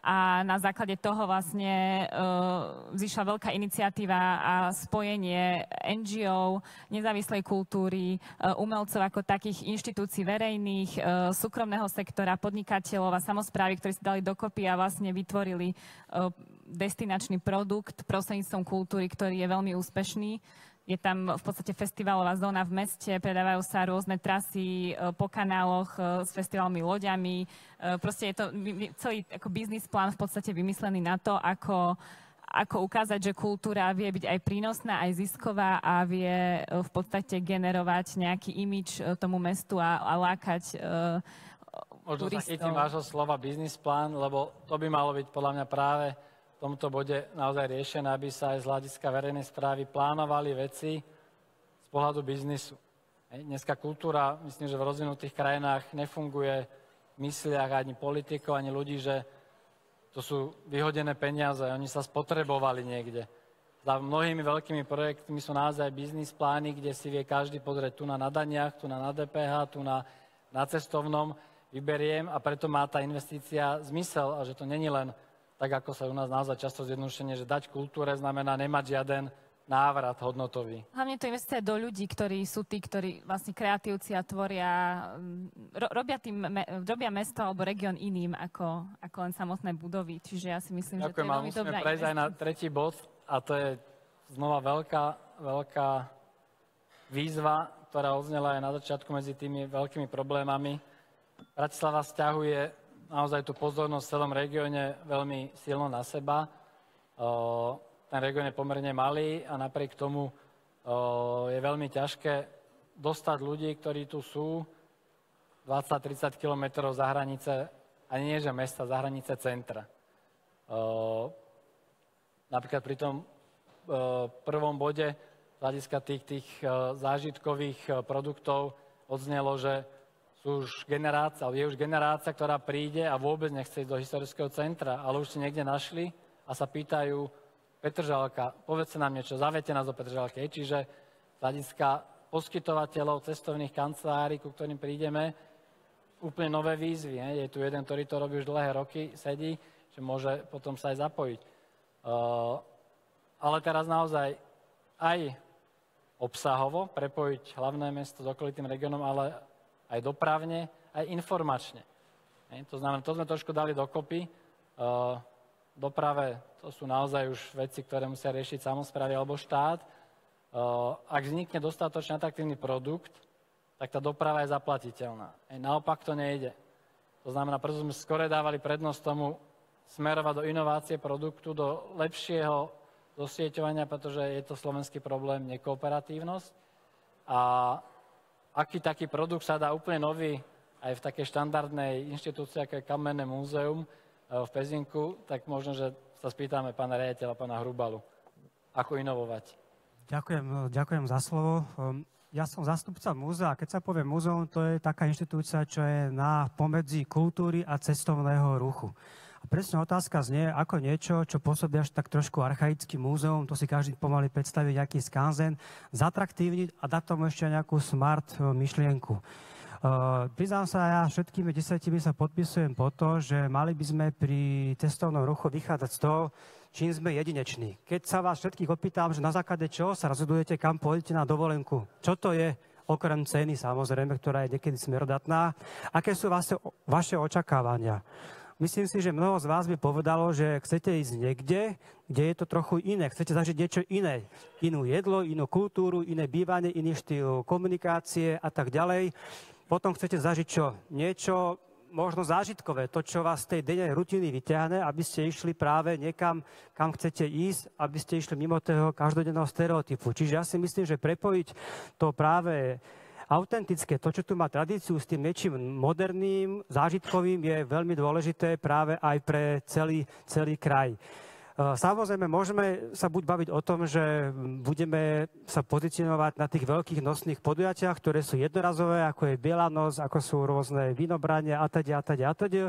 A na základe toho vlastne uh, vzýšla veľká iniciatíva a spojenie en gé ó, nezávislej kultúry, uh, umelcov ako takých inštitúcií verejných, uh, súkromného sektora, podnikateľov a samosprávy, ktorí sa dali dokopy a vlastne vytvorili uh, destinačný produkt prostredníctvom kultúry, ktorý je veľmi úspešný. Je tam v podstate festivalová zóna v meste, predávajú sa rôzne trasy po kanáloch s festivalmi, loďami. Proste je to celý ako biznis plán v podstate vymyslený na to, ako, ako ukázať, že kultúra vie byť aj prínosná, aj zisková a vie v podstate generovať nejaký imidž tomu mestu a, a lákať uh, Možno turistov. sa chytím vášho slova biznis plán, lebo to by malo byť podľa mňa práve v tomto bode naozaj riešené, aby sa aj z hľadiska verejnej správy plánovali veci z pohľadu biznisu. Dneska kultúra, myslím, že v rozvinutých krajinách nefunguje v mysliach ani politikov, ani ľudí, že to sú vyhodené peniaze, oni sa spotrebovali niekde. Za mnohými veľkými projektmi sú naozaj biznis plány, kde si vie každý pozrieť tu na nadaniach, tu na dé pé há, tu na, na cestovnom, vyberiem a preto má tá investícia zmysel a že to není len tak ako sa u nás naozaj často zjednodušene, že dať kultúre znamená nemať žiaden návrat hodnotový. Hlavne to investuje do ľudí, ktorí sú tí, ktorí vlastne kreatívci a tvoria, ro, robia, tým, robia mesto alebo región iným ako, ako len samotné budovy. Čiže ja si myslím, Ďakujem, že to je veľmi dobrá musíme prejsť aj na tretí bod a to je znova veľká, veľká výzva, ktorá odznela aj na začiatku medzi tými veľkými problémami. Bratislava vzťahuje naozaj tú pozornosť v celom regióne veľmi silno na seba. O, ten región je pomerne malý a napriek tomu o, je veľmi ťažké dostať ľudí, ktorí tu sú dvadsať tridsať kilometrov za hranice, ani nie že mesta, za hranice centra. O, napríklad pri tom o, prvom bode z hľadiska tých, tých o, zážitkových o, produktov odznelo, že už generácia, je už generácia, ktorá príde a vôbec nechce ísť do historického centra, ale už si niekde našli a sa pýtajú Petržalka, povedzte nám niečo, zaviete nás do Petržalky. Čiže z hľadiska poskytovateľov cestovných kancelárií, ku ktorým prídeme, úplne nové výzvy. Je tu jeden, ktorý to robí už dlhé roky, sedí, že môže potom sa aj zapojiť. Uh, ale teraz naozaj aj obsahovo prepojiť hlavné mesto s okolitým regiónom, ale aj dopravne, aj informačne. E, to znamená, to sme trošku dali dokopy. E, doprave, to sú naozaj už veci, ktoré musia riešiť samosprávy alebo štát. E, ak vznikne dostatočne atraktívny produkt, tak tá doprava je zaplatiteľná. E, naopak to nejde. To znamená, preto sme skore dávali prednosť tomu smerovať do inovácie produktu, do lepšieho dosieťovania, pretože je to slovenský problém, nekooperatívnosť. A aký taký produkt sa dá úplne nový aj v takej štandardnej inštitúcii, ako je Kamenné múzeum v Pezinku, tak možno, že sa spýtame pána riaditeľa, pána Hrubalu, ako inovovať. Ďakujem, ďakujem za slovo. Ja som zástupca múzea a keď sa povie múzeum, to je taká inštitúcia, čo je na pomedzi kultúry a cestovného ruchu. A presne otázka znie, ako niečo, čo pôsobí až tak trošku archaický múzeum, to si každý pomaly predstaví, nejaký skanzen, zatraktívniť a dať tomu ešte nejakú smart myšlienku. Uh, priznám sa, ja všetkými desiatimi sa podpisujem po to, že mali by sme pri cestovnom ruchu vychádzať z toho, čím sme jedineční. Keď sa vás všetkých opýtam, že na základe čoho sa rozhodujete, kam pôjdete na dovolenku, čo to je, okrem ceny samozrejme, ktorá je niekedy smerodatná, aké sú vaše, vaše očakávania. Myslím si, že mnoho z vás by povedalo, že chcete ísť niekde, kde je to trochu iné. Chcete zažiť niečo iné. Inú jedlo, inú kultúru, iné bývanie, iný štýl komunikácie a tak ďalej. Potom chcete zažiť čo? Niečo možno zážitkové. To, čo vás z tej dennej rutiny vyťahne, aby ste išli práve niekam, kam chcete ísť, aby ste išli mimo toho každodenného stereotypu. Čiže ja si myslím, že prepojiť to práve autentické, to, čo tu má tradíciu s tým niečím moderným, zážitkovým, je veľmi dôležité práve aj pre celý, celý kraj. Samozrejme, môžeme sa buď baviť o tom, že budeme sa pozicionovať na tých veľkých nosných podujatiach, ktoré sú jednorazové, ako je Biela noc, ako sú rôzne vínobrania a teda, a teda, a teda.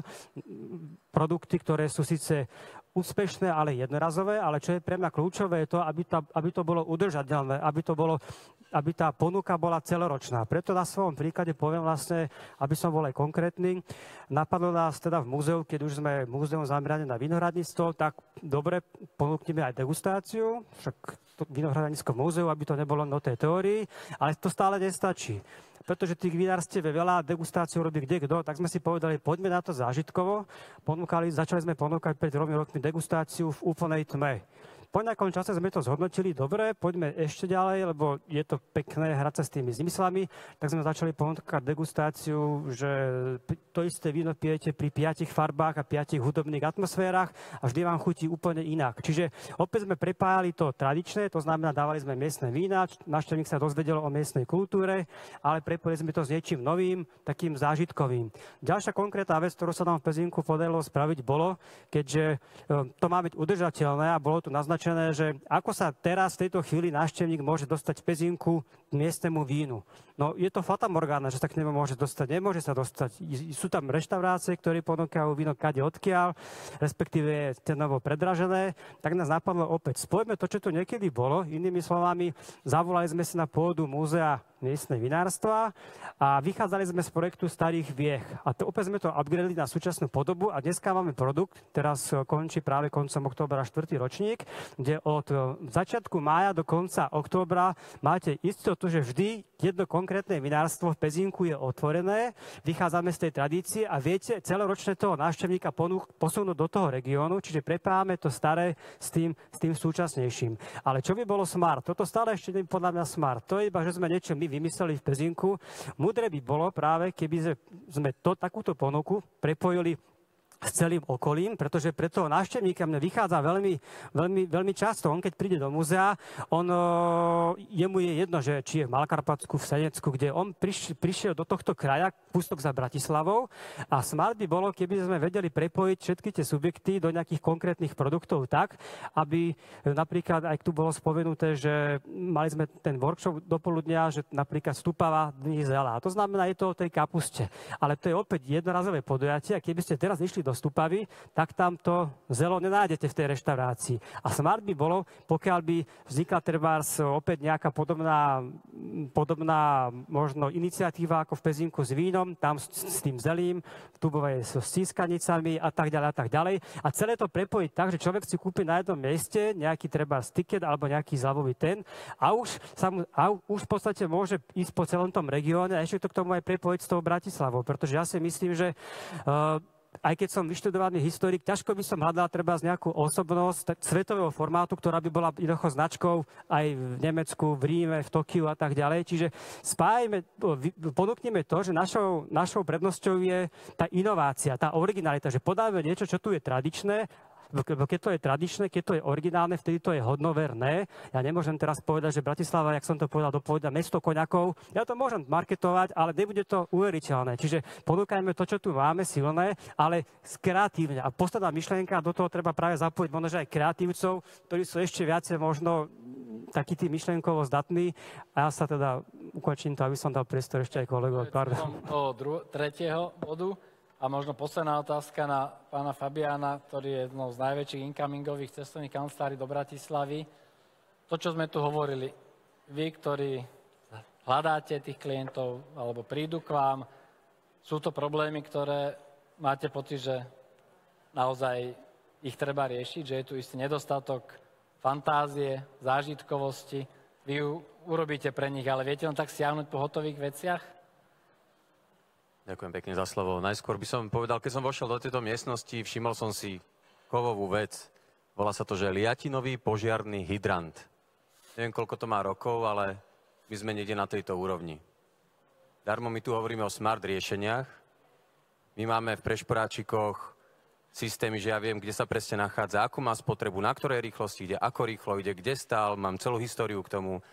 Produkty, ktoré sú síce úspešné, ale jednorazové, ale čo je pre mňa kľúčové, je to, aby, tá, aby to bolo udržateľné, aby to bolo, aby tá ponuka bola celoročná. Preto na svojom príklade poviem vlastne, aby som bol aj konkrétny. Napadlo nás teda v múzeu, keď už sme múzeum zamerané na vinohradníctvo, tak dobre, ponúkneme aj degustáciu, však to vinohradníctvo v múzeu, aby to nebolo len o tej teórii, ale to stále nestačí. Pretože tých vinárstiev je veľa, degustáciu robí kde kto, tak sme si povedali, poďme na to zážitkovo. Ponúkali, začali sme ponúkať pred tromi rokmi degustáciu v úplnej tme. Po nejakom čase sme to zhodnotili, dobre, poďme ešte ďalej, lebo je to pekné hrať sa s tými zmyslami, tak sme začali ponúkať degustáciu, že to isté víno pijete pri piatich farbách a piatich hudobných atmosférach a vždy vám chutí úplne inak. Čiže opäť sme prepájali to tradičné, to znamená, dávali sme miestne vína, návštevník sa dozvedel o miestnej kultúre, ale prepojili sme to s niečím novým, takým zážitkovým. Ďalšia konkrétna vec, ktorú sa nám v Pezinku podarilo spraviť, bolo, keďže to má byť udržateľné a bolo tu naznačené, že ako sa teraz v tejto chvíli návštevník môže dostať v Pezinku k miestnemu vínu. No je to fatamorgána, že sa k nemu môže dostať. Nemôže sa dostať. Sú tam reštaurácie, ktoré ponúkajú víno kade odkiaľ, respektíve je cenovo predražené. Tak nás napadlo opäť. Spojme to, čo tu niekedy bolo. Inými slovami, zavolali sme si na pôdu múzea miestne vinárstva a vychádzali sme z projektu Starých viech. A to opäť sme to upgradeli na súčasnú podobu a dneska máme produkt, teraz končí práve koncom októbra štvrtý ročník, kde od začiatku mája do konca októbra máte istotu, že vždy jedno konkrétne vinárstvo v Pezinku je otvorené, vychádzame z tej tradície a viete celoročne toho návštevníka posunúť do toho regiónu, čiže prepájame to staré s tým, s tým súčasnejším. Ale čo by bolo smart? Toto stále ešte nie je podľa mňa smart. To je iba, že sme niečo my vymysleli v Pezinku. Múdre by bolo práve, keby sme to, takúto ponuku prepojili s celým okolím, pretože pre toho návštevníka mne vychádza veľmi, veľmi, veľmi často. On keď príde do múzea, on, jemu je jedno, že či je v Malokarpatsku, v Senecku, kde on prišiel, prišiel do tohto kraja, kúsok za Bratislavou a smart by bolo, keby sme vedeli prepojiť všetky tie subjekty do nejakých konkrétnych produktov tak, aby napríklad, aj tu bolo spomenuté, že mali sme ten workshop dopoludnia, že napríklad Stupava dní zela. To znamená, je to o tej kapuste. Ale to je opäť jednorazové podujatie a keby ste teraz išli do Stupavy, tak tam to zelo nenájdete v tej reštaurácii. A smart by bolo, pokiaľ by vznikla trebárs opäť nejaká podobná, podobná možno iniciatíva ako v Pezinku s vínom, tam s, s tým zelím, v Tubovej so stískanicami a tak ďalej a tak ďalej. A celé to prepojiť tak, že človek si kúpi na jednom mieste nejaký trebárs tiket alebo nejaký zľavový ten a už, sa mu, a už v podstate môže ísť po celom tom regióne a ešte to k tomu aj prepojiť s tou Bratislavou, pretože ja si myslím, že uh, aj keď som vyštudovaný historik, ťažko by som hľadal treba z nejakú osobnosť svetového formátu, ktorá by bola jednoducho značkou aj v Nemecku, v Ríme, v Tokiu a tak ďalej. Čiže spájame, ponúkneme to, že našou, našou prednosťou je tá inovácia, tá originalita, že podáme niečo, čo tu je tradičné, keď to je tradičné, keď to je originálne, vtedy to je hodnoverné. Ja nemôžem teraz povedať, že Bratislava, jak som to povedal, dopovedá mesto koňakov. Ja to môžem marketovať, ale nebude to uveriteľné. Čiže ponúkajme to, čo tu máme, silné, ale kreatívne. A posledná myšlienka, do toho treba práve zapojiť možno, že aj kreatívcov, ktorí sú ešte viacej možno takí tí myšlienkovo zdatní. A ja sa teda ukončím to, aby som dal priestor ešte aj kolegov. Pardon. Do dru- tretieho bodu. A možno posledná otázka na pána Fabiána, ktorý je jednou z najväčších incomingových cestovných kancelárií do Bratislavy. To, čo sme tu hovorili, vy, ktorí hľadáte tých klientov alebo prídu k vám, sú to problémy, ktoré máte pocit, že naozaj ich treba riešiť, že je tu istý nedostatok fantázie, zážitkovosti. Vy ju urobíte pre nich, ale viete len tak siahnuť po hotových veciach? Ďakujem pekne za slovo. Najskôr by som povedal, keď som vošiel do tejto miestnosti, všimol som si kovovú vec. Volá sa to, že liatinový požiarny hydrant. Neviem, koľko to má rokov, ale my sme niekde na tejto úrovni. Darmo my tu hovoríme o smart riešeniach. My máme v Prešporáčikoch systémy, že ja viem, kde sa presne nachádza, akú má spotrebu, na ktorej rýchlosti ide, ako rýchlo ide, kde stál, mám celú históriu k tomu.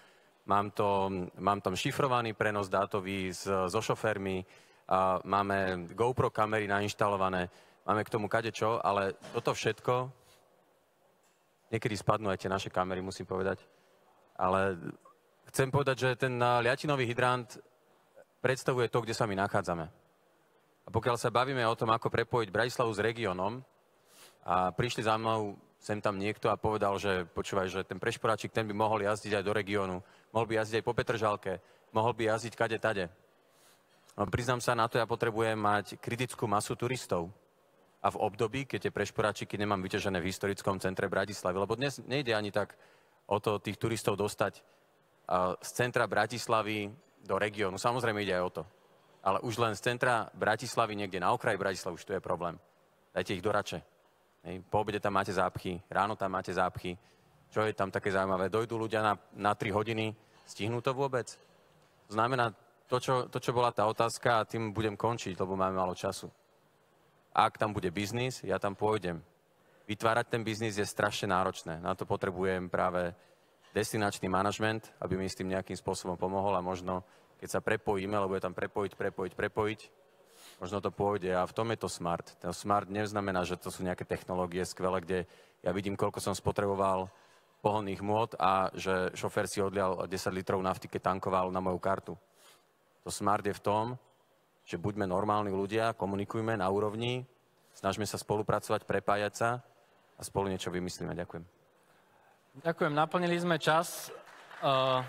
mám, to, mám tam šifrovaný prenos dátový s, so šoférmi, a máme GoPro kamery nainštalované, máme k tomu kadečo, ale toto všetko, niekedy spadnú aj tie naše kamery, musím povedať, ale chcem povedať, že ten liatinový hydrant predstavuje to, kde sa my nachádzame. A pokiaľ sa bavíme o tom, ako prepojiť Bratislavu s regiónom, a prišli za mnou sem tam niekto a povedal, že počúvaj, že ten prešporáčik, ten by mohol jazdiť aj do regiónu, mohol by jazdiť aj po Petržalke, mohol by jazdiť kade tade. No, priznám sa, na to ja potrebujem mať kritickú masu turistov. A v období, keď tie prešporáčiky nemám vyťažené v historickom centre Bratislavy, lebo dnes nejde ani tak o to tých turistov dostať uh, z centra Bratislavy do regiónu. Samozrejme ide aj o to. Ale už len z centra Bratislavy niekde na okraji Bratislavy už tu je problém. Dajte ich do Rače. Hej. Po obede tam máte zápchy, ráno tam máte zápchy. Čo je tam také zaujímavé? Dojdú ľudia na, na tri hodiny, stihnú to vôbec? To znamená, to čo, to, čo bola tá otázka, a tým budem končiť, lebo máme málo času. Ak tam bude biznis, ja tam pôjdem. Vytvárať ten biznis je strašne náročné. Na to potrebujem práve destinačný manažment, aby mi s tým nejakým spôsobom pomohol a možno, keď sa prepojíme, lebo je tam prepojiť, prepojiť, prepojiť, možno to pôjde a v tom je to smart. Ten smart neznamená, že to sú nejaké technológie skvelé, kde ja vidím, koľko som spotreboval pohonných môd a že šofér si odlial desať litrov nafty, keď tankoval na moju kartu. To smart je v tom, že buďme normálni ľudia, komunikujme na úrovni, snažme sa spolupracovať, prepájať sa a spolu niečo vymyslíme. Ďakujem. Ďakujem, naplnili sme čas. Uh...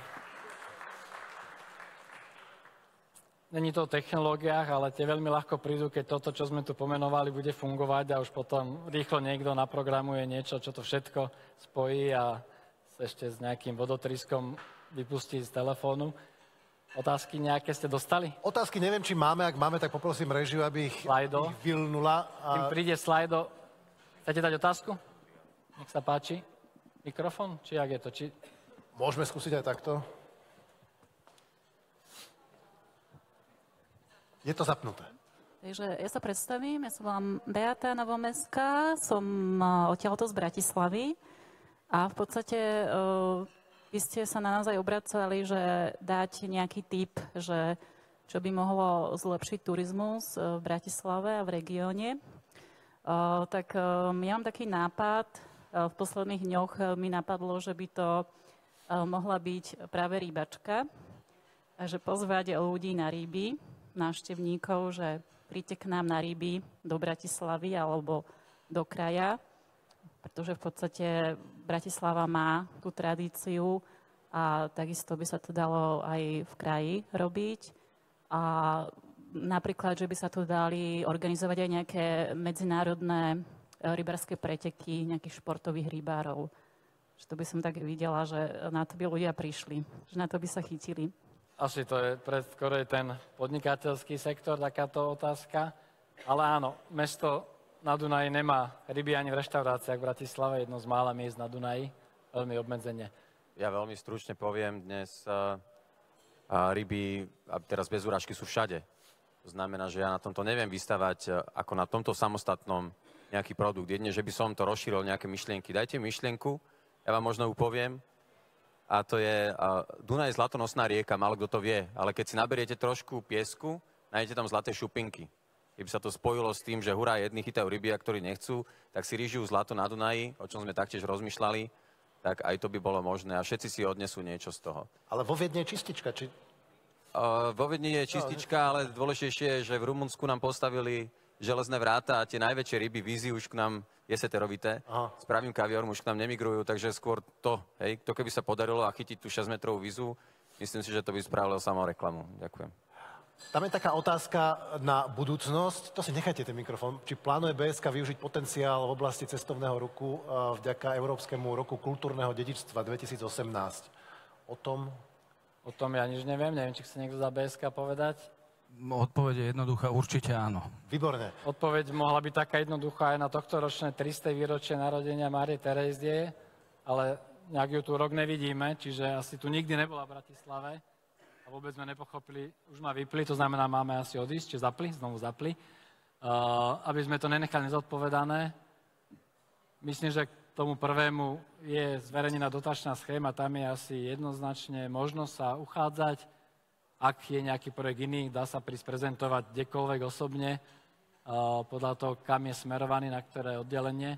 Není to o technológiách, ale tie veľmi ľahko prídu, keď toto, čo sme tu pomenovali, bude fungovať a už potom rýchlo niekto naprogramuje niečo, čo to všetko spojí a ešte s nejakým vodotriskom vypustí z telefónu. Otázky nejaké ste dostali? Otázky neviem, či máme. Ak máme, tak poprosím režiu, aby ich, ich vylnula. A... Kým príde slajdo. Chcete dať otázku? Nech sa páči. Mikrofón? Či jak je to? Či... Môžeme skúsiť aj takto. Je to zapnuté. Takže ja sa predstavím, ja sa volám Beata Novomeská, som odtiaľto z Bratislavy a v podstate uh, vy ste sa na nás aj obracali, že dať nejaký tip, že čo by mohlo zlepšiť turizmus v Bratislave a v regióne. Uh, tak uh, ja mám taký nápad, uh, v posledných dňoch uh, mi napadlo, že by to uh, mohla byť práve rybačka a že pozvať ľudí na ryby, návštevníkov, že príďte k nám na ryby do Bratislavy alebo do kraja, pretože v podstate Bratislava má tú tradíciu a takisto by sa to dalo aj v kraji robiť. A napríklad, že by sa tu dali organizovať aj nejaké medzinárodné rybárske preteky nejakých športových rybárov. Že to by som tak videla, že na to by ľudia prišli, že na to by sa chytili. Asi to je pre skoro ten podnikateľský sektor, takáto otázka. Ale áno, mesto na Dunaji nemá ryby ani v reštauráciách v Bratislave, jedno z mála miest na Dunaji, veľmi obmedzenie. Ja veľmi stručne poviem, dnes uh, uh, ryby, a teraz bez urážky, sú všade. To znamená, že ja na tomto neviem vystavať uh, ako na tomto samostatnom nejaký produkt. Jedine, že by som to rozšíril nejaké myšlienky. Dajte myšlienku, ja vám možno upoviem, a to je, uh, Dunaj je zlatonosná rieka, málo kto to vie, ale keď si naberiete trošku piesku, nájdete tam zlaté šupinky. Keby sa to spojilo s tým, že hurá, jedni chytajú ryby, a ktorí nechcú, tak si ryžujú zlato na Dunaji, o čom sme taktiež rozmýšľali, tak aj to by bolo možné a všetci si odnesú niečo z toho. Ale vo Viedni je čistička, či... Uh, vo Viedni je čistička, ale dôležitejšie je, že v Rumunsku nám postavili železné vráta a tie najväčšie ryby vízy už k nám jeseterovité. S pravým kaviarom už k nám nemigrujú, takže skôr to, hej, to keby sa podarilo a chytiť tú šesťmetrovú vízu, myslím si, že to by spravilo samou reklamu. Ďakujem. Tam je taká otázka na budúcnosť. To si nechajte ten mikrofón. Či plánuje bé es ká využiť potenciál v oblasti cestovného ruchu vďaka Európskemu roku kultúrneho dedičstva dvetisíc osemnásť? O tom? O tom ja nič neviem. Neviem, či chce niekto za bé es ká povedať. Odpoveď je jednoduchá, určite áno. Výborne. Odpoveď mohla byť taká jednoduchá aj na tohto ročné tristé výročie narodenia Márie Terézie, ale nejak ju tu rok nevidíme, čiže asi tu nikdy nebola v Bratislave a vôbec sme nepochopili, už ma vypli, to znamená, máme asi odísť, či zapli, znovu zapli, uh, aby sme to nenechali nezodpovedané. Myslím, že tomu prvému je zverejnená dotačná schéma, tam je asi jednoznačne možnosť sa uchádzať. Ak je nejaký projekt iný, dá sa prísť prezentovať kdekoľvek osobne, podľa toho, kam je smerovaný, na ktoré oddelenie.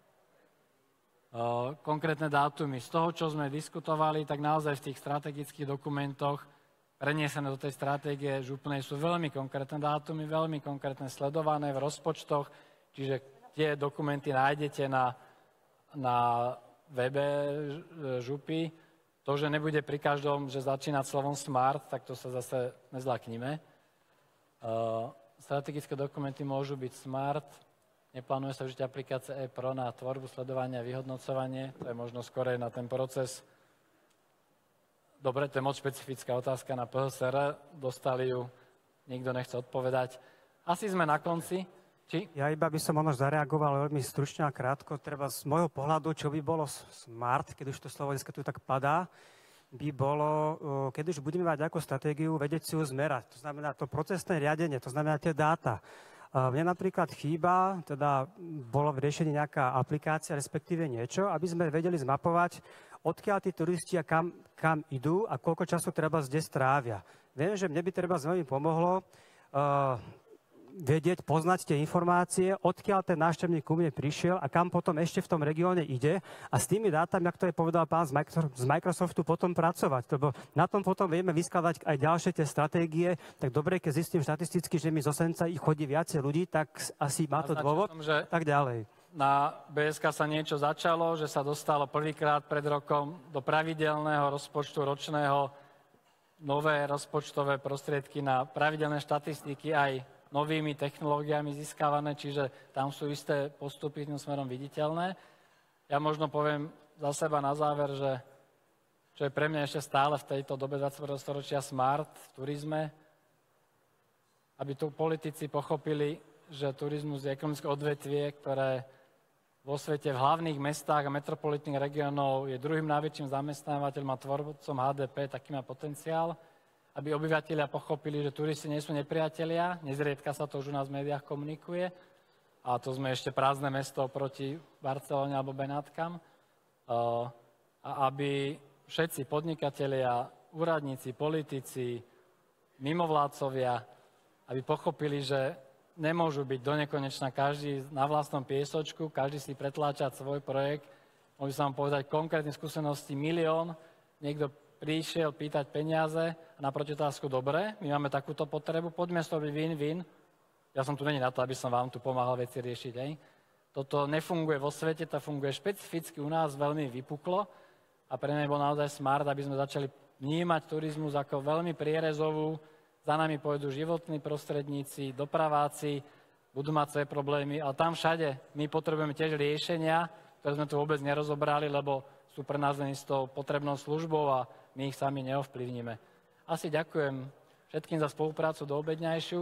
Konkrétne dátumy. Z toho, čo sme diskutovali, tak naozaj v tých strategických dokumentoch preniesené do tej stratégie župnej sú veľmi konkrétne dátumy, veľmi konkrétne sledované v rozpočtoch, čiže tie dokumenty nájdete na, na webe župy. To, že nebude pri každom, že začínať slovom smart, tak to sa zase nezlakníme. Strategické dokumenty môžu byť smart, neplánuje sa využiť aplikácia e-pro na tvorbu, sledovanie a vyhodnocovanie. To je možno skorej na ten proces. Dobre, to je moc špecifická otázka na pé es er. Dostali ju, nikto nechce odpovedať. Asi sme na konci. Či? Ja iba by som možno zareagoval veľmi stručne a krátko. Treba z môjho pohľadu, čo by bolo smart, keď už to slovo dneska tu tak padá, by bolo, keď už budeme mať nejakú stratégiu, vedieť si ju zmerať. To znamená to procesné riadenie, to znamená tie dáta. Mne napríklad chýba, teda bolo v riešení nejaká aplikácia, respektíve niečo, aby sme vedeli zmapovať, odkiaľ tí turisti a kam, kam idú a koľko času treba zde strávia. Viem, že mne by treba veľmi pomohlo uh, vedieť, poznať tie informácie, odkiaľ ten návštevník ku mne prišiel a kam potom ešte v tom regióne ide a s tými dátami, ako to je povedal pán z Microsoftu, potom pracovať. Lebo na tom potom vieme vyskladať aj ďalšie tie stratégie. Tak dobre, keď zistím štatisticky, že mi z Osenca ich chodí viacej ľudí, tak asi má to dôvod, som, že tak ďalej. Na bé es ká sa niečo začalo, že sa dostalo prvýkrát pred rokom do pravidelného rozpočtu ročného nové rozpočtové prostriedky na pravidelné štatistiky aj novými technológiami získavané, čiže tam sú isté postupy tým smerom viditeľné. Ja možno poviem za seba na záver, že čo je pre mňa ešte stále v tejto dobe dvadsiateho prvého storočia smart v turizme, aby tu politici pochopili, že turizmus je ekonomické odvetvie, ktoré vo svete v hlavných mestách a metropolitných regiónov je druhým najväčším zamestnávateľom a tvorcom há dé pé, taký má potenciál, aby obyvatelia pochopili, že turisti nie sú nepriatelia, nezriedka sa to už u nás v médiách komunikuje, a to sme ešte prázdne mesto proti Barcelone alebo Benátkam, a aby všetci podnikatelia, úradníci, politici, mimovládcovia, aby pochopili, že nemôžu byť donekonečna každý na vlastnom piesočku, každý si pretláčať svoj projekt. Mohli sa vám povedať konkrétne skúsenosti milión, niekto prišiel pýtať peniaze a na protitázku, dobre, my máme takúto potrebu, poďme z toho byť win-win. Ja som tu není na to, aby som vám tu pomáhal veci riešiť. Hej. Toto nefunguje vo svete, to funguje špecificky u nás veľmi vypuklo a pre mňa bol naozaj smart, aby sme začali vnímať turizmus ako veľmi prierezovú. Za nami pôjdu životní prostredníci, dopraváci, budú mať svoje problémy, ale tam všade my potrebujeme tiež riešenia, ktoré sme tu vôbec nerozobrali, lebo sú pre nás len s tou potrebnou službou a my ich sami neovplyvníme. Asi ďakujem všetkým za spoluprácu do obedňajšiu.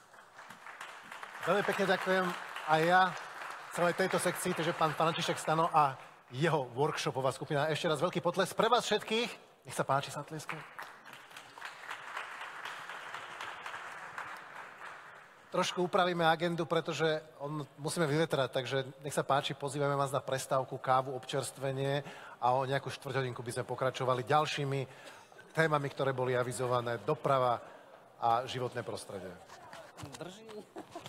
Veľmi pekne ďakujem aj ja celej tejto sekcii, takže pán František Stano a jeho workshopová skupina. Ešte raz veľký potlesk pre vás všetkých. Nech sa páči, sa tlesku. Trošku upravíme agendu, pretože on musíme vyvetrať, takže nech sa páči, pozývame vás na prestávku, kávu, občerstvenie a o nejakú štvrťhodinku by sme pokračovali ďalšími témami, ktoré boli avizované, doprava a životné prostredie. Drží.